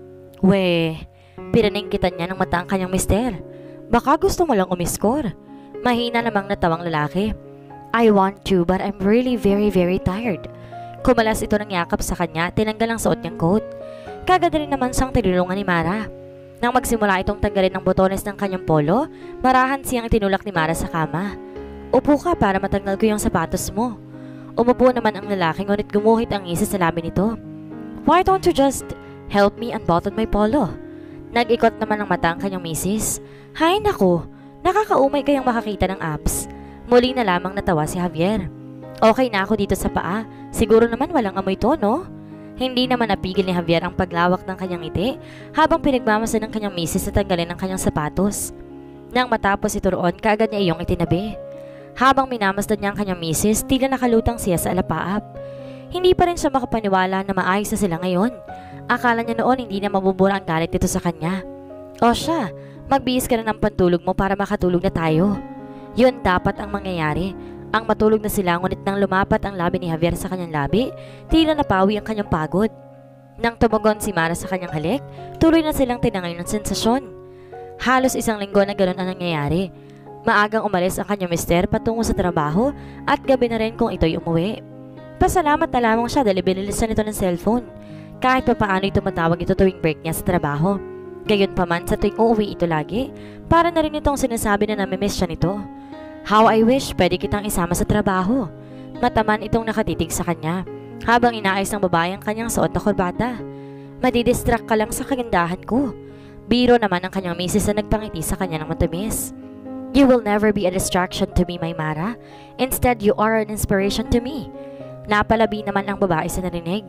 We, pinaningkitan niya ng mata ang kanyang mister. Baka gusto mo lang umiskor. Mahina namang natawang lalaki. I want you but I'm really very very tired. Kumalas ito ng yakap sa kanya at tinanggal ang suot niyang coat. Kagad rin naman siyang tinulungan ni Mara. Nang magsimula itong tanggalin ang botones ng kanyang polo, marahan siyang itinulak ni Mara sa kama. Upo ka para matanggal ko yung sapatos mo. Umupo naman ang lalaki ngunit gumuhit ang ngisi sa labi nito. Why don't you just help me unbutton my polo? Nag-ikot naman ang mata ang kanyang misis. Hay naku, nakakaumay kayang makakita ng abs. Muli na lamang natawa si Javier. Okay na ako dito sa paa. Siguro naman walang amoy to, no? Hindi naman napigil ni Javier ang paglawak ng kanyang ngiti habang pinagmamasan ng kanyang misis sa tanggalin ng kanyang sapatos. Nang matapos ito roon, kaagad niya iyong itinabi. Habang minamasdan niya ang kanyang misis, tila nakalutang siya sa alapaap. Hindi pa rin siya makapaniwala na maayos na sila ngayon. Akala niya noon hindi na mabubura ang galit dito sa kanya. O siya, magbihis ka na ng pantulog mo para makatulog na tayo. Yun dapat ang mangyayari. Ang matulog na sila ngunit nang lumapat ang labi ni Javier sa kanyang labi, tila napawi ang kanyang pagod. Nang tumugon si Mara sa kanyang halik, tuloy na silang tinangay ng sensasyon. Halos isang linggo na ganoon ang nangyayari. Maagang umalis ang kanyang mister patungo sa trabaho at gabi na rin kung ito'y umuwi. Pasalamat na lamang siya dahil binilisan ito ng cellphone. Kahit pa paano ito matawag ito tuwing break niya sa trabaho. Gayon pa man sa tuwing uuwi ito lagi, para na rin itong sinasabi na namimiss siya nito. How I wish pwede kitang isama sa trabaho. Mataman itong nakatitig sa kanya habang inaayos ng babae ang kanyang suot na kurbata. Madidistract ka lang sa kagandahan ko. Biro naman ang kanyang misis na nagpangiti sa kanya ng matamis. You will never be a distraction to me, my Mara. Instead, you are an inspiration to me. Napalabi naman ang babae sa narinig.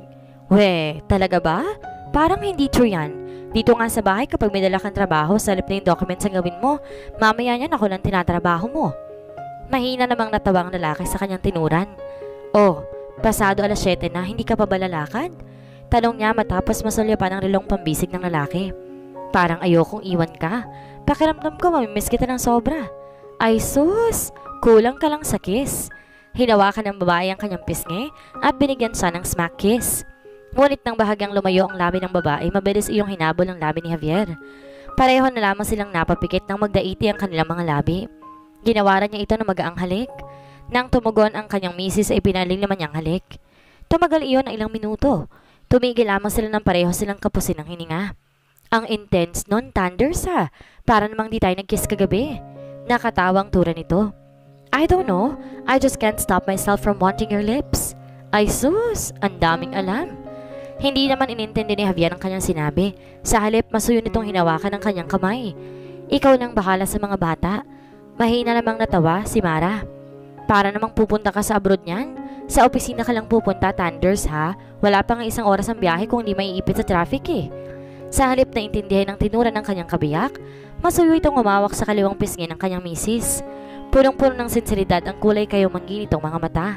We, talaga ba? Parang hindi true yan. Dito nga sa bahay kapag may dala kang trabaho, salip na yung documents ang gawin mo. Mamaya niyan ako lang tinatrabaho mo. Mahina namang natawa ang lalaki sa kanyang tinuran. Oh, pasado alas siyete na, hindi ka pa ba lalakad? Tanong niya matapos masulyapan ang relong pambisig ng lalaki. Parang ayokong iwan ka. Pakiramdam ko mamimiss kita ng sobra. Ay sus, kulang ka lang sa kiss. Hinawakan ng babae ang kanyang pisngi at binigyan siya ng smack kiss. Ngunit nang bahagyang lumayo ang labi ng babae, mabilis iyong hinabol ang labi ni Javier. Pareho na lamang silang napapikit nang magdaiti ang kanilang mga labi. Ginawaran niya ito na magaang halik. Nang tumugon ang kanyang misis ay pinaling naman niyang halik. Tumagal iyon ng ilang minuto. Tumigil lamang sila ng pareho silang kapusin ng hininga. Ang intense nun, thunders ha. Para namang di tayo nag-kiss kagabi. Nakatawang tura nito. I don't know. I just can't stop myself from wanting your lips. Ay sus, ang daming alam. Hindi naman inintindi ni Javier ang kanyang sinabi. Sa halip, masuyo nitong hinawakan ng kanyang kamay. Ikaw nang bahala sa mga bata. Mahina namang natawa si Mara. Para namang pupunta ka sa abroad niyan? Sa opisina ka lang pupunta, Thunders ha? Wala pa nga isang oras ang biyahe kung hindi maiipit sa traffic eh. Sa halip na intindihin ang tinura ng kanyang kabiyak, masuyo itong umawak sa kaliwang pisngi ng kanyang misis. Punong-puno ng sinseridad ang kulay kayo manggi nitong mga mata.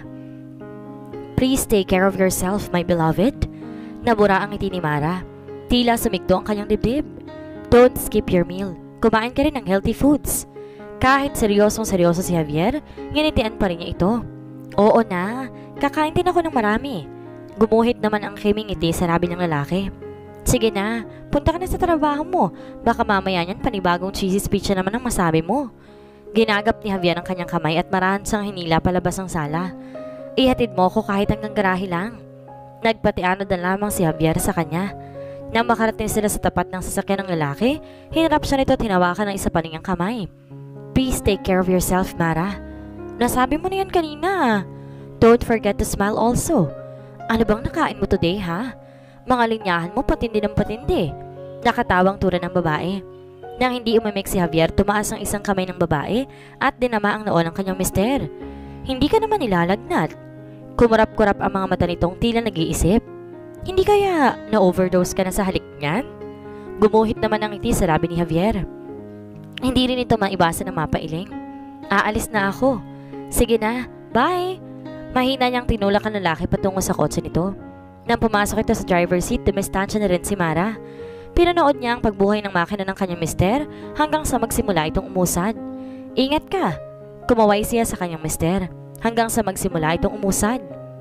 Please take care of yourself, my beloved. Nabura ang ngiti ni Mara. Tila sumigdo ang kanyang dibdib. Don't skip your meal. Kumain ka rin ng healthy foods. Kahit seryosong seryoso si Javier, nginitian pa rin niya ito. Oo na, kakain din ako ng marami. Gumuhit naman ang kiming ngiti sa labi ng lalaki. Sige na, punta ka na sa trabaho mo. Baka mamaya niyan panibagong cheesy speech na naman ang masabi mo. Ginagap ni Javier ang kanyang kamay at marahan siyang hinila palabas ng sala. Ihatid mo ko kahit hanggang garahe lang. Nagpatiano din lamang si Javier sa kanya. Nang makarating sila sa tapat ng sasakyan ng lalaki, hinarap siya nito at hinawakan ng isa pa niyang kamay. Please take care of yourself, Mara. Nasabi mo na yan kanina. Don't forget to smile also. Ano bang nakain mo today, ha? Mga linyahan mo patindi ng patindi. Nakatawang tura ng babae. Nang hindi umimik si Javier, tumaas ang isang kamay ng babae at dinama ang noo ng kanyang mister. Hindi ka naman nilalagnat. Kumurap-kurap ang mga mata nitong tila nag-iisip. Hindi kaya na-overdose ka na sa halik niyan? Gumuhit naman ang ngiti sa labi ni Javier. Hindi rin ito maibasa ng mapailing. Aalis na ako. Sige na, bye. Mahina niyang tinulak ang lalaki patungo sa kotse nito. Nang pumasok ito sa driver's seat, dumistansya na rin si Mara. Pinanood niya ang pagbuhay ng makina ng kanyang mister hanggang sa magsimula itong umusad. Ingat ka! Kumaway siya sa kanyang mister hanggang sa magsimula itong umusad.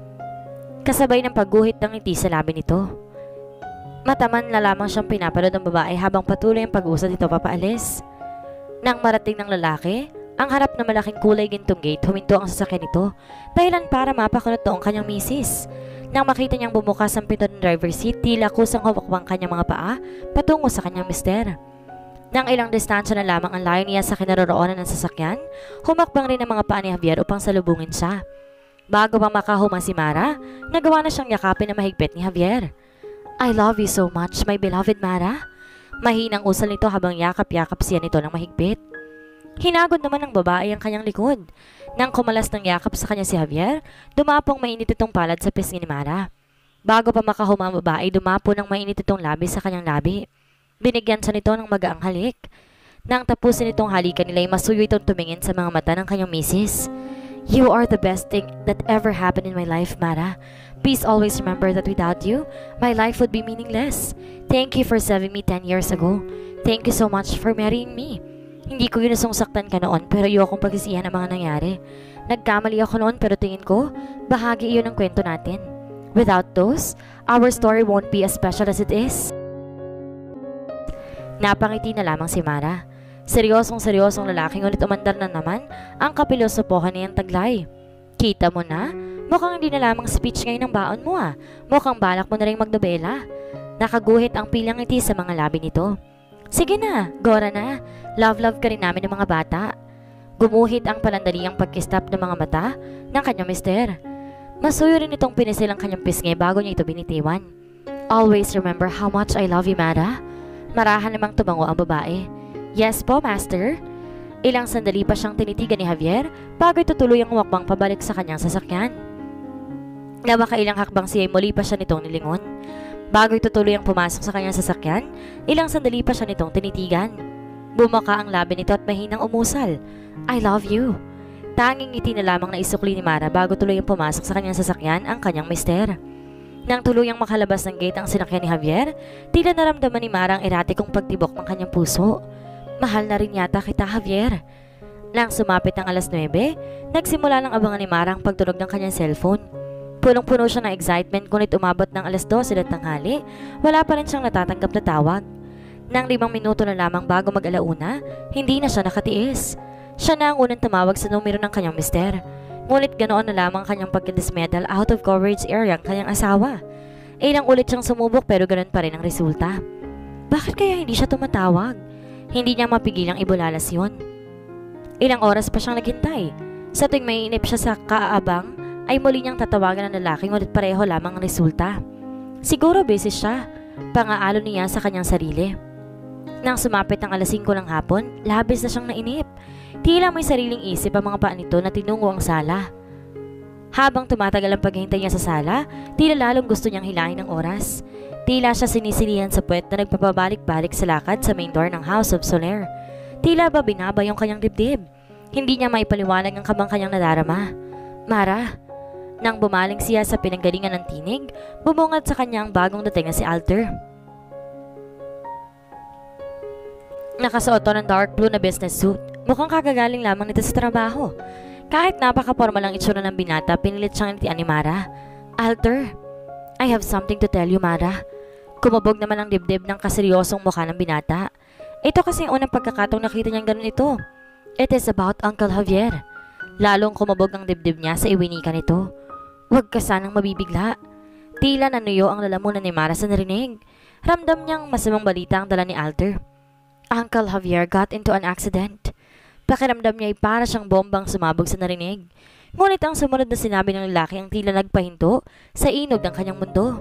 Kasabay ng pagguhit ng ngiti sa labi nito. Mataman na lamang siyang pinapanood ng babae habang patuloy ang pag-usad nito papaalis. Nang marating ng lalaki, ang harap na malaking kulay gintong gate, huminto ang sasakyan nito dahilan para mapakunot noong kanyang misis. Nang makita niyang bumukas ang pinto ng driver's seat, tila kusang hawak kanyang mga paa patungo sa kanyang mister. Nang ilang distansya na lamang ang layo niya sa kinaroroonan ng sasakyan, humakbang rin ang mga paa ni Javier upang salubungin siya. Bago pang makahuma si Mara, nagawa na siyang yakapin na mahigpit ni Javier. I love you so much, my beloved Mara. Mahinang usal nito habang yakap-yakap siya nito ng mahigpit. Hinagod naman ng babae ang kanyang likod. Nang kumalas ng yakap sa kanya si Javier, dumapong mainit itong palad sa pisngi ni Mara. Bago pa makahuma ang babae, dumapo ng mainit itong labi sa kanyang labi. Binigyan siya nito ng magaang halik. Nang tapusin itong halikan nila, ay masuyo itong tumingin sa mga mata ng kanyang misis. You are the best thing that ever happened in my life, Mara. Please always remember that without you, my life would be meaningless. Thank you for saving me ten years ago. Thank you so much for marrying me. Hindi ko yun nasungsaktan ka noon pero ayokong pagsisihan ang mga nangyari. Nagkamali ako noon pero tingin ko, bahagi iyon ng kwento natin. Without those, our story won't be as special as it is. Napangiti na lamang si Mara. Seryosong-seryosong lalaki ngunit umandar na naman ang kapilosopohan niyang taglay. Kita mo na? Mukhang hindi na lamang speech ngayon ng baon mo ah. Mukhang balak mo na rin magdobela. Nakaguhit ang pilang ngiti sa mga labi nito. Sige na, gora na. Love-love ka rin namin ng mga bata. Gumuhit ang palandaliang pagkistap ng mga mata ng kanyang mister. Masuyo rin itong pinisil ang kanyang pisngi bago niya ito binitiwan. Always remember how much I love you, Mara. Marahan namang tumango ang babae. Yes po, master. Ilang sandali pa siyang tinitigan ni Javier bago ito tuluyang humakbang pabalik sa kanyang sasakyan. Na makailang hakbang siya ay muli pa siya nitong nilingon. Bago ito tuluyang pumasok sa kanyang sasakyan, ilang sandali pa siya nitong tinitigan. Bumaka ang labi nito at mahinang umusal. I love you. Tanging ngiti na lamang na isukli ni Mara bago tuluyang pumasok sa kanyang sasakyan ang kanyang mister. Nang tuluyang makalabas ng gate ang sinakyan ni Javier, tila naramdaman ni Mara ang eratikong pagtibok ng kanyang puso. Mahal na rin yata kita, Javier. Nang sumapit ang alas nuwebe, nagsimula ng abangan ni Mara ang pagtunog ng kanyang cellphone. Punong-puno siya ng excitement ngunit umabot ng alas dose ng tanghali, wala pa rin siyang natatanggap na tawag. Nang limang minuto na lamang bago mag-alauna, hindi na siya nakatiis. Siya na ang unang tumawag sa numero ng kanyang mister. Ngunit ganoon na lamang kanyang pagkadismedal out of coverage area ang kanyang asawa. Ilang ulit siyang sumubok pero ganoon pa rin ang resulta. Bakit kaya hindi siya tumatawag? Hindi niya mapigilang ibulalas yun. Ilang oras pa siyang naghintay. Sa tuwing maiinip siya sa kaabang, ay muli niyang tatawagan ng lalaki ngunit pareho lamang ang resulta. Siguro busy siya. Pangaalo niya sa kanyang sarili. Nang sumapit ang alas singko ng hapon, labis na siyang nainip. Tila may sariling isip ang mga paa nito na tinungo ang sala. Habang tumatagal ang paghihintay niya sa sala, tila lalong gusto niyang hilahin ang oras. Tila siya sinisilihan sa puwet na nagpapabalik-balik sa lakad sa main door ng House of Soler. Tila ba binaba yung kanyang dibdib? Hindi niya maipaliwanag ang kabang kanyang nadarama. Mara. Nang bumaling siya sa pinanggalingan ng tinig, bumungad sa kanya ang bagong dating na si Alter. Nakasuot ng dark blue na business suit. Mukhang kakagaling lamang nito sa trabaho. Kahit napaka-formal ang itsura ng binata, pinilit siyang initian ni Mara. Alter, I have something to tell you, Mara. Kumabog naman ang dibdib ng kaseryosong mukha ng binata. Ito kasi ang unang pagkakataong nakita niyang ganun ito. It is about Uncle Javier. Lalong kumabog ang dibdib niya sa iwinika nito. Huwag ka sanang mabibigla. Tila nanuyo ang lalamunan ni Mara sa narinig. Ramdam niyang masamang balita ang dala ni Alter. Uncle Javier got into an accident. Pakiramdam niya ay para siyang bombang sumabog sa narinig. Ngunit ang sumunod na sinabi ng lalaki ang tila nagpahinto sa inog ng kanyang mundo.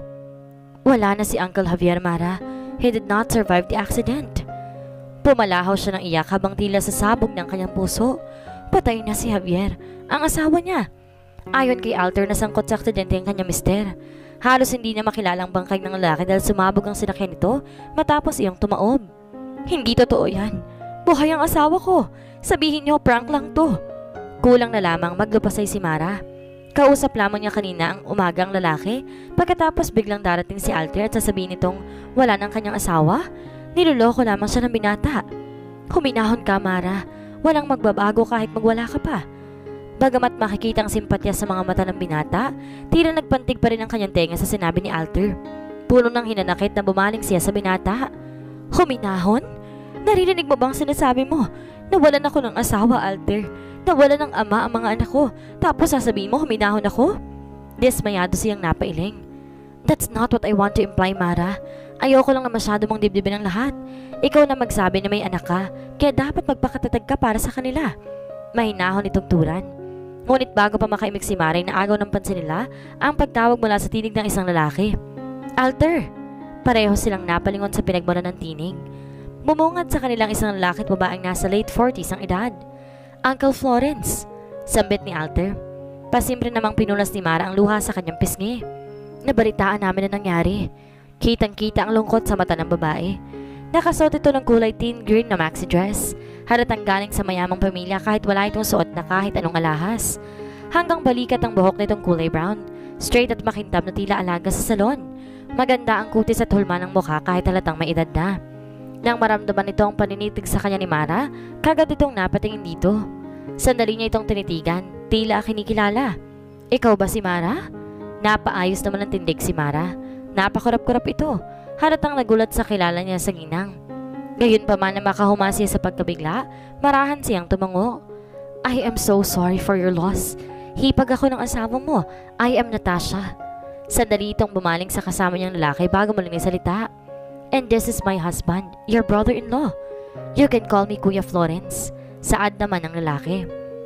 Wala na si Uncle Javier, Mara. He did not survive the accident. Pumalahaw siya ng iyak habang tila sasabog ng kanyang puso. Patay na si Javier, ang asawa niya. Ayon kay Alter na sangkot sa aksidente ang kanyang mister. Halos hindi na makilala ang bangkay ng lalaki dahil sumabog ang sinakyan nito matapos iyang tumaob. Hindi totoo yan. Buhay ang asawa ko. Sabihin niyo, prank lang to. Kulang na lamang maglupasay si Mara. Kausap lamang niya kanina ang umagang lalaki pagkatapos biglang darating si Alter at sasabihin nitong wala ng kanyang asawa. Niloloko lamang siya ng binata. Huminahon ka, Mara. Walang magbabago kahit magwala ka pa. Bagamat makikita ang simpatya sa mga mata ng binata, tila nagpantig pa rin ang kanyang tenga sa sinabi ni Alter. Puno ng hinanakit na bumaling siya sa binata. Huminahon? Naririnig mo bang sinasabi mo? Nawalan ako ng asawa, Alter. Nawalan ng ama ang mga anak ko. Tapos sasabihin mo huminahon ako? Dismayado siyang napailing. That's not what I want to imply, Mara. Ayoko lang na masyado mong dibdibin ang lahat. Ikaw na magsabi na may anak ka, kaya dapat magpakatatag ka para sa kanila. Mahinahon itong turan. Ngunit bago pa makaimik si Mara, na agaw ng pansin nila ang pagtawag mula sa tinig ng isang lalaki. Alter! Pareho silang napalingon sa pinagmula ng tinig. Bumungad sa kanilang isang lalaki at babaeng nasa late forties ang edad. Uncle Florence, sambit ni Alter. Pasimple namang pinunas ni Mara ang luha sa kanyang pisngi. Nabalitaan namin na nangyari. Kitang-kita ang lungkot sa mata ng babae. Nakasuot ito ng kulay teen green na maxi dress. Halatang galing sa mayamang pamilya kahit wala itong suot na kahit anong alahas. Hanggang balikat ang buhok nitong kulay brown. Straight at makintab na tila alaga sa salon. Maganda ang kutis at hulma ng mukha kahit halatang may edad na. Nang maramdaman nito ang paninitig sa kanya ni Mara, kagad itong napatingin dito. Sandali niya itong tinitigan, tila kinikilala. Ikaw ba si Mara? Napaayos naman ang tindig si Mara. Napakurap-kurap ito. Halatang nagulat sa kilala niya sa ginang. Gayon pa man na makahuma siya sa pagkabigla, marahan siyang tumango. I am so sorry for your loss. Hipag ako ng asawa mo. I am Natasha. Sandali itong bumaling sa kasama niyang lalaki bago muling salita. And this is my husband, your brother-in-law. You can call me Kuya Florence. Saad naman ang lalaki.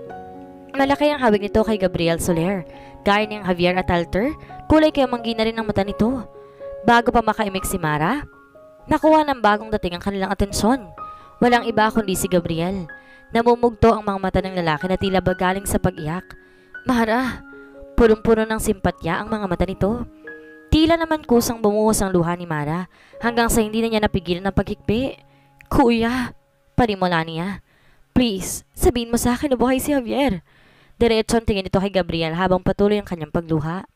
Malaki ang hawig nito kay Gabriel Soler. Gaya niyang Javier at Alter, kulay kaya manggi na rin ang mata nito. Bago pa makaimik si Mara, nakuha ng bagong dating ang kanilang atensyon. Walang iba kundi si Gabriel. Namumugto ang mga mata ng lalaki na tila bagaling sa pag-iyak. Mara, punong-puno ng simpatya ang mga mata nito. Tila naman kusang bumuhos ang luha ni Mara hanggang sa hindi na niya napigilan ng paghikbi. Kuya, panimula niya. Please, sabihin mo sa akin na buhay si Javier. Diretsong tingin ito kay Gabriel habang patuloy ang kanyang pagluha.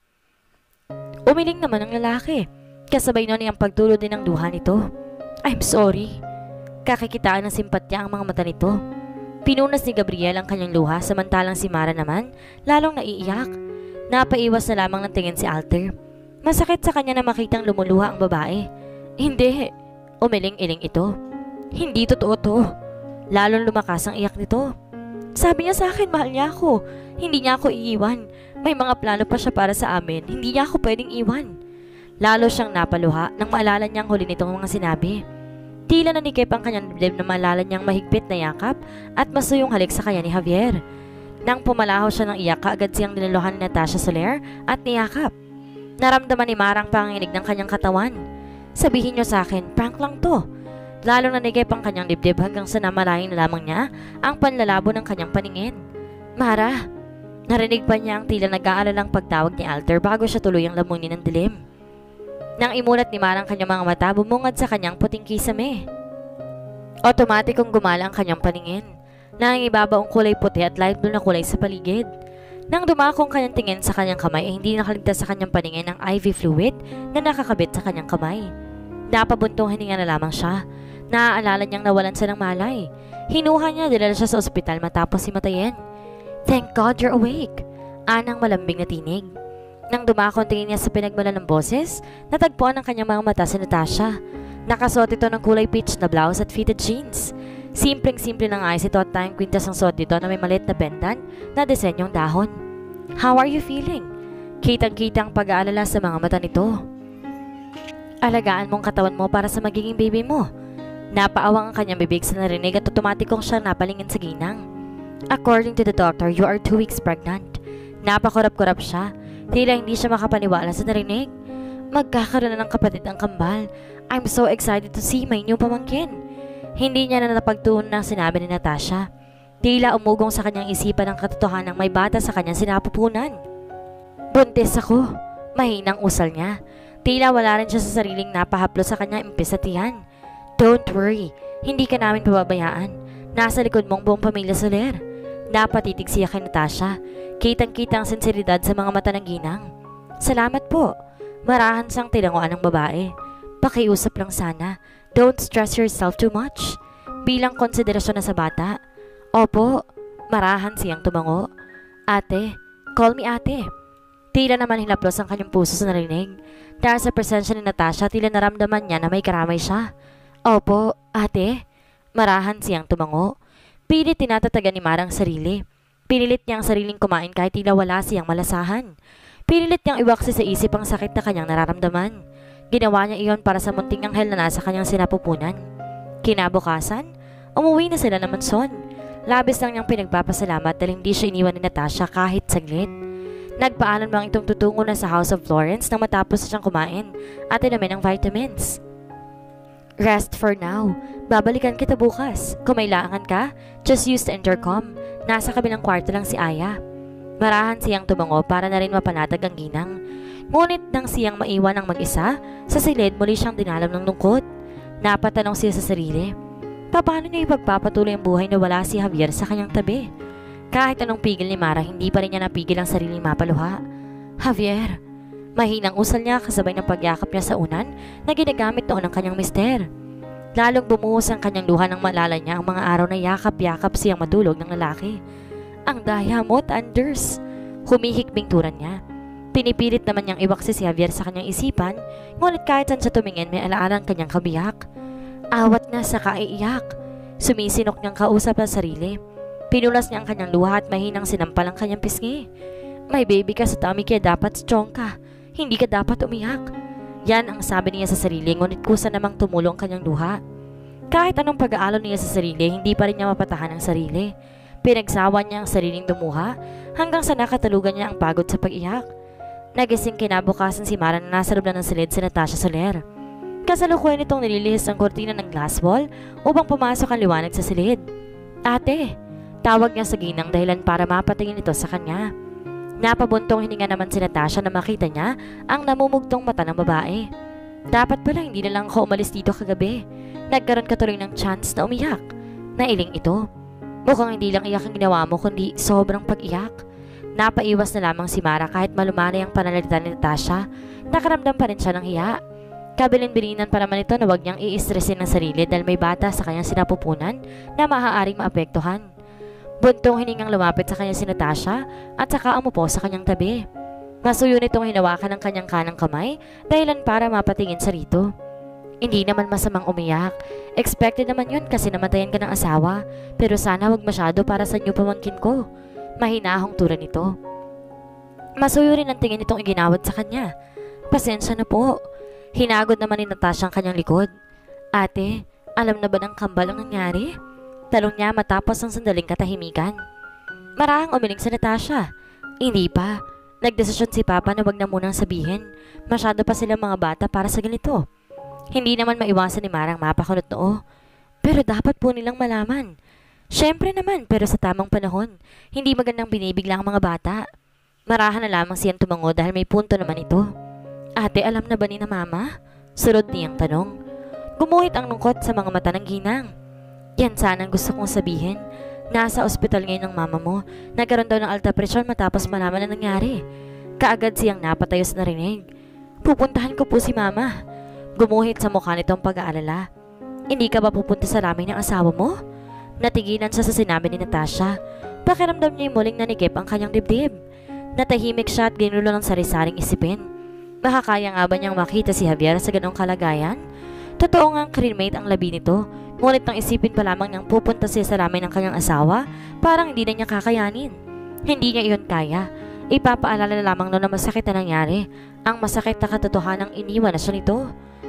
Umiling naman ang lalaki. Kasabay nun ang pagtulo din ng luha nito. I'm sorry. Kakikitaan ng simpatya ang mga mata nito. Pinunas ni Gabriel ang kanyang luha samantalang si Mara naman lalong naiiyak. Napaiwas na lamang ng tingin si Alter. Masakit sa kanya na makitang lumuluha ang babae. Hindi. Umiling-iling ito. Hindi totoo to. Lalong lumakas ang iyak nito. Sabi niya sa akin mahal niya ako. Hindi niya ako iiwan. May mga plano pa siya para sa amin. Hindi niya ako pwedeng iwan. Lalo siyang napaluha nang maalala niyang huli nitong mga sinabi. Tila nanikip ang kanyang dibdib na maalala niyang mahigpit na yakap at masuyong halik sa kanya ni Javier. Nang pumalaho siya ng iyak, kaagad siyang nilaluhan ni Natasha Soler at niyakap. Naramdaman ni Marang panginginig ng kanyang katawan. Sabihin niyo sa akin, prank lang to. Lalong nanigip ang kanyang dibdib hanggang sa namalayan na lamang niya ang panlalabo ng kanyang paningin. Mara! Narinig pa niya ang tila nag-aalalang pagtawag ni Alter bago siya tuluyang lamunin ng dilim. Nang imulat ni Mara ang kanyang mga mata, bumungad sa kanyang puting kisame. Otomatikong gumala ang kanyang paningin. Nangingibabaw ang kulay puti at light blue na kulay sa paligid. Nang dumako ang kanyang tingin sa kanyang kamay ay hindi nakaligtas sa kanyang paningin ang I V fluid na nakakabit sa kanyang kamay. Napabuntong hininga na lamang siya. Naaalala niyang nawalan siya ng malay. Hinuha niya, dinala siya sa ospital matapos himatayin. Thank God you're awake! Anang malambing na tinig. Nang dumako ang tingin niya sa pinagmulan ng boses, natagpuan ang kanyang mga mata si Natasha. Nakasuot ito ng kulay peach na blouse at fitted jeans. Simpleng-simple ng ayos ito at tayong kwintas ang suot nito na may maliit na pendant na disenyong dahon. How are you feeling? Kitang-kitang pag-aalala sa mga mata nito. Alagaan mong katawan mo para sa magiging baby mo. Napaawang ang kanyang bibig sa narinig at otomatikong siya napalingin sa ginang. According to the doctor, you are two weeks pregnant. Napakurap-kurap siya. Tila hindi siya makapaniwala sa narinig. Magkakaroon na ng kapatid ang kambal. I'm so excited to see my new pamangkin. Hindi niya na napagtuon ng sinabi ni Natasha. Tila umugong sa kanyang isipan ang katotohanan ng may bata sa kanyang sinapupunan. Buntis ako. Mahinang usal niya. Tila wala rin siya sa sariling napahaplo sa kanyang impis sa tiyan. Don't worry, hindi ka namin pababayaan. Nasa likod mong buong pamilya Soler. Napatitig siya kay Natasha. Kitang-kita ang sinseridad sa mga mata ng ginang. Salamat po. Marahan siyang tilanguan ng babae. Pakiusap lang sana. Don't stress yourself too much. Bilang konsiderasyon na sa bata. Opo, marahan siyang tumango. Ate, call me ate. Tila naman hinaplos ang kanyang puso sa narinig. Dahil sa presensya ni Natasha, tila naramdaman niya na may karamay siya. Opo, ate. Marahan siyang tumango. Pilit tinatatagan ni Mara ang sarili. Pinilit niya ang sariling kumain kahit tila wala siyang malasahan. Pinilit niyang iwaksi sa isip ang sakit na kanyang nararamdaman. Ginawa niya iyon para sa munting anghel na nasa kanyang sinapupunan. Kinabukasan, umuwi na sila ng mansyon. Labis lang niyang pinagpapasalamat dahil hindi siya iniwan ni Natasha kahit saglit. Nagpaalam lang itong tutungo na sa House of Florence nang matapos siyang kumain at inamin ng vitamins. Rest for now. Babalikan kita bukas. Kung may laangan ka, just use the intercom. Nasa kabilang kwarto lang si Aya. Marahan siyang tumango para na rin mapanatag ang ginang. Ngunit nang siyang maiwan ng mag-isa, sa silid muli siyang dinalam ng lungkot. Napatanong siya sa sarili. Paano niya ipagpapatuloy ang buhay na wala si Javier sa kanyang tabi? Kahit anong pigil ni Mara, hindi pa rin niya napigil ang sariling mapaluha. Javier! Mahinang usal niya kasabay ng pagyakap niya sa unan na ginagamit noon ng kanyang mister. Lalong bumuhos ang kanyang luha nang maalala niya ang mga araw na yakap-yakap siyang matulog ng lalaki. Ang daya mo, Anders! Humihikbing turan niya. Pinipilit naman niyang iwaksi si Javier sa kanyang isipan, ngunit kahit saan siya tumingin may alaala ang kanyang kabiyak. Awat na sa kaiiyak. Sumisinok niyang kausap ang sarili. Pinulas niya ang kanyang luha at mahinang sinampal ang kanyang pisngi. May baby ka sa tummy kaya dapat strong ka. Hindi ka dapat umiyak. Yan ang sabi niya sa sarili, ngunit kusa namang tumulong ang kanyang luha. Kahit anong pag-aalon niya sa sarili, hindi pa rin niya mapatahan ang sarili. Pinagsawa niya ang sariling dumuha hanggang sa nakatalugan niya ang pagod sa pag-iyak. Nagising kinabukasan si Mara na nasa loob na ng silid si Natasha Soler. Kasalukuyan nitong nililihis ang kortina ng glass wall upang pumasok ang liwanag sa silid. Ate! Tawag niya sa ginang dahilan para mapatingin ito sa kanya. Napabuntong hininga naman si Natasha na makita niya ang namumugtong mata ng babae. Dapat pala hindi na lang ako umalis dito kagabi. Nagkaroon ka tuloy ng chance na umiyak. Nailing ito. Mukhang hindi lang iyak ang ginawa mo kundi sobrang pag-iyak. Napaiwas na lamang si Mara kahit malumanay ang pananalita ni Natasha. Nakaramdam pa rin siya ng hiya. Kabilin-bilinan pa naman ito na huwag niyang i-stressin ng sarili dahil may bata sa kanyang sinapupunan na maaaring maapektuhan. Buntong hiningang lumapit sa kanya si Natasha at saka umupo sa kanyang tabi. Masuyo nitong hinawakan ng kanyang kanang kamay dahilan para mapatingin sa rito. Hindi naman masamang umiyak. Expected naman yun kasi namatayan ka ng asawa. Pero sana wag masyado para sa new pamangkin ko. Mahinahong tura nito. Masuyo rin ang tingin nitong iginawad sa kanya. Pasensya na po. Hinagod naman ni Natasha ang kanyang likod. Ate, alam na ba ng kambal ang nangyari? Talong niya matapos ang sandaling katahimikan. Marahang umiling si Natasha. Hindi pa. Nagdesisyon si Papa na wag na munang sabihin. Masyado pa silang mga bata para sa ganito. Hindi naman maiwasan ni Marang mapakunot noo. Pero dapat po nilang malaman. Siyempre naman, pero sa tamang panahon. Hindi magandang binibigla ang mga bata. Marahan na lamang siyang tumango dahil may punto naman ito. Ate, alam na ba ni na mama? Sunod niyang tanong. Gumuhit ang lungkot sa mga mata ng ginang. Yan sana ang gusto kong sabihin. Nasa ospital ngayon ng mama mo. Nagkaroon daw ng alta presyon matapos malaman na nangyari. Kaagad siyang napatayo sa narinig. Pupuntahan ko po si mama. Gumuhit sa mukha nitong pag-aalala. Hindi ka ba pupunta sa ramen ng asawa mo? Natigilan siya sa sinabi ni Natasha. Pakiramdam niya yung muling nanigip ang kanyang dibdib. Natahimik siya at ginulo ng sari-saring isipin. Makakaya nga ba niyang makita si Javier sa ganong kalagayan? Totoo nga cremate ang labi nito, ngunit nang isipin pa lamang niyang pupunta siya sa ramen ng kanyang asawa, parang hindi na niya kakayanin. Hindi niya iyon kaya. Ipapaalala na lamang noon na masakit na nangyari. Ang masakit na katotohanang iniwan na siya nito.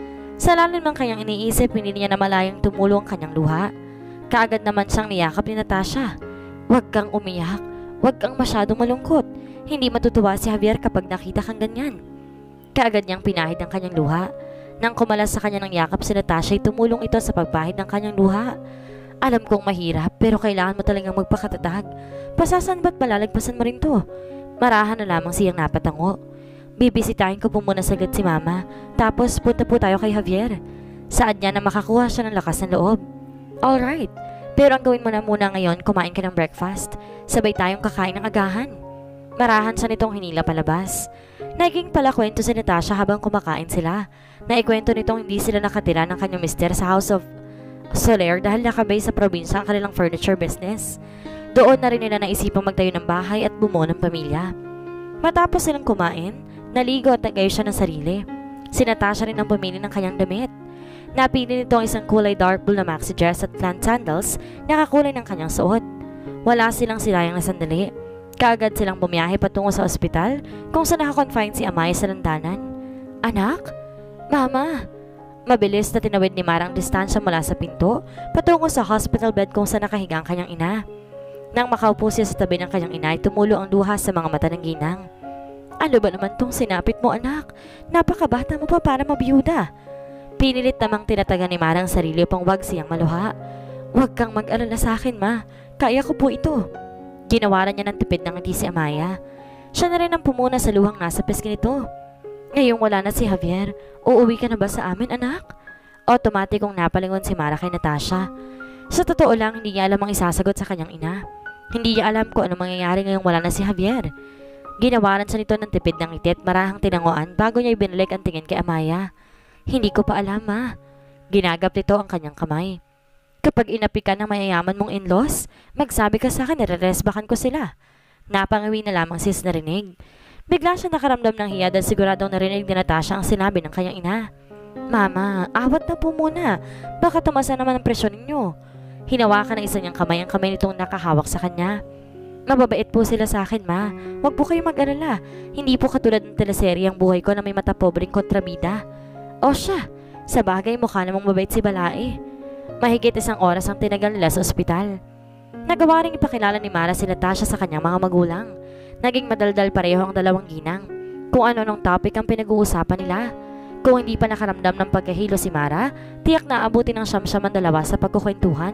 Sa lalim ng kanyang iniisip, hindi niya na malayang tumulo ang kanyang luha. Kaagad naman siyang niyakap ni Natasha. Huwag kang umiyak. Huwag kang masyadong malungkot. Hindi matutuwa si Javier kapag nakita kang ganyan. Kaagad niyang pinahid ang kanyang luha. Nang kumalas sa kanya ng yakap si Natasha ay tumulong ito sa pagpahid ng kanyang luha. Alam kong mahirap pero kailangan mo talagang magpakatatag. Pasasan ba't malalagpasan mo rin to? Marahan na lamang siyang napatango. Bibisitahin ko po muna saglit si mama. Tapos punta po tayo kay Javier. Saan niya na makakuha siya ng lakas ng loob? Alright, pero ang gawin mo na muna ngayon, kumain ka ng breakfast. Sabay tayong kakain ng agahan. Marahan siya nitong hinila palabas. Naging pala kwento si Natasha habang kumakain sila. Naikwento nitong hindi sila nakatira ng kanyang mister sa House of Soler dahil nakabay sa probinsya ang kanilang furniture business. Doon na rin nila naisipang magtayo ng bahay at bumuo ng pamilya. Matapos silang kumain, naligo at nagayo siya ng sarili. Si Natasha rin ang pumili ng kanyang damit. Napili nito ang isang kulay dark blue na maxi dress at flat sandals na kakulay ng kanyang suot. Wala silang silayang na sandali. Kaagad silang bumiyahe patungo sa ospital kung saan nakakonfine si Amaya sa landanan. Anak? Mama? Mabilis na tinawid ni Mara ang distansya mula sa pinto patungo sa hospital bed kung saan nakahiga ang kanyang ina. Nang makaupo siya sa tabi ng kanyang ina ay tumulo ang luha sa mga mata ng ginang. Ano ba naman tong sinapit mo, anak? Napakabata mo pa para mabiyuda. Pinilit namang tinatagan ni Mara ang sarili upang wag siyang maluha. Huwag kang mag-alala sa akin, ma. Kaya ko po ito. Ginawaran niya ng tipid ng ngiti si Amaya. Siya na rin ang pumuna sa luhang nasa pisngi nito. Ngayong wala na si Javier, uuwi ka na ba sa amin, anak? Automatikong napalingon si Mara kay Natasha. Sa totoo lang, hindi niya alam ang isasagot sa kanyang ina. Hindi niya alam kung ano mangyayari ngayong wala na si Javier. Ginawaran siya nito ng tipid ng ngiti at marahang tinanguan bago niya ibinalik ang tingin kay Amaya. Hindi ko pa alam, ma. Ginagap nito ang kanyang kamay. Kapag inapi ka ng mayayaman mong in-laws, magsabi ka sa akin, nare-resbakan ko sila. Napangawi na lamang sis narinig. Bigla siya nakaramdam ng hiya dahil siguradong narinig ni Natasha ang sinabi ng kanyang ina. Mama, awat na po muna. Baka tumasa naman ang presyon ninyo. Hinawakan ng isa niyang kamay ang kamay nitong nakahawak sa kanya. Mababait po sila sa akin, ma. Huwag po kayong mag-alala. Hindi po katulad ng teleserye ang buhay ko na may mata pobreng kontrabida. O siya, sa bagay mukha namang mabait si Balae. Mahigit isang oras ang tinagal nila sa ospital. Nagawa ring ipakilala ni Mara si Natasha sa kanyang mga magulang. Naging madaldal pareho ang dalawang ginang. Kung ano nung topic ang pinag-uusapan nila. Kung hindi pa nakaramdam ng pagkahilo si Mara, tiyak na abutin ng siyam-siyam ang dalawa sa pagkukwentuhan.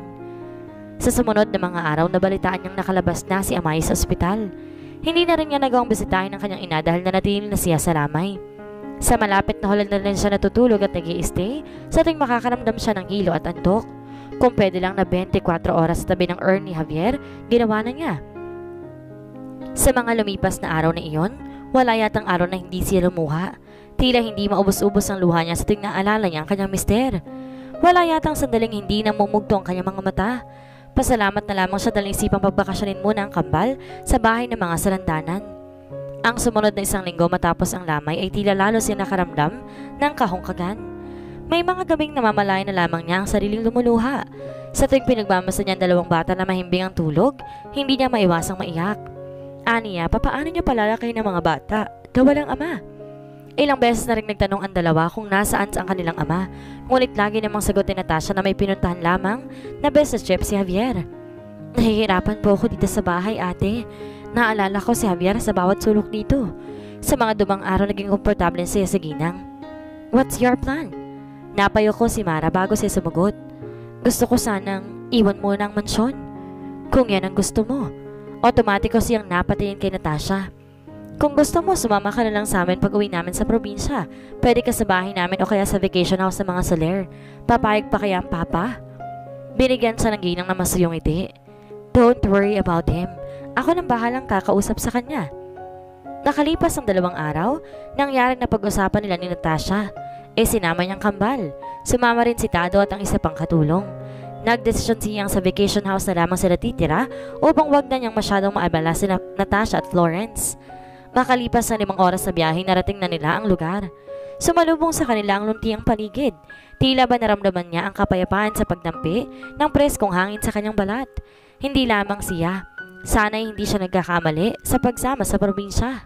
Sa sumunod na mga araw, nabalitaan niyang nakalabas na si Amay sa ospital. Hindi na rin niya nagawang bisitahin ng kanyang ina dahil nanatili na siya sa lamay. Sa malapit na hulad na rin siya natutulog at nag-i-stay sa tuwing makakaramdam siya ng hilo at antok. Kung pwede lang na twenty-four oras sa tabi ng urn ni Javier, ginawa na niya. Sa mga lumipas na araw na iyon, wala yatang araw na hindi siya lumuha. Tila hindi maubos-ubos ang luha niya sa tuwing naalala niya ang kanyang mister. Wala yatang sandaling hindi namumugto ang kanyang mga mata. Pasalamat na lamang siya dahil isipang pagbakasyonin muna ang kambal sa bahay ng mga salandanan. Ang sumunod na isang linggo matapos ang lamay ay tila lalo siya nakaramdam ng kahungkagan. May mga gabing namamalayan na lamang niya ang sariling lumuluha. Sa tuwing pinagbamasa niya ang dalawang bata na mahimbing ang tulog, hindi niya maiwasang maiyak. Aniya, papaano niya palalaki ng mga bata na walang ama? Ilang beses na rin nagtanong ang dalawa kung nasaan ang kanilang ama, ngunit lagi namang sagot ni Natasha na may pinuntahan lamang na business trip si Javier. Nahihirapan po ako dito sa bahay, ate. Naalala ko si Javier sa bawat sulok dito. Sa mga dumang araw naging komportable siya sa ginang. What's your plan? Napayo ko si Mara bago siya sumagot. Gusto ko sanang iwan muna ang mansyon. Kung yan ang gusto mo. Otomatiko siyang napatingin kay Natasha. Kung gusto mo, sumama ka na lang sa amin pag uwi namin sa probinsya. Pwede ka sa bahay namin o kaya sa vacation house ng mga Soler. Papayag pa kaya ang papa? Binigyan siya ng ginang na masuyong iti. Don't worry about him. Ako nang bahalang kakausap sa kanya. Nakalipas ang dalawang araw, nangyari na pag-usapan nila ni Natasha. E sinama niyang kambal. Sumama rin si Tado at ang isa pang katulong. Nagdesisyon siyang sa vacation house na lamang sila titira upang wag na niyang masyadong maabala si Natasha at Florence. Makalipas na limang oras na biyahe, narating na nila ang lugar. Sumalubong sa kanila ang luntiang paligid. Tila ba naramdaman niya ang kapayapaan sa pagdampi ng preskong hangin sa kanyang balat. Hindi lamang siya. Sana'y hindi siya nagkakamali sa pagsama sa probinsya.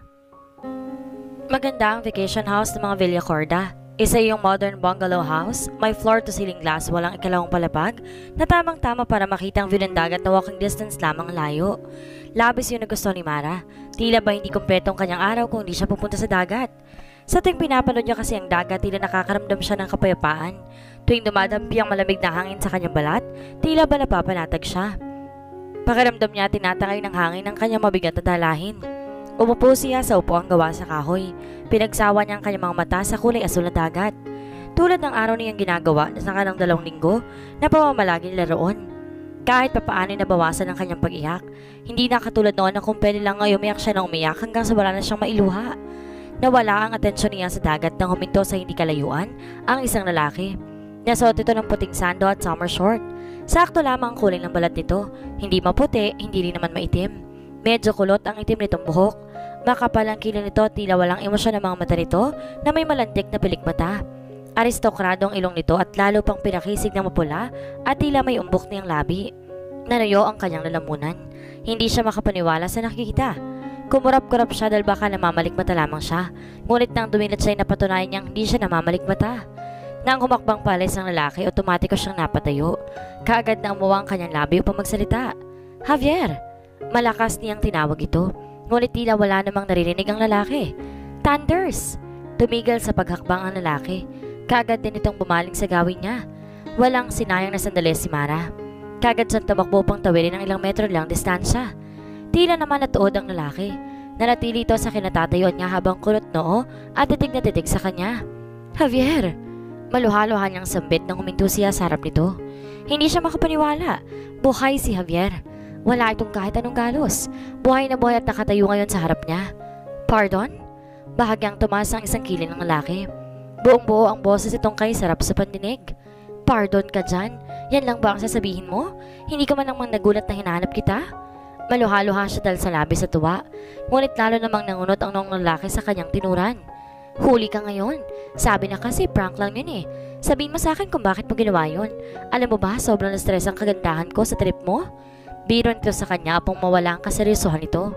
Maganda ang vacation house ng mga Villacorda. Isa yung modern bungalow house, may floor-to-ceiling glass, walang ikalawang palapag, na tamang-tama para makita ang view ng dagat na walking distance lamang layo. Labis yun na gusto ni Mara. Tila ba hindi kumpletong kanyang araw kung hindi siya pupunta sa dagat. Sa tuwing pinapanood niya kasi ang dagat, tila nakakaramdam siya ng kapayapaan. Tuwing dumadampi ang malamig na hangin sa kanyang balat, tila ba napapanatag siya. Pakiramdam niya tinatangay ng hangin ang kanyang mabigat na dalahin. Umupo siya sa upuang gawa sa kahoy. Pinagsawa niya ang kanyang mga mata sa kulay asul na dagat. Tulad ng araw niyang ginagawa sa kanang dalawang linggo na pamamalagi nila roon. Kahit papaano nabawasan ang kanyang pag-iyak, hindi na katulad noon na kung pwede lang ngayon umiyak siya na umiyak hanggang sa wala na siyang mailuha. Nawala ang atensyon niya sa dagat nang huminto sa hindi kalayuan ang isang lalaki. Nasuot ito ng puting sando at summer short. Sakto lamang ang kulay ng balat nito, hindi maputi, hindi rin naman maitim. Medyo kulot ang itim nitong buhok. Makapal ang kilay nito, tila walang emosyon ng mga mata nito na may malantik na pilik mata. Aristokrado ang ilong nito at lalo pang pinakisig na mapula at tila may umbok niyang labi. Nanuyo ang kanyang lalamunan. Hindi siya makapaniwala sa nakikita. Kumurap-kurap siya dahil baka namamalikmata lamang siya. Ngunit nang dumilat siya'y napatunayan niyang hindi siya namamalikmata. Nang humakbang palis ang lalaki, otomatiko siyang napatayo. Kaagad na umuwa ang kanyang labi upang magsalita. Javier! Malakas niyang tinawag ito. Ngunit tila wala namang naririnig ang lalaki. Thunders! Tumigil sa paghakbang ang lalaki. Kaagad din itong bumaling sa gawin niya. Walang sinayang na sandali si Mara. Kaagad siyang tumakbo pang tawirin ng ilang metro lang distansya. Tila naman natuod ang lalaki. Nanatili ito sa kinatatayuan niya habang kulot noo at titig na titig sa kanya. Javier! Maluha-luha niyang sambit nang huminto siya sa harap nito. Hindi siya makapaniwala. Buhay si Javier. Wala itong kahit anong galos. Buhay na buhay at nakatayo ngayon sa harap niya. Pardon? Bahagyang tumaas ang isang kilay ng lalaki. Buong-buo ang boses itong kay sarap sa pandinig. Pardon ka dyan? Yan lang ba ang sasabihin mo? Hindi ka man namang nagulat na hinahanap kita? Maluha-luha siya dahil sa labis sa tuwa. Ngunit lalo namang nangunot ang noong lalaki sa kanyang tinuran. Huli ka ngayon. Sabi na kasi prank lang yun eh. Sabihin mo sa akin kung bakit mo ginawa yun. Alam mo ba, sobrang na-stress ang kagandahan ko sa trip mo? Biro nito sa kanya upang mawala ang kaseryosohan nito.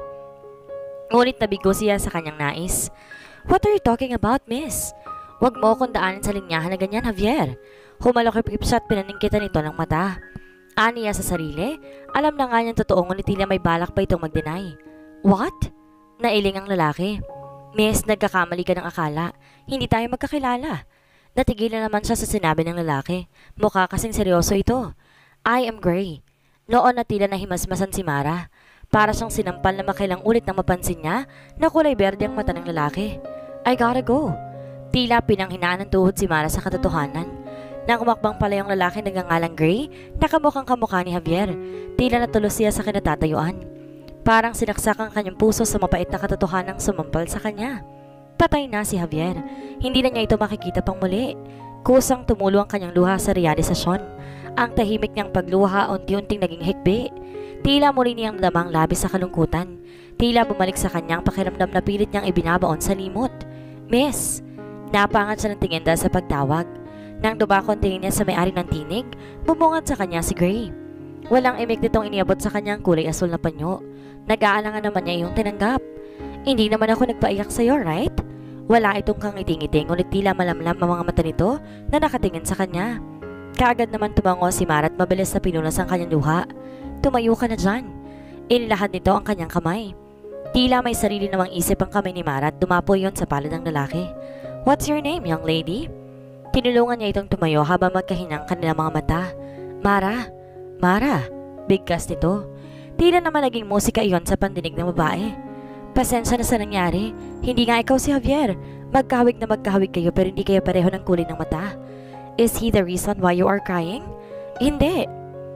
Ngunit nabigo siya sa kanyang nais. What are you talking about, miss? Huwag mo akong daanin sa linyahan na ganyan, Javier. Humalokip-kip siya at pinaningkitan nito ng mata. Aniya sa sarili, alam na nga niyang totoo ngunit tila may balak pa itong mag-deny. What? Nailing ang lalaki. Miss, nagkakamali ka ng akala. Hindi tayo magkakilala. Natigilan naman siya sa sinabi ng lalaki. Mukha kasing seryoso ito. I am Gray. Noon na tila nahimasmasan si Mara. Para siyang sinampal na makailang ulit nang mapansin niya na kulay berde ang mata ng lalaki. I gotta go. Tila pinanghinaan ng tuhod si Mara sa katotohanan. Nang umakbang pala yung lalaki nagngangalang Gray, nakamukhang kamukha ni Javier. Tila natulos siya sa kinatatayuan. Parang sinaksak ang kanyang puso sa mapait na katotohanang sumampal sa kanya. Patay na si Javier. Hindi na niya ito makikita pang muli. Kusang tumulo ang kanyang luha sa realisasyon. Ang tahimik niyang pagluha unti-unting naging hikbi. Tila muli niyang damang labis sa kalungkutan. Tila bumalik sa kanyang pakiramdam na pilit niyang ibinabaon sa limot. Miss! Napangat siya ng tingin dahil sa pagtawag. Nang dubakon tingin niya sa may-ari ng tinig, bumungad sa kanya si Gray. Walang imik nitong iniabot sa kanyang kulay asul na panyo. Nag-aalangan naman niya yung tinanggap. Hindi naman ako nagpaiyak sa'yo, right? Wala itong kangiting-iting ngunit tila malamlam ang mga mata nito na nakatingin sa kanya. Kaagad naman tumango si Mara at mabilis na pinunas ang kanyang luha. Tumayo ka na dyan. Inilahad nito ang kanyang kamay. Tila may sarili namang isip ang kamay ni Mara at dumapo yon sa palad ng lalaki. What's your name, young lady? Tinulungan niya itong tumayo habang magkahinang kanilang mga mata. Mara! Mara! Bigkas nito. Tila naman naging musika iyon sa pandinig ng babae. Pasensya na sa nangyari. Hindi nga ikaw si Javier. Magkahawig na magkahawig kayo pero hindi kayo pareho ng kulay ng mata. Is he the reason why you are crying? Hindi.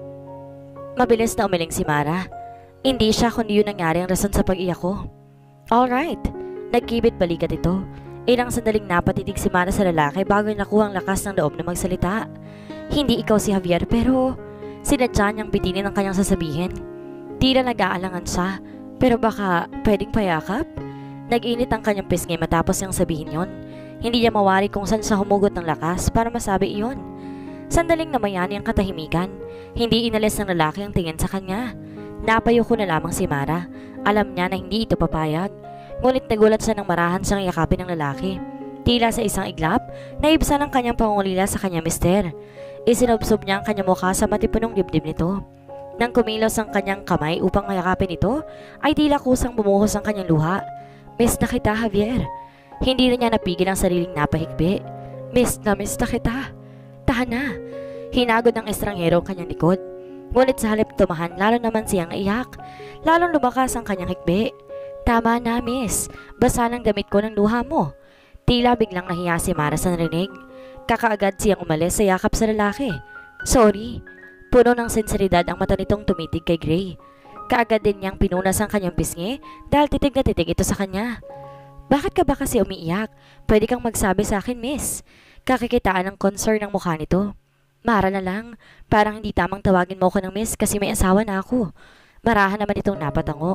Mabilis na umiling si Mara. Hindi siya kundi yun nangyari ang rason sa pag-iyak ko. Alright. Nagkibit balikat ito. Ilang sandaling napatitig si Mara sa lalaki bago nakuha ang lakas ng loob na magsalita. Hindi ikaw si Javier pero sinadya niyang bitinin ang kanyang sasabihin. Tila nag-aalangan siya pero baka pwedeng payakap? Nag-init ang kanyang pisngi matapos niyang sabihin yon. Hindi niya mawari kung saan siya humugot ng lakas para masabi iyon. Sandaling namayani ang katahimikan. Hindi inalis ng lalaki ang tingin sa kanya. Napayo ko na lamang si Mara. Alam niya na hindi ito papayag. Ngunit nagulat siya nang marahan siyang yakapin ng lalaki. Tila sa isang iglap, naibsan ang kanyang pangungulila sa kanyang mister. Isinubsob niya ang kanyang mukha sa matipunong dibdib nito. Nang kumilos ang kanyang kamay upang yakapin ito, ay tila kusang bumuhos ang kanyang luha. Miss na kita, Javier. Hindi na niya napigil ang sariling napahigbi. Miss na miss na kita. Tahan na. Hinagod ng estranghero ang kanyang likod. Ngunit sa halip tumahan, lalo naman siyang naiyak. Lalong lumakas ang kanyang higbi. Tama na, miss. Basa ng damit ko ng luha mo. Tila biglang nahiya si Mara sa narinig. Kakaagad siyang umalis sa yakap sa lalaki. Sorry. Puno ng sinseridad ang mata nitong tumitig kay Gray. Kaagad din niyang pinunas ang kanyang pisngi dahil titig na titig ito sa kanya. Bakit ka ba kasi umiiyak? Pwede kang magsabi sa akin, miss. Kakikitaan ng concern ng mukha nito. Mara na lang. Parang hindi tamang tawagin mo ko ng miss kasi may asawa na ako. Marahan naman itong napatango.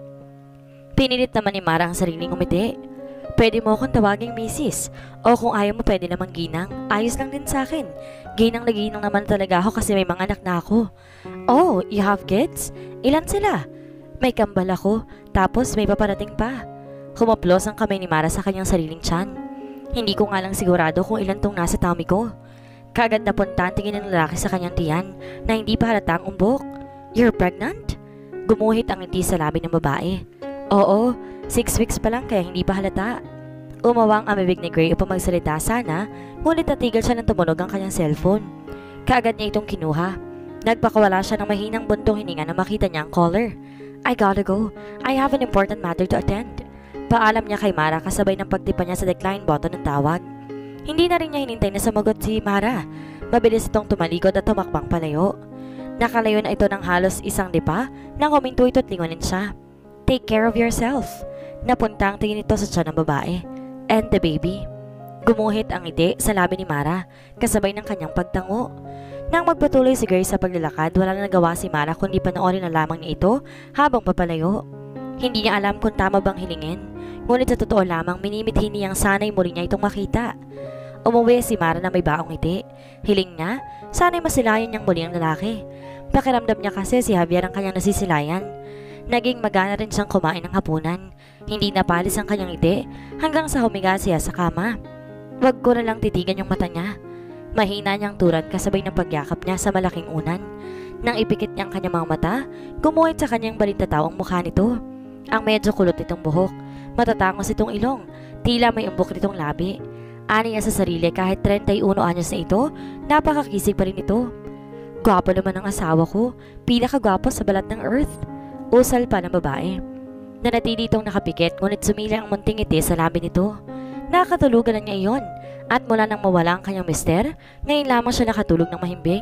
Pinilit naman ni Mara ang sariling umiti. Pwede mo akong tawaging misis. O kung ayaw mo pwede namang ginang. Ayos lang din sa akin. Ginang na ginang naman talaga ako kasi may mga anak na ako. Oh, you have kids? Ilan sila? May kambal ako. Tapos may paparating pa. Humaplos ang kamay ni Mara sa kanyang sariling tiyan. Hindi ko nga lang sigurado kung ilan tong nasa tummy ko. Kaagad na punta ang tingin ng lalaki sa kanyang tiyan na hindi pa halata ang umbok. You're pregnant? Gumuhit ang ngiti sa labi ng babae. Oo, six weeks pa lang kaya hindi pa halata. Umawang ang bibig ni Gray upang magsalita sana, ngunit natigil siya ng tumunog ang kanyang cellphone. Kaagad niya itong kinuha. Nagpakawala siya ng mahinang buntong hininga na makita niya ang caller. I gotta go. I have an important matter to attend. Paalam niya kay Mara kasabay ng pagtipa niya sa decline button ng tawag. Hindi na rin niya hinintay na sumagot si Mara. Mabilis itong tumalikod at tumakbang palayo. Nakalayo na ito ng halos isang lipa nang huminto ito at lingunin siya. Take care of yourself. Napunta ang tingin ito sa tiyan ng babae. And the baby. Gumuhit ang ngiti sa labi ni Mara kasabay ng kanyang pagtango. Nang magpatuloy si Grace sa paglalakad, wala na nagawa si Mara kundi panoorin na lamang niya ito habang papalayo. Hindi niya alam kung tama bang hilingin. Ngunit sa totoo lamang, minimithi niyang sana'y muli niya itong makita. Umuwi si Mara na may baong ngiti. Hiling niya, sana'y masilayan niyang muli ang lalaki. Pakiramdam niya kasi si Javier ang kanyang nasisilayan. Naging magana rin siyang kumain ng hapunan. Hindi napalis ang kanyang ngiti hanggang sa humiga siya sa kama. Wag ko na lang titigan yung mata niya. Mahina niyang turan kasabay ng pagyakap niya sa malaking unan. Nang ipikit niya ang kanyang mga mata, gumuhit sa kanyang balintataw ang mukha nito. Ang medyo kulot nitong buhok. Matatangos itong ilong, tila may umbok nitong labi. Ani niya sa sarili kahit thirty-one anyos na ito, napakakisig pa rin ito. Gwapo naman ang asawa ko, pinakagwapo sa balat ng earth. Usal pa ng babae. Nanatili itong nakapikit ngunit sumila ang munting ngiti sa labi nito. Nakatulugan na niya iyon at mula nang mawala ang kanyang mister, ngayon lamang siya nakatulog ng mahimbing.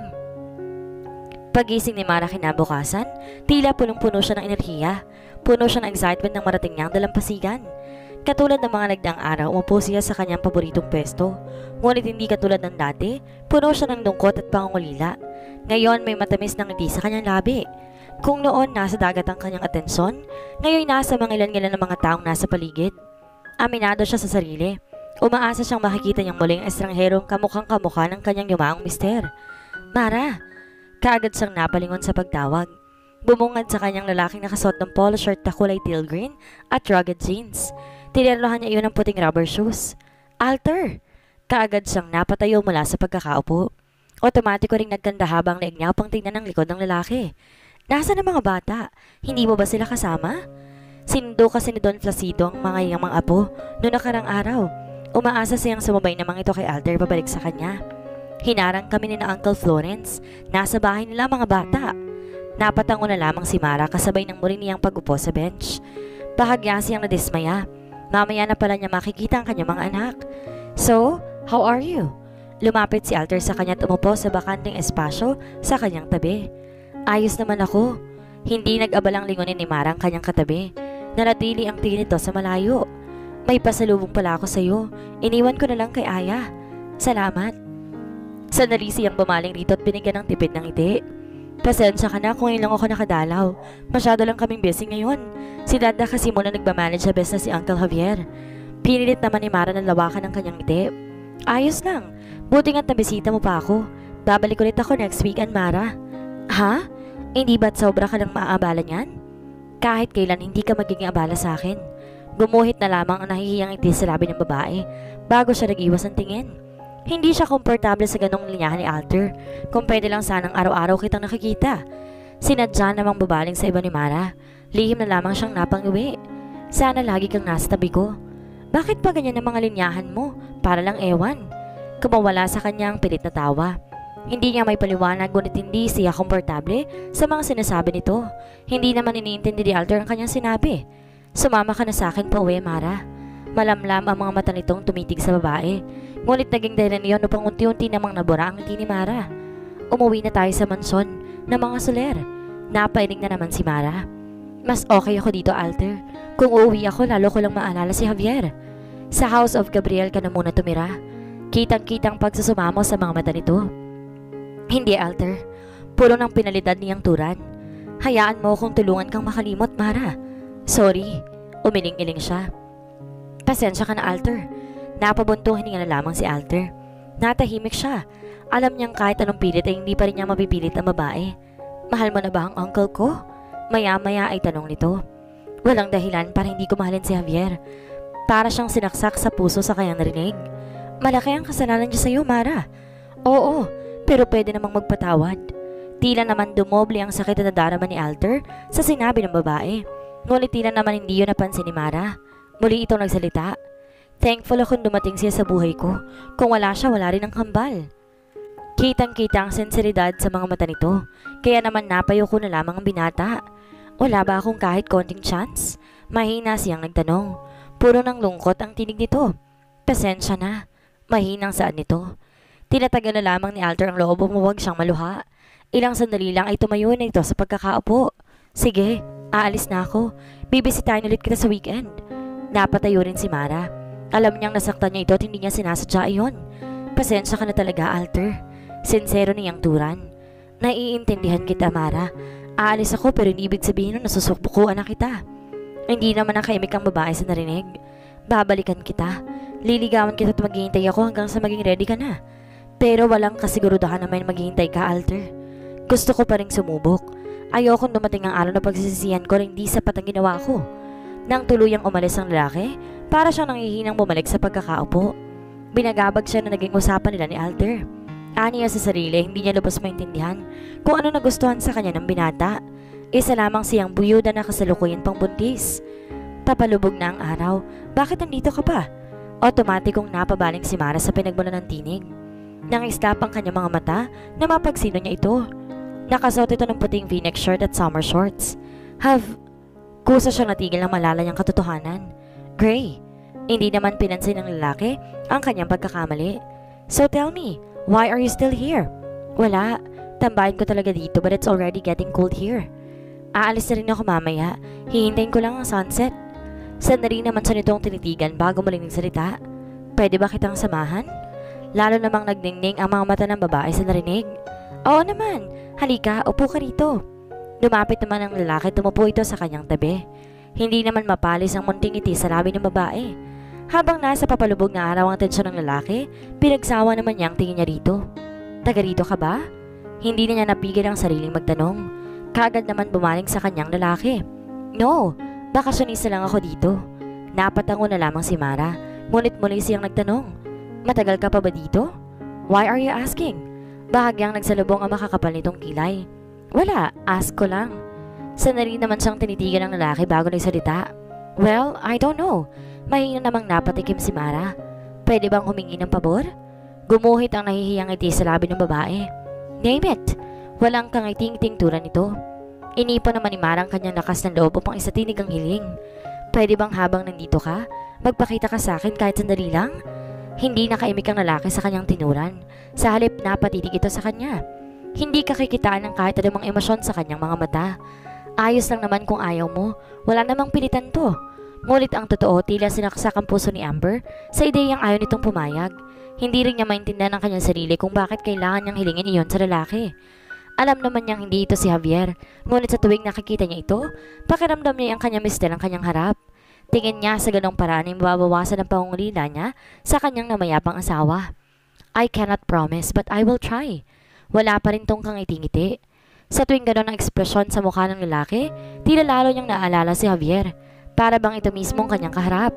Pagising ni Mara kinabukasan, tila punong-puno siya ng enerhiya. Puno siya ng excitement ng marating niyang dalampasigan. Katulad ng mga nagdaang araw, umupo siya sa kanyang paboritong pwesto. Ngunit hindi katulad ng dati, puno siya ng lungkot at pangungulila. Ngayon may matamis ng ngiti sa kanyang labi. Kung noon nasa dagat ang kanyang atensyon, ngayon nasa mga ilan-ilan ng mga taong nasa paligid. Aminado siya sa sarili. Umaasa siyang makikita niyang muling estrangherong kamukhang kamukha ng kanyang yumaong mister. Mara! Kaagad siyang napalingon sa pagtawag. Bumungad sa kanyang lalaking nakasuot ng polo shirt na kulay teal green at rugged jeans. Tinirlohan niya iyon ng puting rubber shoes. Alter! Kaagad siyang napatayo mula sa pagkakaupo. Otomatiko ring nagkanda habang leeg niya upang tingnan ang likod ng lalaki. Nasaan ang mga bata? Hindi mo ba sila kasama? Sinundo kasi ni Don Placido ang mga iyang mga apo noong nakarang araw. Umaasa siyang sumabay namang ito kay Alter pabalik sa kanya. Hinarang kami ni na Uncle Florence. Nasa bahay nila mga bata. Napatango na lamang si Mara kasabay ng muli niyang pag-upo sa bench. Bahagya siyang nadismaya. Mamaya na pala niya makikita ang kanyang mga anak. So, how are you? Lumapit si Alter sa kanya at umupo sa bakanting espasyo sa kanyang tabi. Ayos naman ako. Hindi nag-abalang lingunin ni Mara ang kanyang katabi. Nanatili ang tingin nito sa malayo. May pasalubong pala ako sa iyo. Iniwan ko na lang kay Aya. Salamat. Sandali siyang bumaling rito at binigyan ng tipid ng ngiti. Pasensya ka na kung ngayon lang ako nakadalaw. Masyado lang kaming busy ngayon. Si Dada kasi muna nagmamanage sa business si Uncle Javier. Pinilit naman ni Mara na lawakan ng kanyang ngiti. Ayos lang. Buti nga't nabisita mo pa ako. Babalik ulit ako next weekend, Mara. Ha? Hindi ba't sobra ka lang maaabala niyan? Kahit kailan hindi ka magiging abala sa akin. Gumuhit na lamang ang nahihiyang ngiti sa labi ng babae bago siya nag-iwas ng tingin. Hindi siya komportable sa ganong linyahan ni Alter kung pwede lang sanang araw-araw kitang nakikita. Sinadya namang babaling sa iba ni Mara. Lihim na lamang siyang napanguwi. Sana lagi kang nasa tabi ko. Bakit pa ganyan ang mga linyahan mo? Para lang ewan. Kumawala sa kanyang pilit na tawa. Hindi niya may paliwanag ngunit hindi siya komportable sa mga sinasabi nito. Hindi naman iniintindi ni Alter ang kanyang sinabi. Sumama ka na sa akin pa uwi, Mara. Malamlam ang mga mata nitong tumitig sa babae. Ngunit naging dahilan niyon upang unti-unti namang nabura ang ngiti ni Mara. Umuwi na tayo sa mansyon ng mga soler. Napainig na naman si Mara. Mas okay ako dito, Alter. Kung uuwi ako, lalo ko lang maalala si Javier. Sa House of Gabriel ka na muna tumira. Kitang-kitang pagsusumamo sa mga mata nito. Hindi, Alter. Pulo ng pinalidad niyang turan. Hayaan mo kung tulungan kang makalimot, Mara. Sorry, umiling-iling siya. Pasensya ka na, Alter. Napabuntong hininga na lamang si Alter. Natahimik siya. Alam niyang kahit anong pilit ay hindi pa rin niya mapipilit ang babae. Mahal mo na ba ang uncle ko? Maya-maya ay tanong nito. Walang dahilan para hindi ko mahalin si Javier. Para siyang sinaksak sa puso sa kanyang narinig. Malaki ang kasalanan niya sa iyo, Mara. Oo, pero pwede namang magpatawad. Tila naman dumoble ang sakit na nadarama ni Alter sa sinabi ng babae. Ngunit tila naman hindi yun napansin ni Mara. Muli itong nagsalita. Thankful akong dumating siya sa buhay ko. Kung wala siya, wala rin ang kambal. Kitang-kita ang sensiridad sa mga mata nito. Kaya naman napayo ko na lamang ang binata. Wala ba akong kahit konting chance? Mahina siyang nagtanong. Puro ng lungkot ang tinig nito. Pasensya na. Mahinang saan nito. Tinatagal na lamang ni Alter ang loob mo huwag siyang maluha. Ilang sandali lang ay tumayo na ito sa pagkakaupo. Sige. Aalis na ako. Bibisitahin ulit kita sa weekend. Napatayo rin si Mara. Alam niyang nasaktan niya ito at hindi niya sinasadya iyon. Pasensya ka na talaga, Alter. Sincero niyang turan. Naiintindihan kita, Mara. Aalis ako pero hindi ibig sabihin nun nasusukbukuan na kita. Hindi naman nakaimik ang babae sa narinig. Babalikan kita. Liligawan kita at maghihintay ako hanggang sa maging ready ka na. Pero walang kasigurudahan na may maghihintay ka, Alter. Gusto ko pa rin sumubok. Ayokong dumating ang araw na pagsisisihan ko rin hindi sapat ang ginawa ko. Nang tuluyang umalis ang lalaki, para siyang nanghihinang bumalik sa pagkakaupo. Binagabag siya na naging usapan nila ni Alter. Aniya sa sarili, hindi niya lubos maintindihan kung ano nagustuhan sa kanya ng binata. Isa lamang siyang buyuda na kasalukuyan pang buntis. Papalubog na ang araw. Bakit nandito ka pa? Otomatikong napabaling si Mara sa pinagmula ng tinig. Nang-islap ang kanyang mga mata na mapagsino niya ito. Nakasuot ito ng puting v-neck shirt at summer shorts. Have, kusa siyang natigil ng malala niyang katotohanan. Gray, hindi naman pinansin ng lalaki ang kanyang pagkakamali. So tell me, why are you still here? Wala, tambahin ko talaga dito but it's already getting cold here. Aalis na rin ako mamaya, hihintayin ko lang ang sunset. Sandali naman siya nitong tinitigan bago muling nagsalita. Pwede ba kitang samahan? Lalo namang nagningning ang mga mata ng babae sa narinig. Oo naman, halika, upo ka rito. Lumapit naman ang lalaki, tumupo ito sa kanyang tabi. Hindi naman mapalis ang munting ngiti sa labi ng babae. Habang nasa papalubog na araw ang tensyon ng lalaki, pinagsawa naman niya ang tingin niya rito. Taga rito ka ba? Hindi na niya napigil ang sariling magtanong. Kaagad naman bumaling sa kanyang lalaki. No, bakasyonista lang ako dito. Napatango na lamang si Mara, ngunit muli siyang nagtanong. Matagal ka pa ba dito? Why are you asking? Bahagyang nagsalubong ang makakapal nitong kilay. Wala, ask ko lang. Sanali naman siyang tinitigan ng lalaki bago nagsalita. Well, I don't know. Mahina namang napatikim si Mara. Pwede bang humingi ng pabor? Gumuhit ang nahihiyang ngiti sa labi ng babae. Name it! Walang kangiting-ting tulad nito. Inipan naman ni Mara ang kanyang lakas ng loob upang isatinig ang hiling. Pwede bang habang nandito ka, magpakita ka sa akin kahit sandali lang? Hindi nakaimik ang lalaki sa kanyang tinuran. Sa halip napatitig ito sa kanya. Hindi kakikitaan ng kahit anumang emosyon sa kanyang mga mata. Ayos lang naman kung ayaw mo. Wala namang pilitan to. Ngunit ang totoo, tila sinaksak ang puso ni Amber sa ideyang ayaw nitong pumayag. Hindi rin niya maintindihan ang kanyang sarili kung bakit kailangan niyang hilingin iyon sa lalaki. Alam naman niyang hindi ito si Javier. Ngunit sa tuwing nakikita niya ito, pakiramdam niya ang kanyang mister ang kanyang harap. Tingin niya sa ganong paraan ay mababawasan ang pangungulila niya sa kanyang namayapang asawa. I cannot promise but I will try. Wala pa rin tong kangiti-ngiti. Sa tuwing ganon ang ekspresyon sa mukha ng lalaki, tila lalo niyang naalala si Javier. Para bang ito mismo ang kanyang kaharap.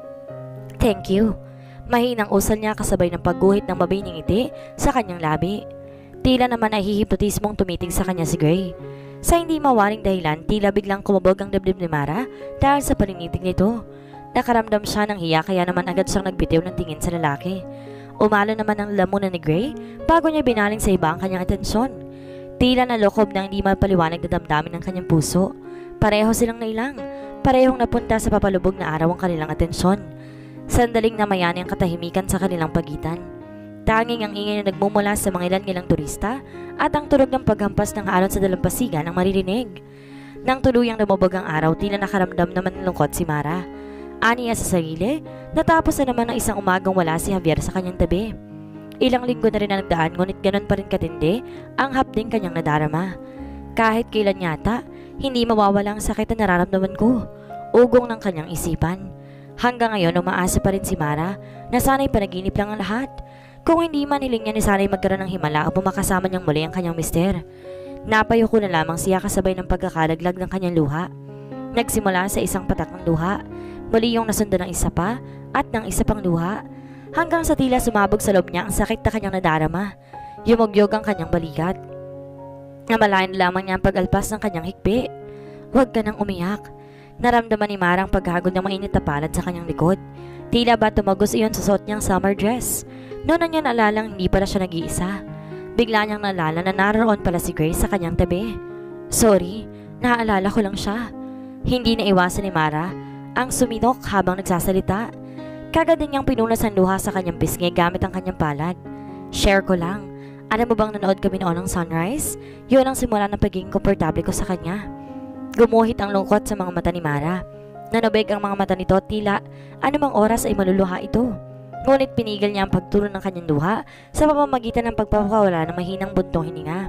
Thank you. Mahinang usal niya kasabay ng pagguhit ng mabining ngiti sa kanyang labi. Tila naman ay hihipnotismong tumitig sa kanya si Gray. Sa hindi mawaring dahilan, tila biglang kumabog ang dibdib ni Mara dahil sa paninitig nito. Nakaramdam siya ng hiya kaya naman agad siyang nagbitiw ng tingin sa lalaki. Umalo naman ang lamunan ni Gray bago niya binaling sa iba ang kanyang atensyon. Tila nalokob na hindi mapaliwanag na damdamin ng kanyang puso. Pareho silang nailang. Parehong napunta sa papalubog na araw ang kanilang atensyon. Sandaling namayani ang katahimikan sa kanilang pagitan. Tanging ang ingay na nagmumula sa mga ilan-ilang turista at ang tunog ng paghampas ng alon sa dalampasigan ang maririnig. Nang tuluyang lumubog ang araw, tila nakaramdam naman ng lungkot si Mara. Aniya sa sarili, natapos na naman ng isang umagang wala si Javier sa kanyang tabi. Ilang linggo na rin na nagdaan, ngunit ganon pa rin katindi ang hapding kanyang nadarama. Kahit kailan yata, hindi mawawala ang sakit na nararamdaman ko. Ugong ng kanyang isipan. Hanggang ngayon, umaasa pa rin si Mara na sana'y panaginip lang ang lahat. Kung hindi man hiling niya ni sana'y magkaroon ng himala upang makasama niyang muli ang kanyang mister. Napayo ko na lamang siya kasabay ng pagkakalaglag ng kanyang luha. Nagsimula sa isang patak ng luha, muli yung nasundan ng isa pa at ng isa pang luha, hanggang sa tila sumabog sa loob niya ang sakit na kanyang nadarama. Yumugyog ang kanyang balikat. Namalayan lamang niya ang pag-alpas ng kanyang hikbi. Huwag ka nang umiyak. Naramdaman ni Mara ang paghagod ng mainit na palad sa kanyang likod. Tila ba tumagos iyon sa suot niyang summer dress. Noon na niya naalalang hindi pala siya nag-iisa. Bigla niyang naalala na naroon pala si Grace sa kanyang tabi. Sorry, naaalala ko lang siya. Hindi na iwasan ni Mara ang suminok habang nagsasalita. Kagad din niyang pinunas ang luha sa kanyang pisngi gamit ang kanyang palad. Share ko lang. Alam mo bang nanood kami noon ng sunrise? Yun ang simula ng pagiging komportable ko sa kanya. Gumuhit ang lungkot sa mga mata ni Mara. Nanubig ang mga mata nito tila anumang oras ay maluluha ito. Ngunit pinigil niya ang pagtulo ng kanyang luha sa pamamagitan ng pagpapawala ng mahinang buntong hininga.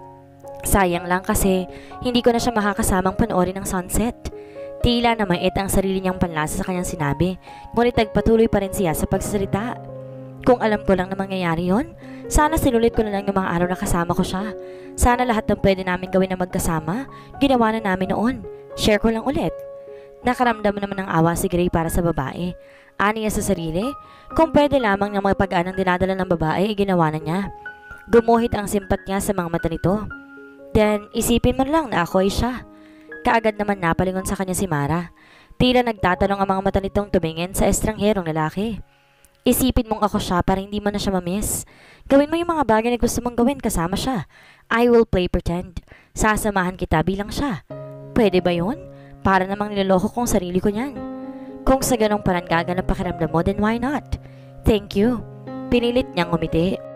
Sayang lang kasi hindi ko na siya makakasamang panoorin ng sunset. Tila na mait ang sarili niyang panlasa sa kanyang sinabi, ngunit nagpatuloy pa rin siya sa pagsasalita. Kung alam ko lang na mangyayari yon, sana sinulit ko na lang yung mga araw na kasama ko siya. Sana lahat ng pwede namin gawin na magkasama, ginawa na namin noon. Share ko lang ulit. Nakaramdam naman ng awa si Gray para sa babae. Aniya sa sarili, kung pwede lamang ng mga pag-anang dinadala ng babae ay ginawa na niya. Gumuhit ang simpat niya sa mga mata nito. Then, isipin mo lang na ako ay siya. Kaagad naman napalingon sa kanya si Mara. Tila nagtatanong ang mga mata nitong tumingin sa estrangherong lalaki. Isipin mong ako siya para hindi mo na siya mamiss. Gawin mo yung mga bagay na gusto mong gawin kasama siya. I will play pretend. Sasamahan kita bilang siya. Pwede ba yun? Para namang niloloko kong sarili ko niyan. Kung sa ganong parang gaganap pakiramdam mo, then why not? Thank you. Pinilit niyang umiti.